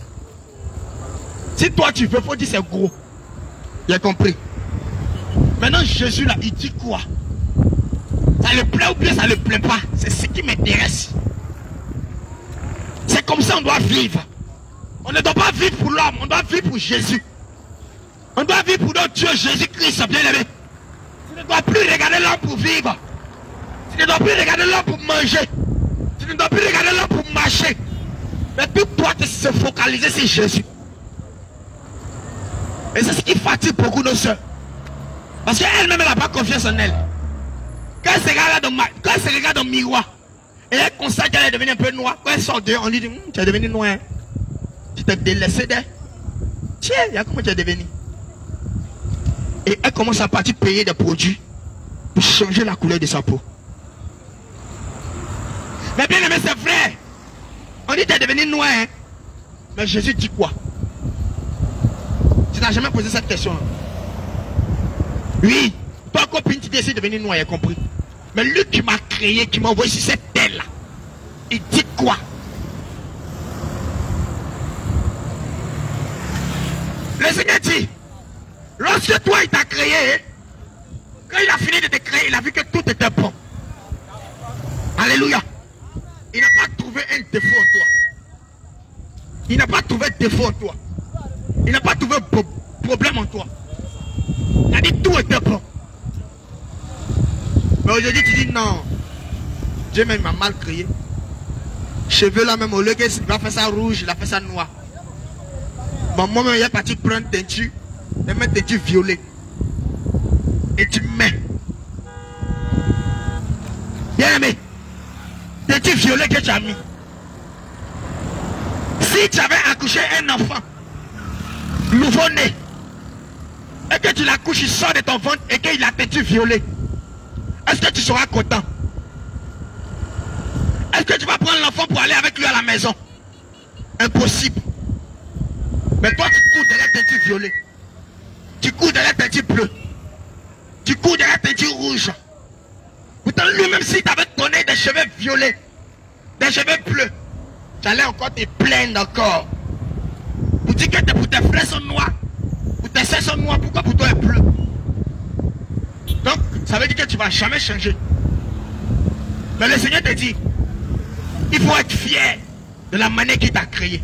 si toi tu veux, faut dire c'est gros. Il a compris. Maintenant Jésus là, il dit quoi? Ça le plaît ou bien ça ne le plaît pas? C'est ce qui m'intéresse. C'est comme ça on doit vivre. On ne doit pas vivre pour l'homme, on doit vivre pour Jésus. On doit vivre pour notre Dieu Jésus-Christ, bien aimé. Tu ne dois plus regarder l'homme pour vivre. Tu ne dois plus regarder l'homme pour manger. Tu ne dois plus regarder l'homme pour marcher. Mais tout doit se focaliser sur Jésus. Et c'est ce qui fatigue beaucoup nos soeurs. Parce qu'elle-même n'a pas confiance en elle. Quand elle se regarde dans le miroir, et elle constate qu'elle est devenue un peu noire, quand elle sort dehors, on lui dit, tu es devenu noir. Hein? Tu t'es délaissé d'elle. Tiens, comment tu es devenu? Et elle commence à partir payer des produits pour changer la couleur de sa peau. Mais bien aimé, c'est vrai. On dit que tu es devenu noir. Hein? Mais Jésus dit quoi? Tu n'as jamais posé cette question. Oui, toi copine, tu décides de devenir noir, il a compris. Mais lui qui m'a créé, qui m'a envoyé sur cette terre-là, il dit quoi? Le Seigneur dit, lorsque toi il t'a créé, quand il a fini de te créer, il a vu que tout était bon. Alléluia. Il n'a pas trouvé un défaut en toi. Il n'a pas trouvé de défaut en toi. Il n'a pas trouvé problème en toi. Il a dit tout était bon. Mais aujourd'hui tu dis non. Dieu même m'a mal créé. Cheveux là même au lieu qu'il va faire ça rouge, il a fait ça noir. Moi-même il est parti prendre teinture. Il met teinture violet. Et tu mets. Bien aimé. Teinture violet que tu as mis. Si tu avais accouché un enfant nouveau-né et que tu l'accouches, il sort de ton ventre et qu'il a teinture violet, est-ce que tu seras content? Est-ce que tu vas prendre l'enfant pour aller avec lui à la maison? Impossible. Mais toi tu cours derrière teinture violet. Tu cours derrière teinture bleue. Tu cours derrière teinture rouge. Pourtant lui-même s'il t'avait donné des cheveux violets, des cheveux bleus, tu allais encore te plaindre encore. Pour dire que pour tes frères sont noirs, pour tes sœurs sont noirs, pourquoi pour toi est bleu? Donc ça veut dire que tu ne vas jamais changer. Mais le Seigneur te dit, il faut être fier de la manière qu'il t'a créé.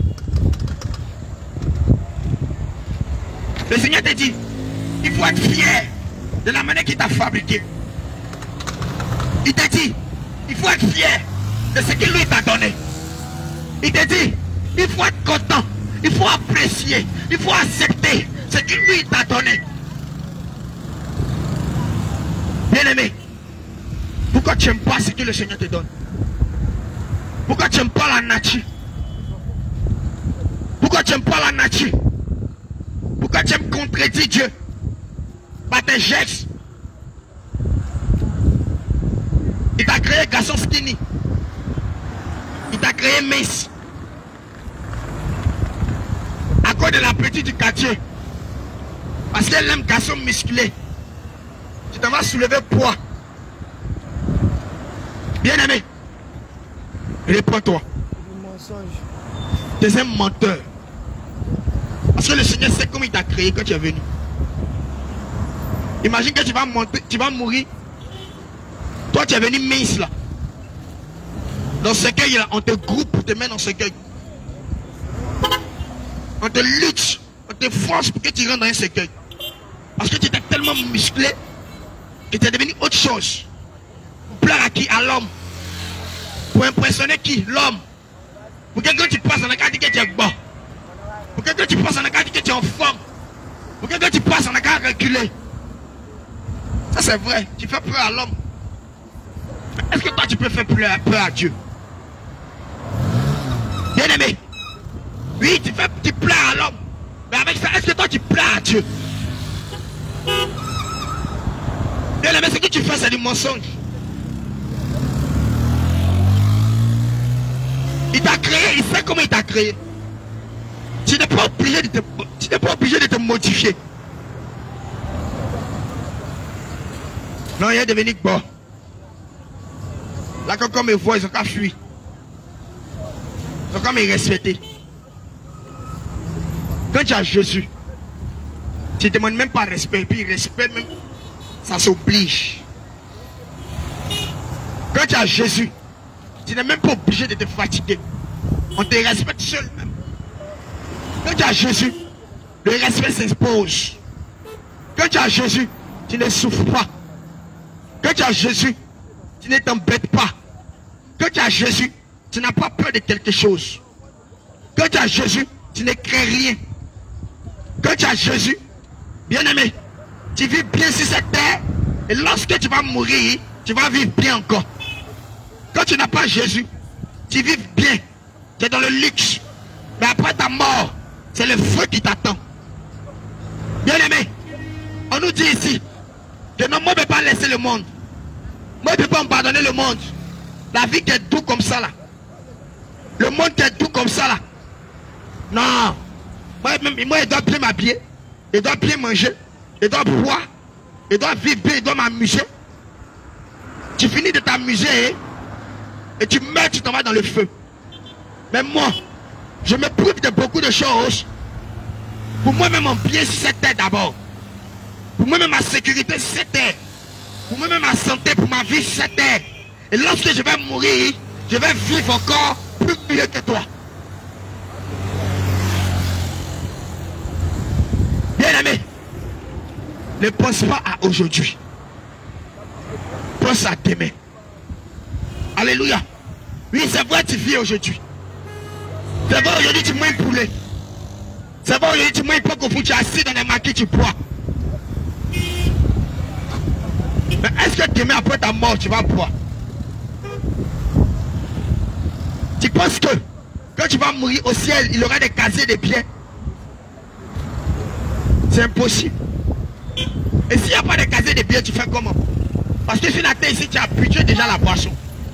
Le Seigneur te dit, il faut être fier de la manière qu'il t'a fabriqué. Il te dit, il faut être fier de ce qu'il lui t'a donné. Il te dit, il faut être content, il faut apprécier, il faut accepter ce qu'il lui t'a donné. Bien-aimé, pourquoi tu n'aimes pas ce que le Seigneur te donne? Pourquoi tu n'aimes pas la nature? Pourquoi tu n'aimes pas la nature? Pourquoi tu aimes contredire Dieu par tes gestes? Il t'a créé garçon skinny. Il t'a créé mince. À cause de la petite du quartier. Parce qu'elle aime garçon musclé. Tu t'en vas soulever poids. Bien-aimé, réponds-toi. Tu es un menteur. Parce que le Seigneur sait comment il t'a créé quand tu es venu. Imagine que tu vas monter, tu vas mourir. Toi, tu es venu mince là. Dans ce cercueil là, on te groupe pour te mettre dans ce cercueil. On te lutte, on te force pour que tu rentres dans un cercueil. Parce que tu étais tellement musclé que tu es devenu autre chose. Pour plaire à qui? À l'homme. Pour impressionner qui? L'homme. Pour que quand tu passes, on a qu'à dire que tu es bon. Pour que quand tu passes, on a qu'à dire que tu es en forme. Pour que quand tu passes, on a qu'à reculer. Ça c'est vrai, tu fais peur à l'homme. Est-ce que toi tu peux faire peur à Dieu? Bien-aimé, oui, tu plais à l'homme. Mais avec ça, est-ce que toi tu plais à Dieu? Bien-aimé, ce que tu fais, c'est du mensonge. Il t'a créé, il sait comment il t'a créé. Tu n'es pas obligé de te modifier. Non, il est devenu bon. Là, quand on me voit, ils ont qu'à fuir. Ils ont qu'à me respecter. Quand tu as Jésus, tu ne demandes même pas respect. Puis respect même, ça s'oblige. Quand tu as Jésus, tu n'es même pas obligé de te fatiguer. On te respecte seul même. Quand tu as Jésus, le respect s'impose. Quand tu as Jésus, tu ne souffres pas. Quand tu as Jésus, tu ne t'embêtes pas. Quand tu as Jésus, tu n'as pas peur de quelque chose. Quand tu as Jésus, tu ne crains rien. Quand tu as Jésus, bien-aimé, tu vis bien sur cette terre. Et lorsque tu vas mourir, tu vas vivre bien encore. Quand tu n'as pas Jésus, tu vis bien. Tu es dans le luxe. Mais après ta mort, c'est le feu qui t'attend. Bien-aimé, on nous dit ici que non, moi je ne peux pas laisser le monde. Moi je ne peux pas me pardonner le monde. La vie qui est doux comme ça là. Le monde qui est doux comme ça là. Non. Moi je dois bien m'habiller. Je dois bien manger. Je dois boire. Je dois vivre bien. Je dois m'amuser. Tu finis de t'amuser et tu meurs, tu t'en vas dans le feu. Mais moi, je me prive de beaucoup de choses. Pour moi-même mon bien sur cette terre d'abord. Pour moi-même ma sécurité sur cette terre. Pour moi-même ma santé, pour ma vie sur cette terre. Et lorsque je vais mourir, je vais vivre encore plus mieux que toi. Bien-aimé, ne pense pas à aujourd'hui. Pense à demain. Alléluia. Oui, c'est vrai, tu vis aujourd'hui. C'est vrai, aujourd'hui, tu manges poulet. C'est vrai, aujourd'hui, tu manges pas qu'au foot, tu es assis dans les maquis, tu bois. Mais est-ce que demain, après ta mort, tu vas boire? Tu penses que quand tu vas mourir au ciel, il y aura des casiers de biens? C'est impossible. Et s'il n'y a pas de casier de biens, tu fais comment? Parce que sur la terre ici, tu as habitué déjà à la boisson.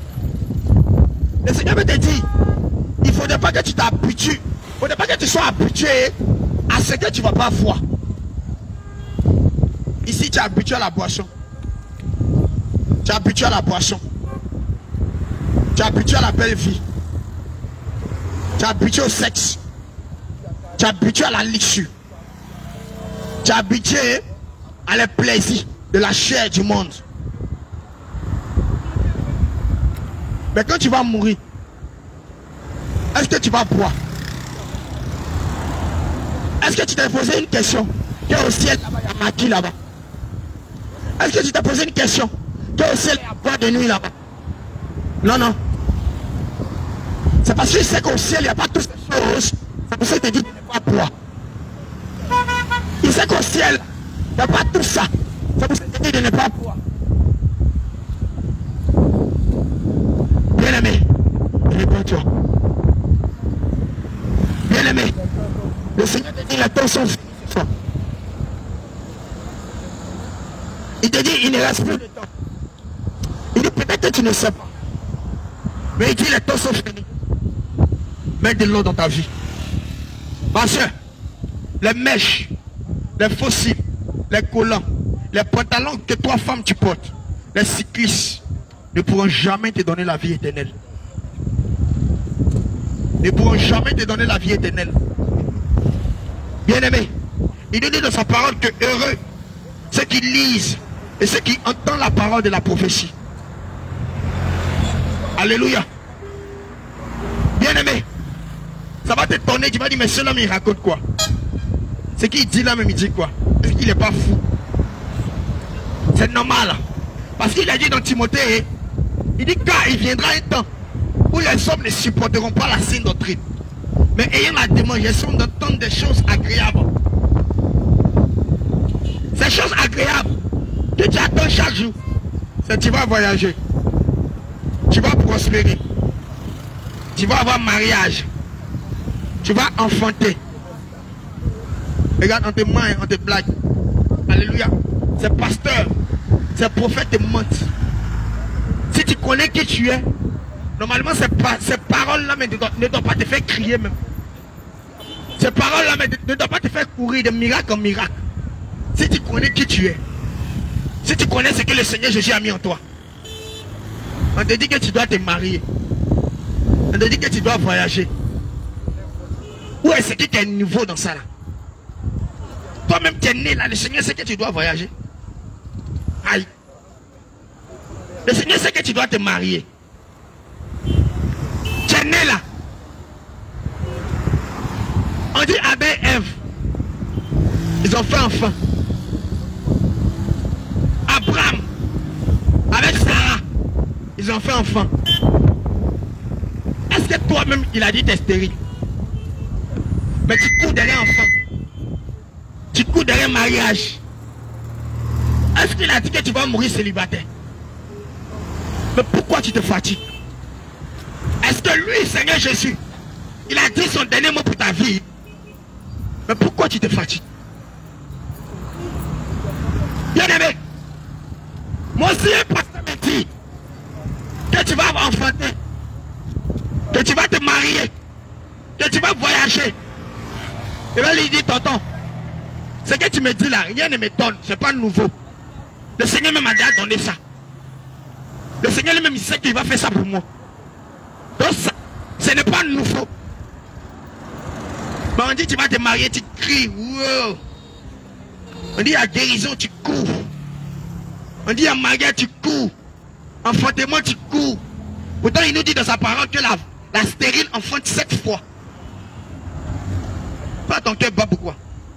Le Seigneur me dit, il ne faudrait pas que tu t'habitues. Il ne faudrait pas que tu sois habitué à ce que tu ne vas pas voir. Ici, tu es habitué à la boisson. Tu es habitué à la boisson. Tu es habitué à la belle vie. Tu es habitué au sexe. Tu es habitué à la luxure. Tu es habitué à les plaisirs de la chair du monde. Mais quand tu vas mourir, est-ce que tu vas boire? Est-ce que tu t'es posé une question? Qu'il y a au ciel là-bas, il y a maquis là-bas. Est-ce que tu t'es posé une question? Qu'il y a au ciel, il y a bois de nuit là-bas. Non, non. C'est parce qu'il sait qu'au ciel, il n'y a pas toutes ces choses. C'est pour ça qu'il te dit de ne pas boire. Il sait qu'au ciel, il n'y a pas tout ça. C'est pour ça qu'il te dit de ne pas boire. Bien-aimé, réponds-toi. Bien-aimé, le Seigneur te dit la temps sont finis ce soir. Il te dit il ne reste plus de temps. Il dit peut-être que tu ne sais pas. Mais il dit les temps sont finis. Mets de l'eau dans ta vie. Ma soeur, les mèches, les fossiles, les collants, les pantalons que toi femme tu portes, les cyclistes ne pourront jamais te donner la vie éternelle. Ne pourront jamais te donner la vie éternelle. Bien-aimé, il nous dit dans sa parole que heureux ceux qui lisent et ceux qui entendent la parole de la prophétie. Alléluia. Bien-aimé, ça va t'étonner, tu vas dire mais ce homme il raconte quoi? Ce qu'il dit là même il dit quoi? Est-ce qu'il n'est pas fou? C'est normal. Parce qu'il a dit dans Timothée, il dit car il viendra un temps où les hommes ne supporteront pas la saine doctrine, mais ayant la démangeaison d'entendre des choses agréables. Ces choses agréables que tu attends chaque jour, c'est que tu vas voyager, tu vas prospérer, tu vas avoir mariage, tu vas enfanter. Regarde, on te ment, on te blague. Alléluia. Ces pasteurs, ces prophètes te mentent. Si tu connais qui tu es, normalement ces paroles-là ne doivent pas te faire crier même. Ces paroles-là ne doivent pas te faire courir de miracle en miracle. Si tu connais qui tu es, si tu connais ce que le Seigneur Jésus a mis en toi, on te dit que tu dois te marier, on te dit que tu dois voyager. Où est-ce que tu es nouveau dans ça là? Toi-même tu es né là, le Seigneur sait que tu dois voyager. Aïe. Le Seigneur sait que tu dois te marier. Tu es né là. On dit Adam et Ève, ils ont fait enfant. Abraham, avec Sarah, ils ont fait enfant. Est-ce que toi-même, il a dit t'es stérile? Mais tu cours derrière enfant. Tu cours derrière mariage. Est-ce qu'il a dit que tu vas mourir célibataire? Mais pourquoi tu te fatigues? Est-ce que lui, Seigneur Jésus, il a dit son dernier mot pour ta vie? Mais pourquoi tu te fatigues? Bien-aimé, moi aussi un pasteur me dit que tu vas enfanter, que tu vas te marier, que tu vas voyager. Et bien lui dit, tonton, ce que tu me dis là, rien ne me donne, c'est pas nouveau. Le Seigneur même a déjà donné ça. Le Seigneur lui-même il sait qu'il va faire ça pour moi. Donc ça, ce n'est pas nouveau. Mais on dit tu vas te marier, tu cries, wow. On dit à guérison, tu cours. On dit à mariage, tu cours. Enfantement, tu cours. Pourtant, il nous dit dans sa parole que la stérile enfante 7 fois. Pas ton cœur bat pourquoi?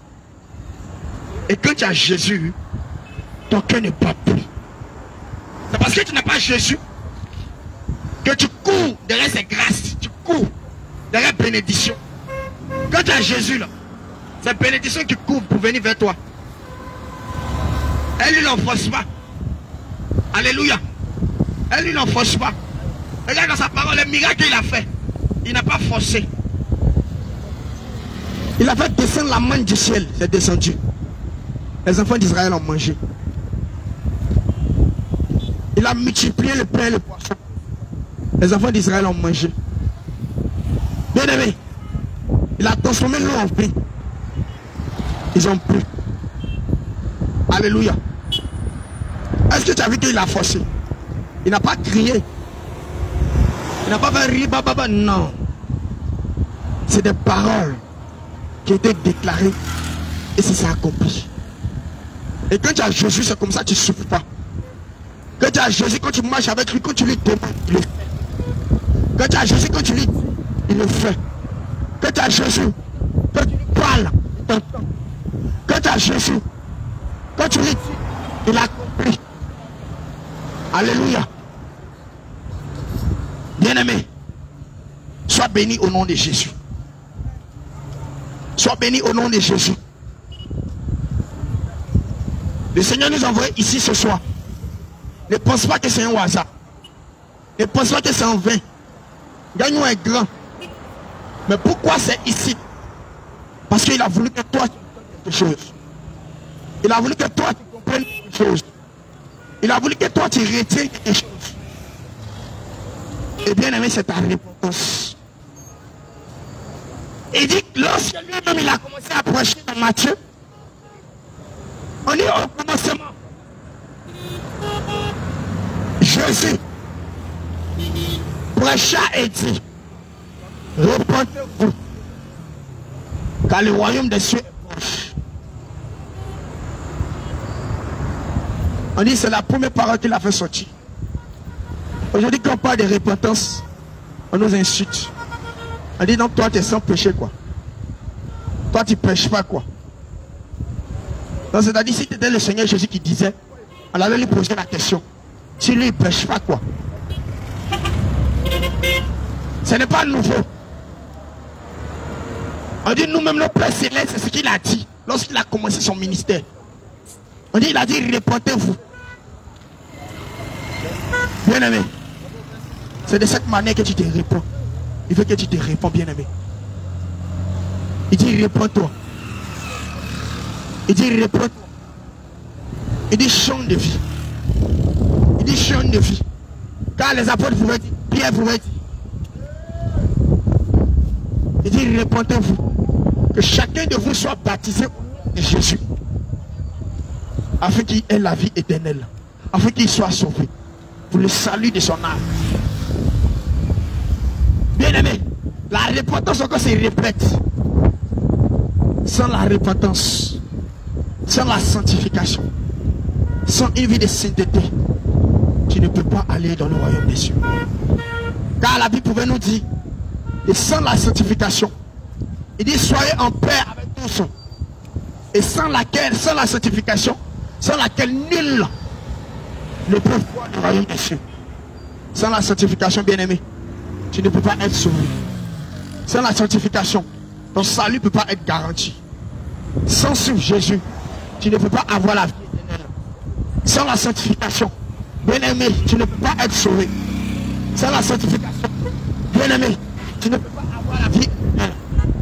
Et quand tu as Jésus, ton cœur ne bat plus. C'est parce que tu n'as pas Jésus que tu cours derrière ses grâces. Tu cours derrière bénédiction. Quand tu as Jésus là, c'est bénédiction qui court pour venir vers toi. Elle ne l'enforce pas. Alléluia. Elle ne l'enforce pas. Regarde dans sa parole, le miracle qu'il a fait. Il n'a pas forcé. Il a fait descendre la main du ciel. C'est descendu. Les enfants d'Israël ont mangé. Il a multiplié le pain et le poisson. Les enfants d'Israël ont mangé. Bien aimé, il a transformé l'eau en vin. Ils ont bu. Alléluia. Est-ce que tu as vu qu'il a forcé? Il n'a pas crié. Il n'a pas fait rire, baba, non. C'est des paroles qui étaient déclarées et ça s'est accompli. Et quand tu as Jésus, c'est comme ça, tu ne souffres pas. Quand tu as Jésus, quand tu marches avec lui, quand tu lui demandes, il le fait. Quand tu as Jésus, quand tu lui dis, il le fait. Quand tu as Jésus, quand tu lui parles, il t'entend. Quand tu as Jésus, quand tu lui dis, il a compris. Alléluia. Bien-aimé, sois béni au nom de Jésus. Sois béni au nom de Jésus. Le Seigneur nous envoie ici ce soir. Ne pense pas que c'est un hasard. Ne pense pas que c'est en vain. Gagnons est grand. Mais pourquoi c'est ici? Parce qu'il a voulu que toi tu comprennes quelque chose. Il a voulu que toi tu comprennes quelque chose. Il a voulu que toi tu retiennes quelque chose. Et bien aimé, c'est ta réponse. Il dit que lorsque lui-même il a commencé à prêcher dans Matthieu, on dit au commencement, Jésus prêcha et dit, repentez-vous, car le royaume des cieux est proche. On dit c'est la première parole qu'il a fait sortir. Aujourd'hui quand on parle de repentance, on nous insulte. On dit donc toi tu es sans péché quoi. Toi tu ne prêches pas quoi. Donc c'est-à-dire si c'était le Seigneur Jésus qui disait, on allait lui poser la question. Si lui il ne prêche pas quoi. Ce n'est pas nouveau. On dit nous-mêmes nos Pères célestes, c'est ce qu'il a dit lorsqu'il a commencé son ministère. On dit il a dit repentez-vous. Bien aimé. C'est de cette manière que tu te réponds. Il veut que tu te réponds, bien aimé. Il dit réponds-toi. Il dit réponds-toi. Il dit change de vie. Il dit change de vie. Car les apôtres pouvaient dire, Pierre pouvait dire. Il dit répentez-vous. Que chacun de vous soit baptisé au nom de Jésus. Afin qu'il ait la vie éternelle. Afin qu'il soit sauvé. Pour le salut de son âme. Bien aimé, la repentance encore se répète. Sans la repentance, sans la sanctification, sans une vie de sainteté, tu ne peux pas aller dans le royaume des cieux. Car la Bible pouvait nous dire, et sans la sanctification, il dit soyez en paix avec tous. Et sans laquelle, sans la sanctification, sans laquelle nul ne peut voir le royaume des cieux. Sans la sanctification, bien aimé, tu ne peux pas être sauvé. Sans la sanctification, ton salut ne peut pas être garanti. Sans suivre Jésus, tu ne peux pas avoir la vie éternelle. Sans la sanctification, bien aimé, tu ne peux pas être sauvé. Sans la sanctification, bien aimé, tu ne peux pas avoir la vie éternelle.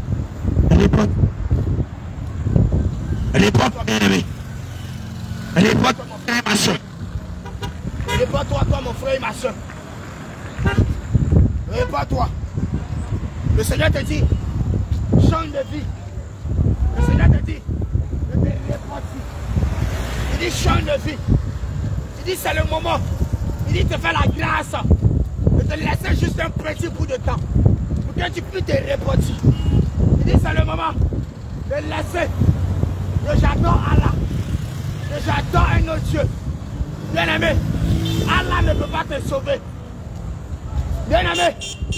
Réponds-toi, bien aimé. Réponds-toi, mon frère et ma soeur. Réponds-toi, toi, mon frère et ma soeur. Réponds-toi. Le Seigneur te dit, change de vie. Le Seigneur te dit, ne te réponds-tu. Il dit, change de vie. Il dit, c'est le moment. Il dit, te fais la grâce de te laisser juste un petit bout de temps pour que tu puisses te répondre. Il dit, c'est le moment de laisser que j'adore Allah, que j'adore un autre Dieu. Bien aimé, Allah ne peut pas te sauver. Bien aimé,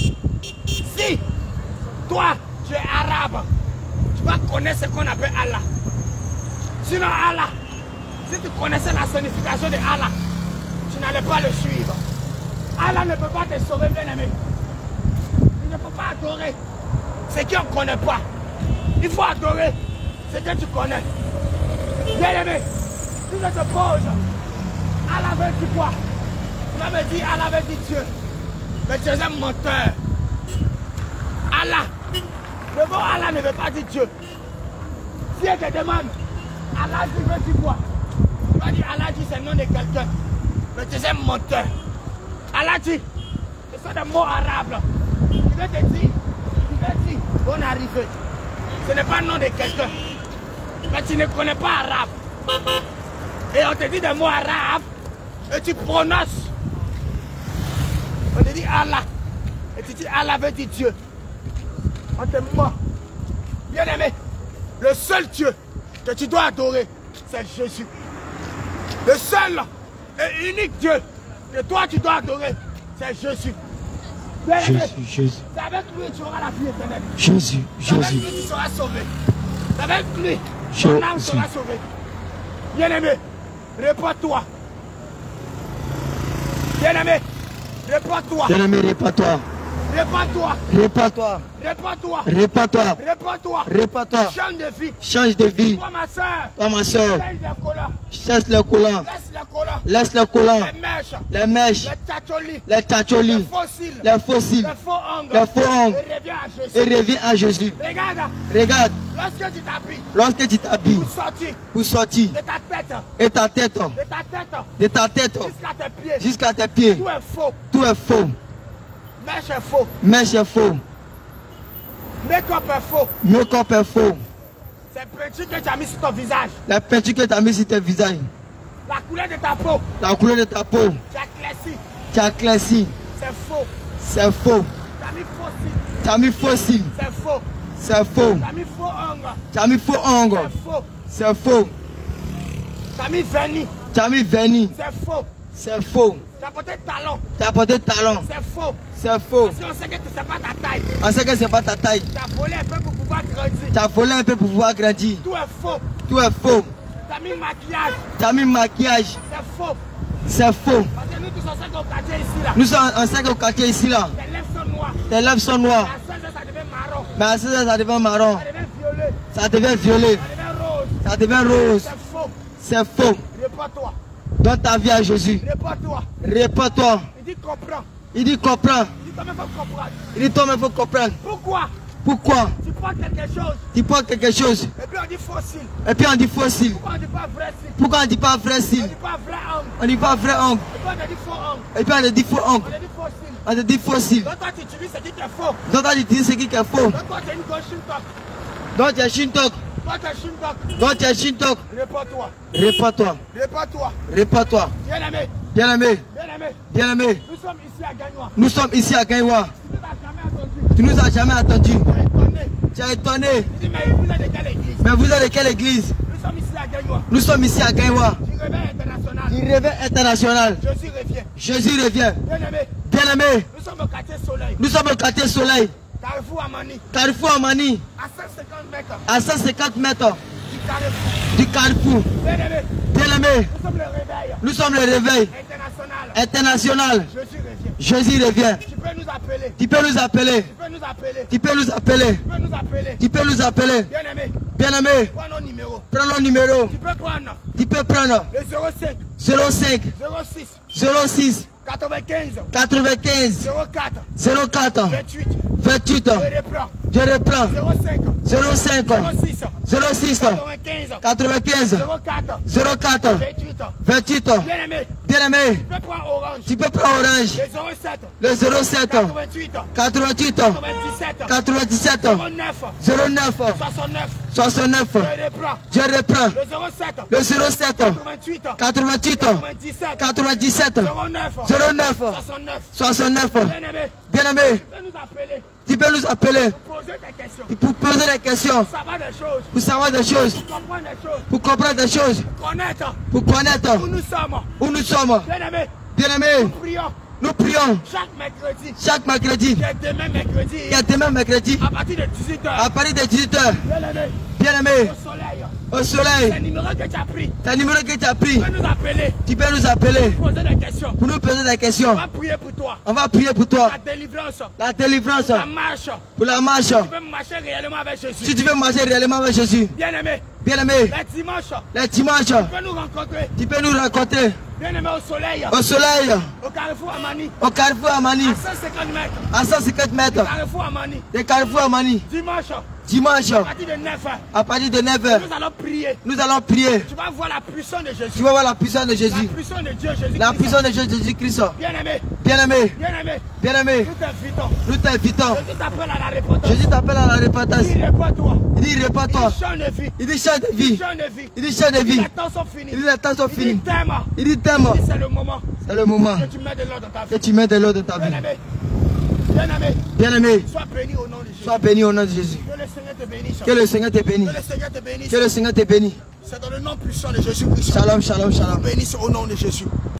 si toi tu es arabe, tu vas connaître ce qu'on appelle Allah. Sinon Allah, si tu connaissais la signification de Allah, tu n'allais pas le suivre. Allah ne peut pas te sauver, bien aimé. Il ne peut pas adorer ce qu'on ne connaît pas. Il faut adorer ce que tu connais. Bien aimé, si je te pose, Allah veut dire quoi? Tu m'avais dit, Allah veut dire Dieu. Mais tu es un menteur. Allah, le mot Allah ne veut pas dire Dieu. Si elle te demande, Allah dit veut dire quoi? Tu vas dire Allah dit c'est le nom de quelqu'un. Mais tu es un menteur. Allah dit, ce sont des mots arabes. Il veut te dire, on est arrivé. Ce n'est pas le nom de quelqu'un. Mais tu ne connais pas arabe. Et on te dit des mots arabes. Et tu prononces. On te dit Allah. Et tu dis Allah veut dire Dieu. On te ment. Bien aimé, le seul Dieu que tu dois adorer, c'est Jésus. Le seul et unique Dieu que toi tu dois adorer, c'est Jésus. Bien aimé, Jésus. c'est avec lui que tu auras la vie éternelle. Jésus, C'est avec Jésus. lui que tu seras sauvé. C'est avec lui que ton âme sera sauvée. Bien aimé, réponds-toi. Bien aimé, réponds-toi. Bien-aimé, réponds-toi. Répands-toi. Répands-toi. Répands-toi. Répands-toi. Répands-toi. Répands-toi. Change de vie. Change de vie. Toi, ma soeur. Toi, ma soeur. Laisse les collants. Cesse le collant. Laisse les collants. Laisse le collant. Les mèches. Les mèches. Les tchacholis. Les tchacholis. Les fossiles. Les fossiles. Les faux ongles. Les faux ongles. Et reviens à Jésus. Et reviens à Jésus. Regarde. Regarde. Lorsque tu t'habilles. Lorsque tu t'habilles. Pour sortir. Pour sortir. De ta tête. Et ta tête. De ta tête. De ta tête. Jusqu'à tes pieds. Jusqu'à tes pieds. Tout est faux. Tout est faux. Mèche est faux. Mèche est faux. Make-up est faux. Make-up est faux. C'est peinture que tu as mis sur ton visage. La peinture que tu as mis sur ton visage. La couleur de ta peau. La couleur de ta peau. Tu as éclairci. Tu as éclairci. C'est faux. C'est faux. Tu as mis fossile. Tu as mis fossile. C'est faux. C'est faux. Tu as mis faux ongles. Tu as mis faux ongles. C'est faux. C'est faux. Tu as mis vernis. Tu as mis vernis. C'est faux. C'est faux. Tu as porté talon. Tu as porté talon. C'est faux. C'est faux. Parce qu'on sait que c'est pas ta taille. On sait que c'est pas ta taille. Tu as volé un peu pour pouvoir grandir. Tu as volé un peu pour pouvoir grandir. Tout est faux. Tout est faux. Tu as mis maquillage. Tu as mis maquillage. C'est faux. C'est faux. Parce que nous tous on sait qu'au quartier ici là. Nous sommes en 5 au quartier ici là. Tes lèvres sont noires. Tes lèvres sont noires. À 16 heures, ça devient marron. Mais à 16 heures, ça devient marron. Ça devient violet. Ça devient violet. Ça devient rose. Ça devient rose. C'est faux. C'est faux. Répands-toi. Donne ta vie à Jésus. Répands-toi. Répands-toi. Il dit comprends. Il dit comprends. Il dit toi-même faut comprendre. Il dit toi-même faut comprendre. Pourquoi Pourquoi tu prends quelque chose tu prends quelque chose et puis on dit fossile. et puis on dit fossile. Pourquoi on dit pas vrai cil? Pourquoi on dit pas vrai On cil? dit pas vrai ongle. On dit pas vrai ongle. Et puis on dit faux ongle. Et puis on dit faux On ongle. dit fossile. On dit fossile. Donc toi tu utilises ce qui est faux. Donc on dit ce qui est faux. Donc toi tu es une gauche shintok. Donc tu es shintok. Toi tu es shintok. Donc tu es shintok. Répands-toi. Répands-toi. Répands-toi. Répands-toi. Bien aimé. Bien aimé. Bien aimé. Bien aimé. Nous sommes ici à Gagnois. Nous sommes ici à Gaïwa. Tu nous as jamais entendu. Tu nous as jamais entendu. Tu es étonné. Tu es étonné. Il dit mais vous êtes de quelle église? Mais vous êtes de quelle église? Nous sommes ici à Gagnois. Nous sommes ici à Gaïwa. Du réveil international. Du réveil international. Jésus revient. Jésus revient. Bien aimé. Bien aimé. Nous sommes au quartier Soleil. Nous sommes au quartier Soleil. Carrefour Amani. Carrefour Amani. À 150 mètres À 150 mètres du Carrefour. du Carrefour. Bien aimé. Bien aimé. Nous sommes le réveil Nous sommes le réveil international. international. Jésus revient. Jésus revient. Tu peux nous appeler. Tu peux nous appeler. Tu peux nous appeler. Tu peux nous appeler. Tu peux nous appeler. Tu peux nous appeler. Bien aimé. Bien aimé. Prends nos numéros. Prends le numéro. Tu peux prendre Tu peux prendre le 05 05 06 06 95 95 04 04 28. 28. Je reprends. Je reprends 05 05 06 06 95 95 04 04 28. 28. Bien aimé. Bien aimé. Tu peux prendre Orange. Tu peux prendre Orange. Le 07 Le 07 88 88 97 97 09 09 69. 69. Je reprends. Je reprends Le 07 le 07 88 88 97 97 09 09 69. 69. Bien aimé. Bien aimé, Tu peux nous appeler. tu peux nous appeler Poser des questions. pour poser des questions, Savoir des choses. pour savoir des choses, Comprendre des choses. pour comprendre des choses, Connaître pour connaître où nous sommes. où nous sommes. Bien aimé. Bien aimé, Prions nous prions chaque mercredi. chaque mercredi, Et demain mercredi. et demain mercredi, À partir de 18h. à partir de 18h. Bien aimé. Bien aimé, Au soleil. au Le soleil, numéro que tu as pris. ta numéro que tu as pris, Tu peux nous appeler. tu peux nous appeler Poser des questions. pour nous poser des On questions. va prier pour toi. On va prier pour toi, La délivrance. la délivrance, La marche. pour la marche. Tu peux marcher réellement avec Jésus. Si tu veux marcher réellement avec Jésus, Bien aimé. bien aimé, Les dimanches. les dimanches, Tu peux nous rencontrer. tu peux nous rencontrer Bien aimé au soleil. au soleil, Au Carrefour Amani. au Carrefour Amani, À 150 mètres. à 150 mètres, Carrefour Amani. des Carrefour Amani. Dimanche. Dimanche, À partir de 9h. à partir de 9h, Nous allons prier. nous allons prier. Tu vas voir la puissance de Jésus. Tu vas voir la puissance de La Jésus. puissance de Dieu, Jésus. La puissance de Jésus-Christ. Bien aimé. Bien aimé, Bien aimé. bien aimé, Nous t'invitons. nous t'invitons. Jésus t'appelle à la repentance. Jésus t'appelle à la repentance. Il réponds-toi. Il dit répands-toi. Il change de vie. Il dit change de vie. Change de vie. Il dit change de vie. Les temps sont finis. Il dit les temps sont Il dit finis. t'aime. Il dit t'aime. Il dit c'est le moment C'est le moment que tu mets de l'ordre dans ta que vie. tu mets de l'eau dans ta Bien vie. aimé. Bien aimé. Bien aimé, Sois béni au nom de Jésus. sois béni au nom de Jésus. Que le Seigneur te bénisse. Que le Seigneur te bénisse. Que le Seigneur te bénisse. Que le Seigneur te bénisse. C'est dans le nom puissant de Jésus-Christ. Shalom, shalom, shalom. Bénisse au nom de Jésus.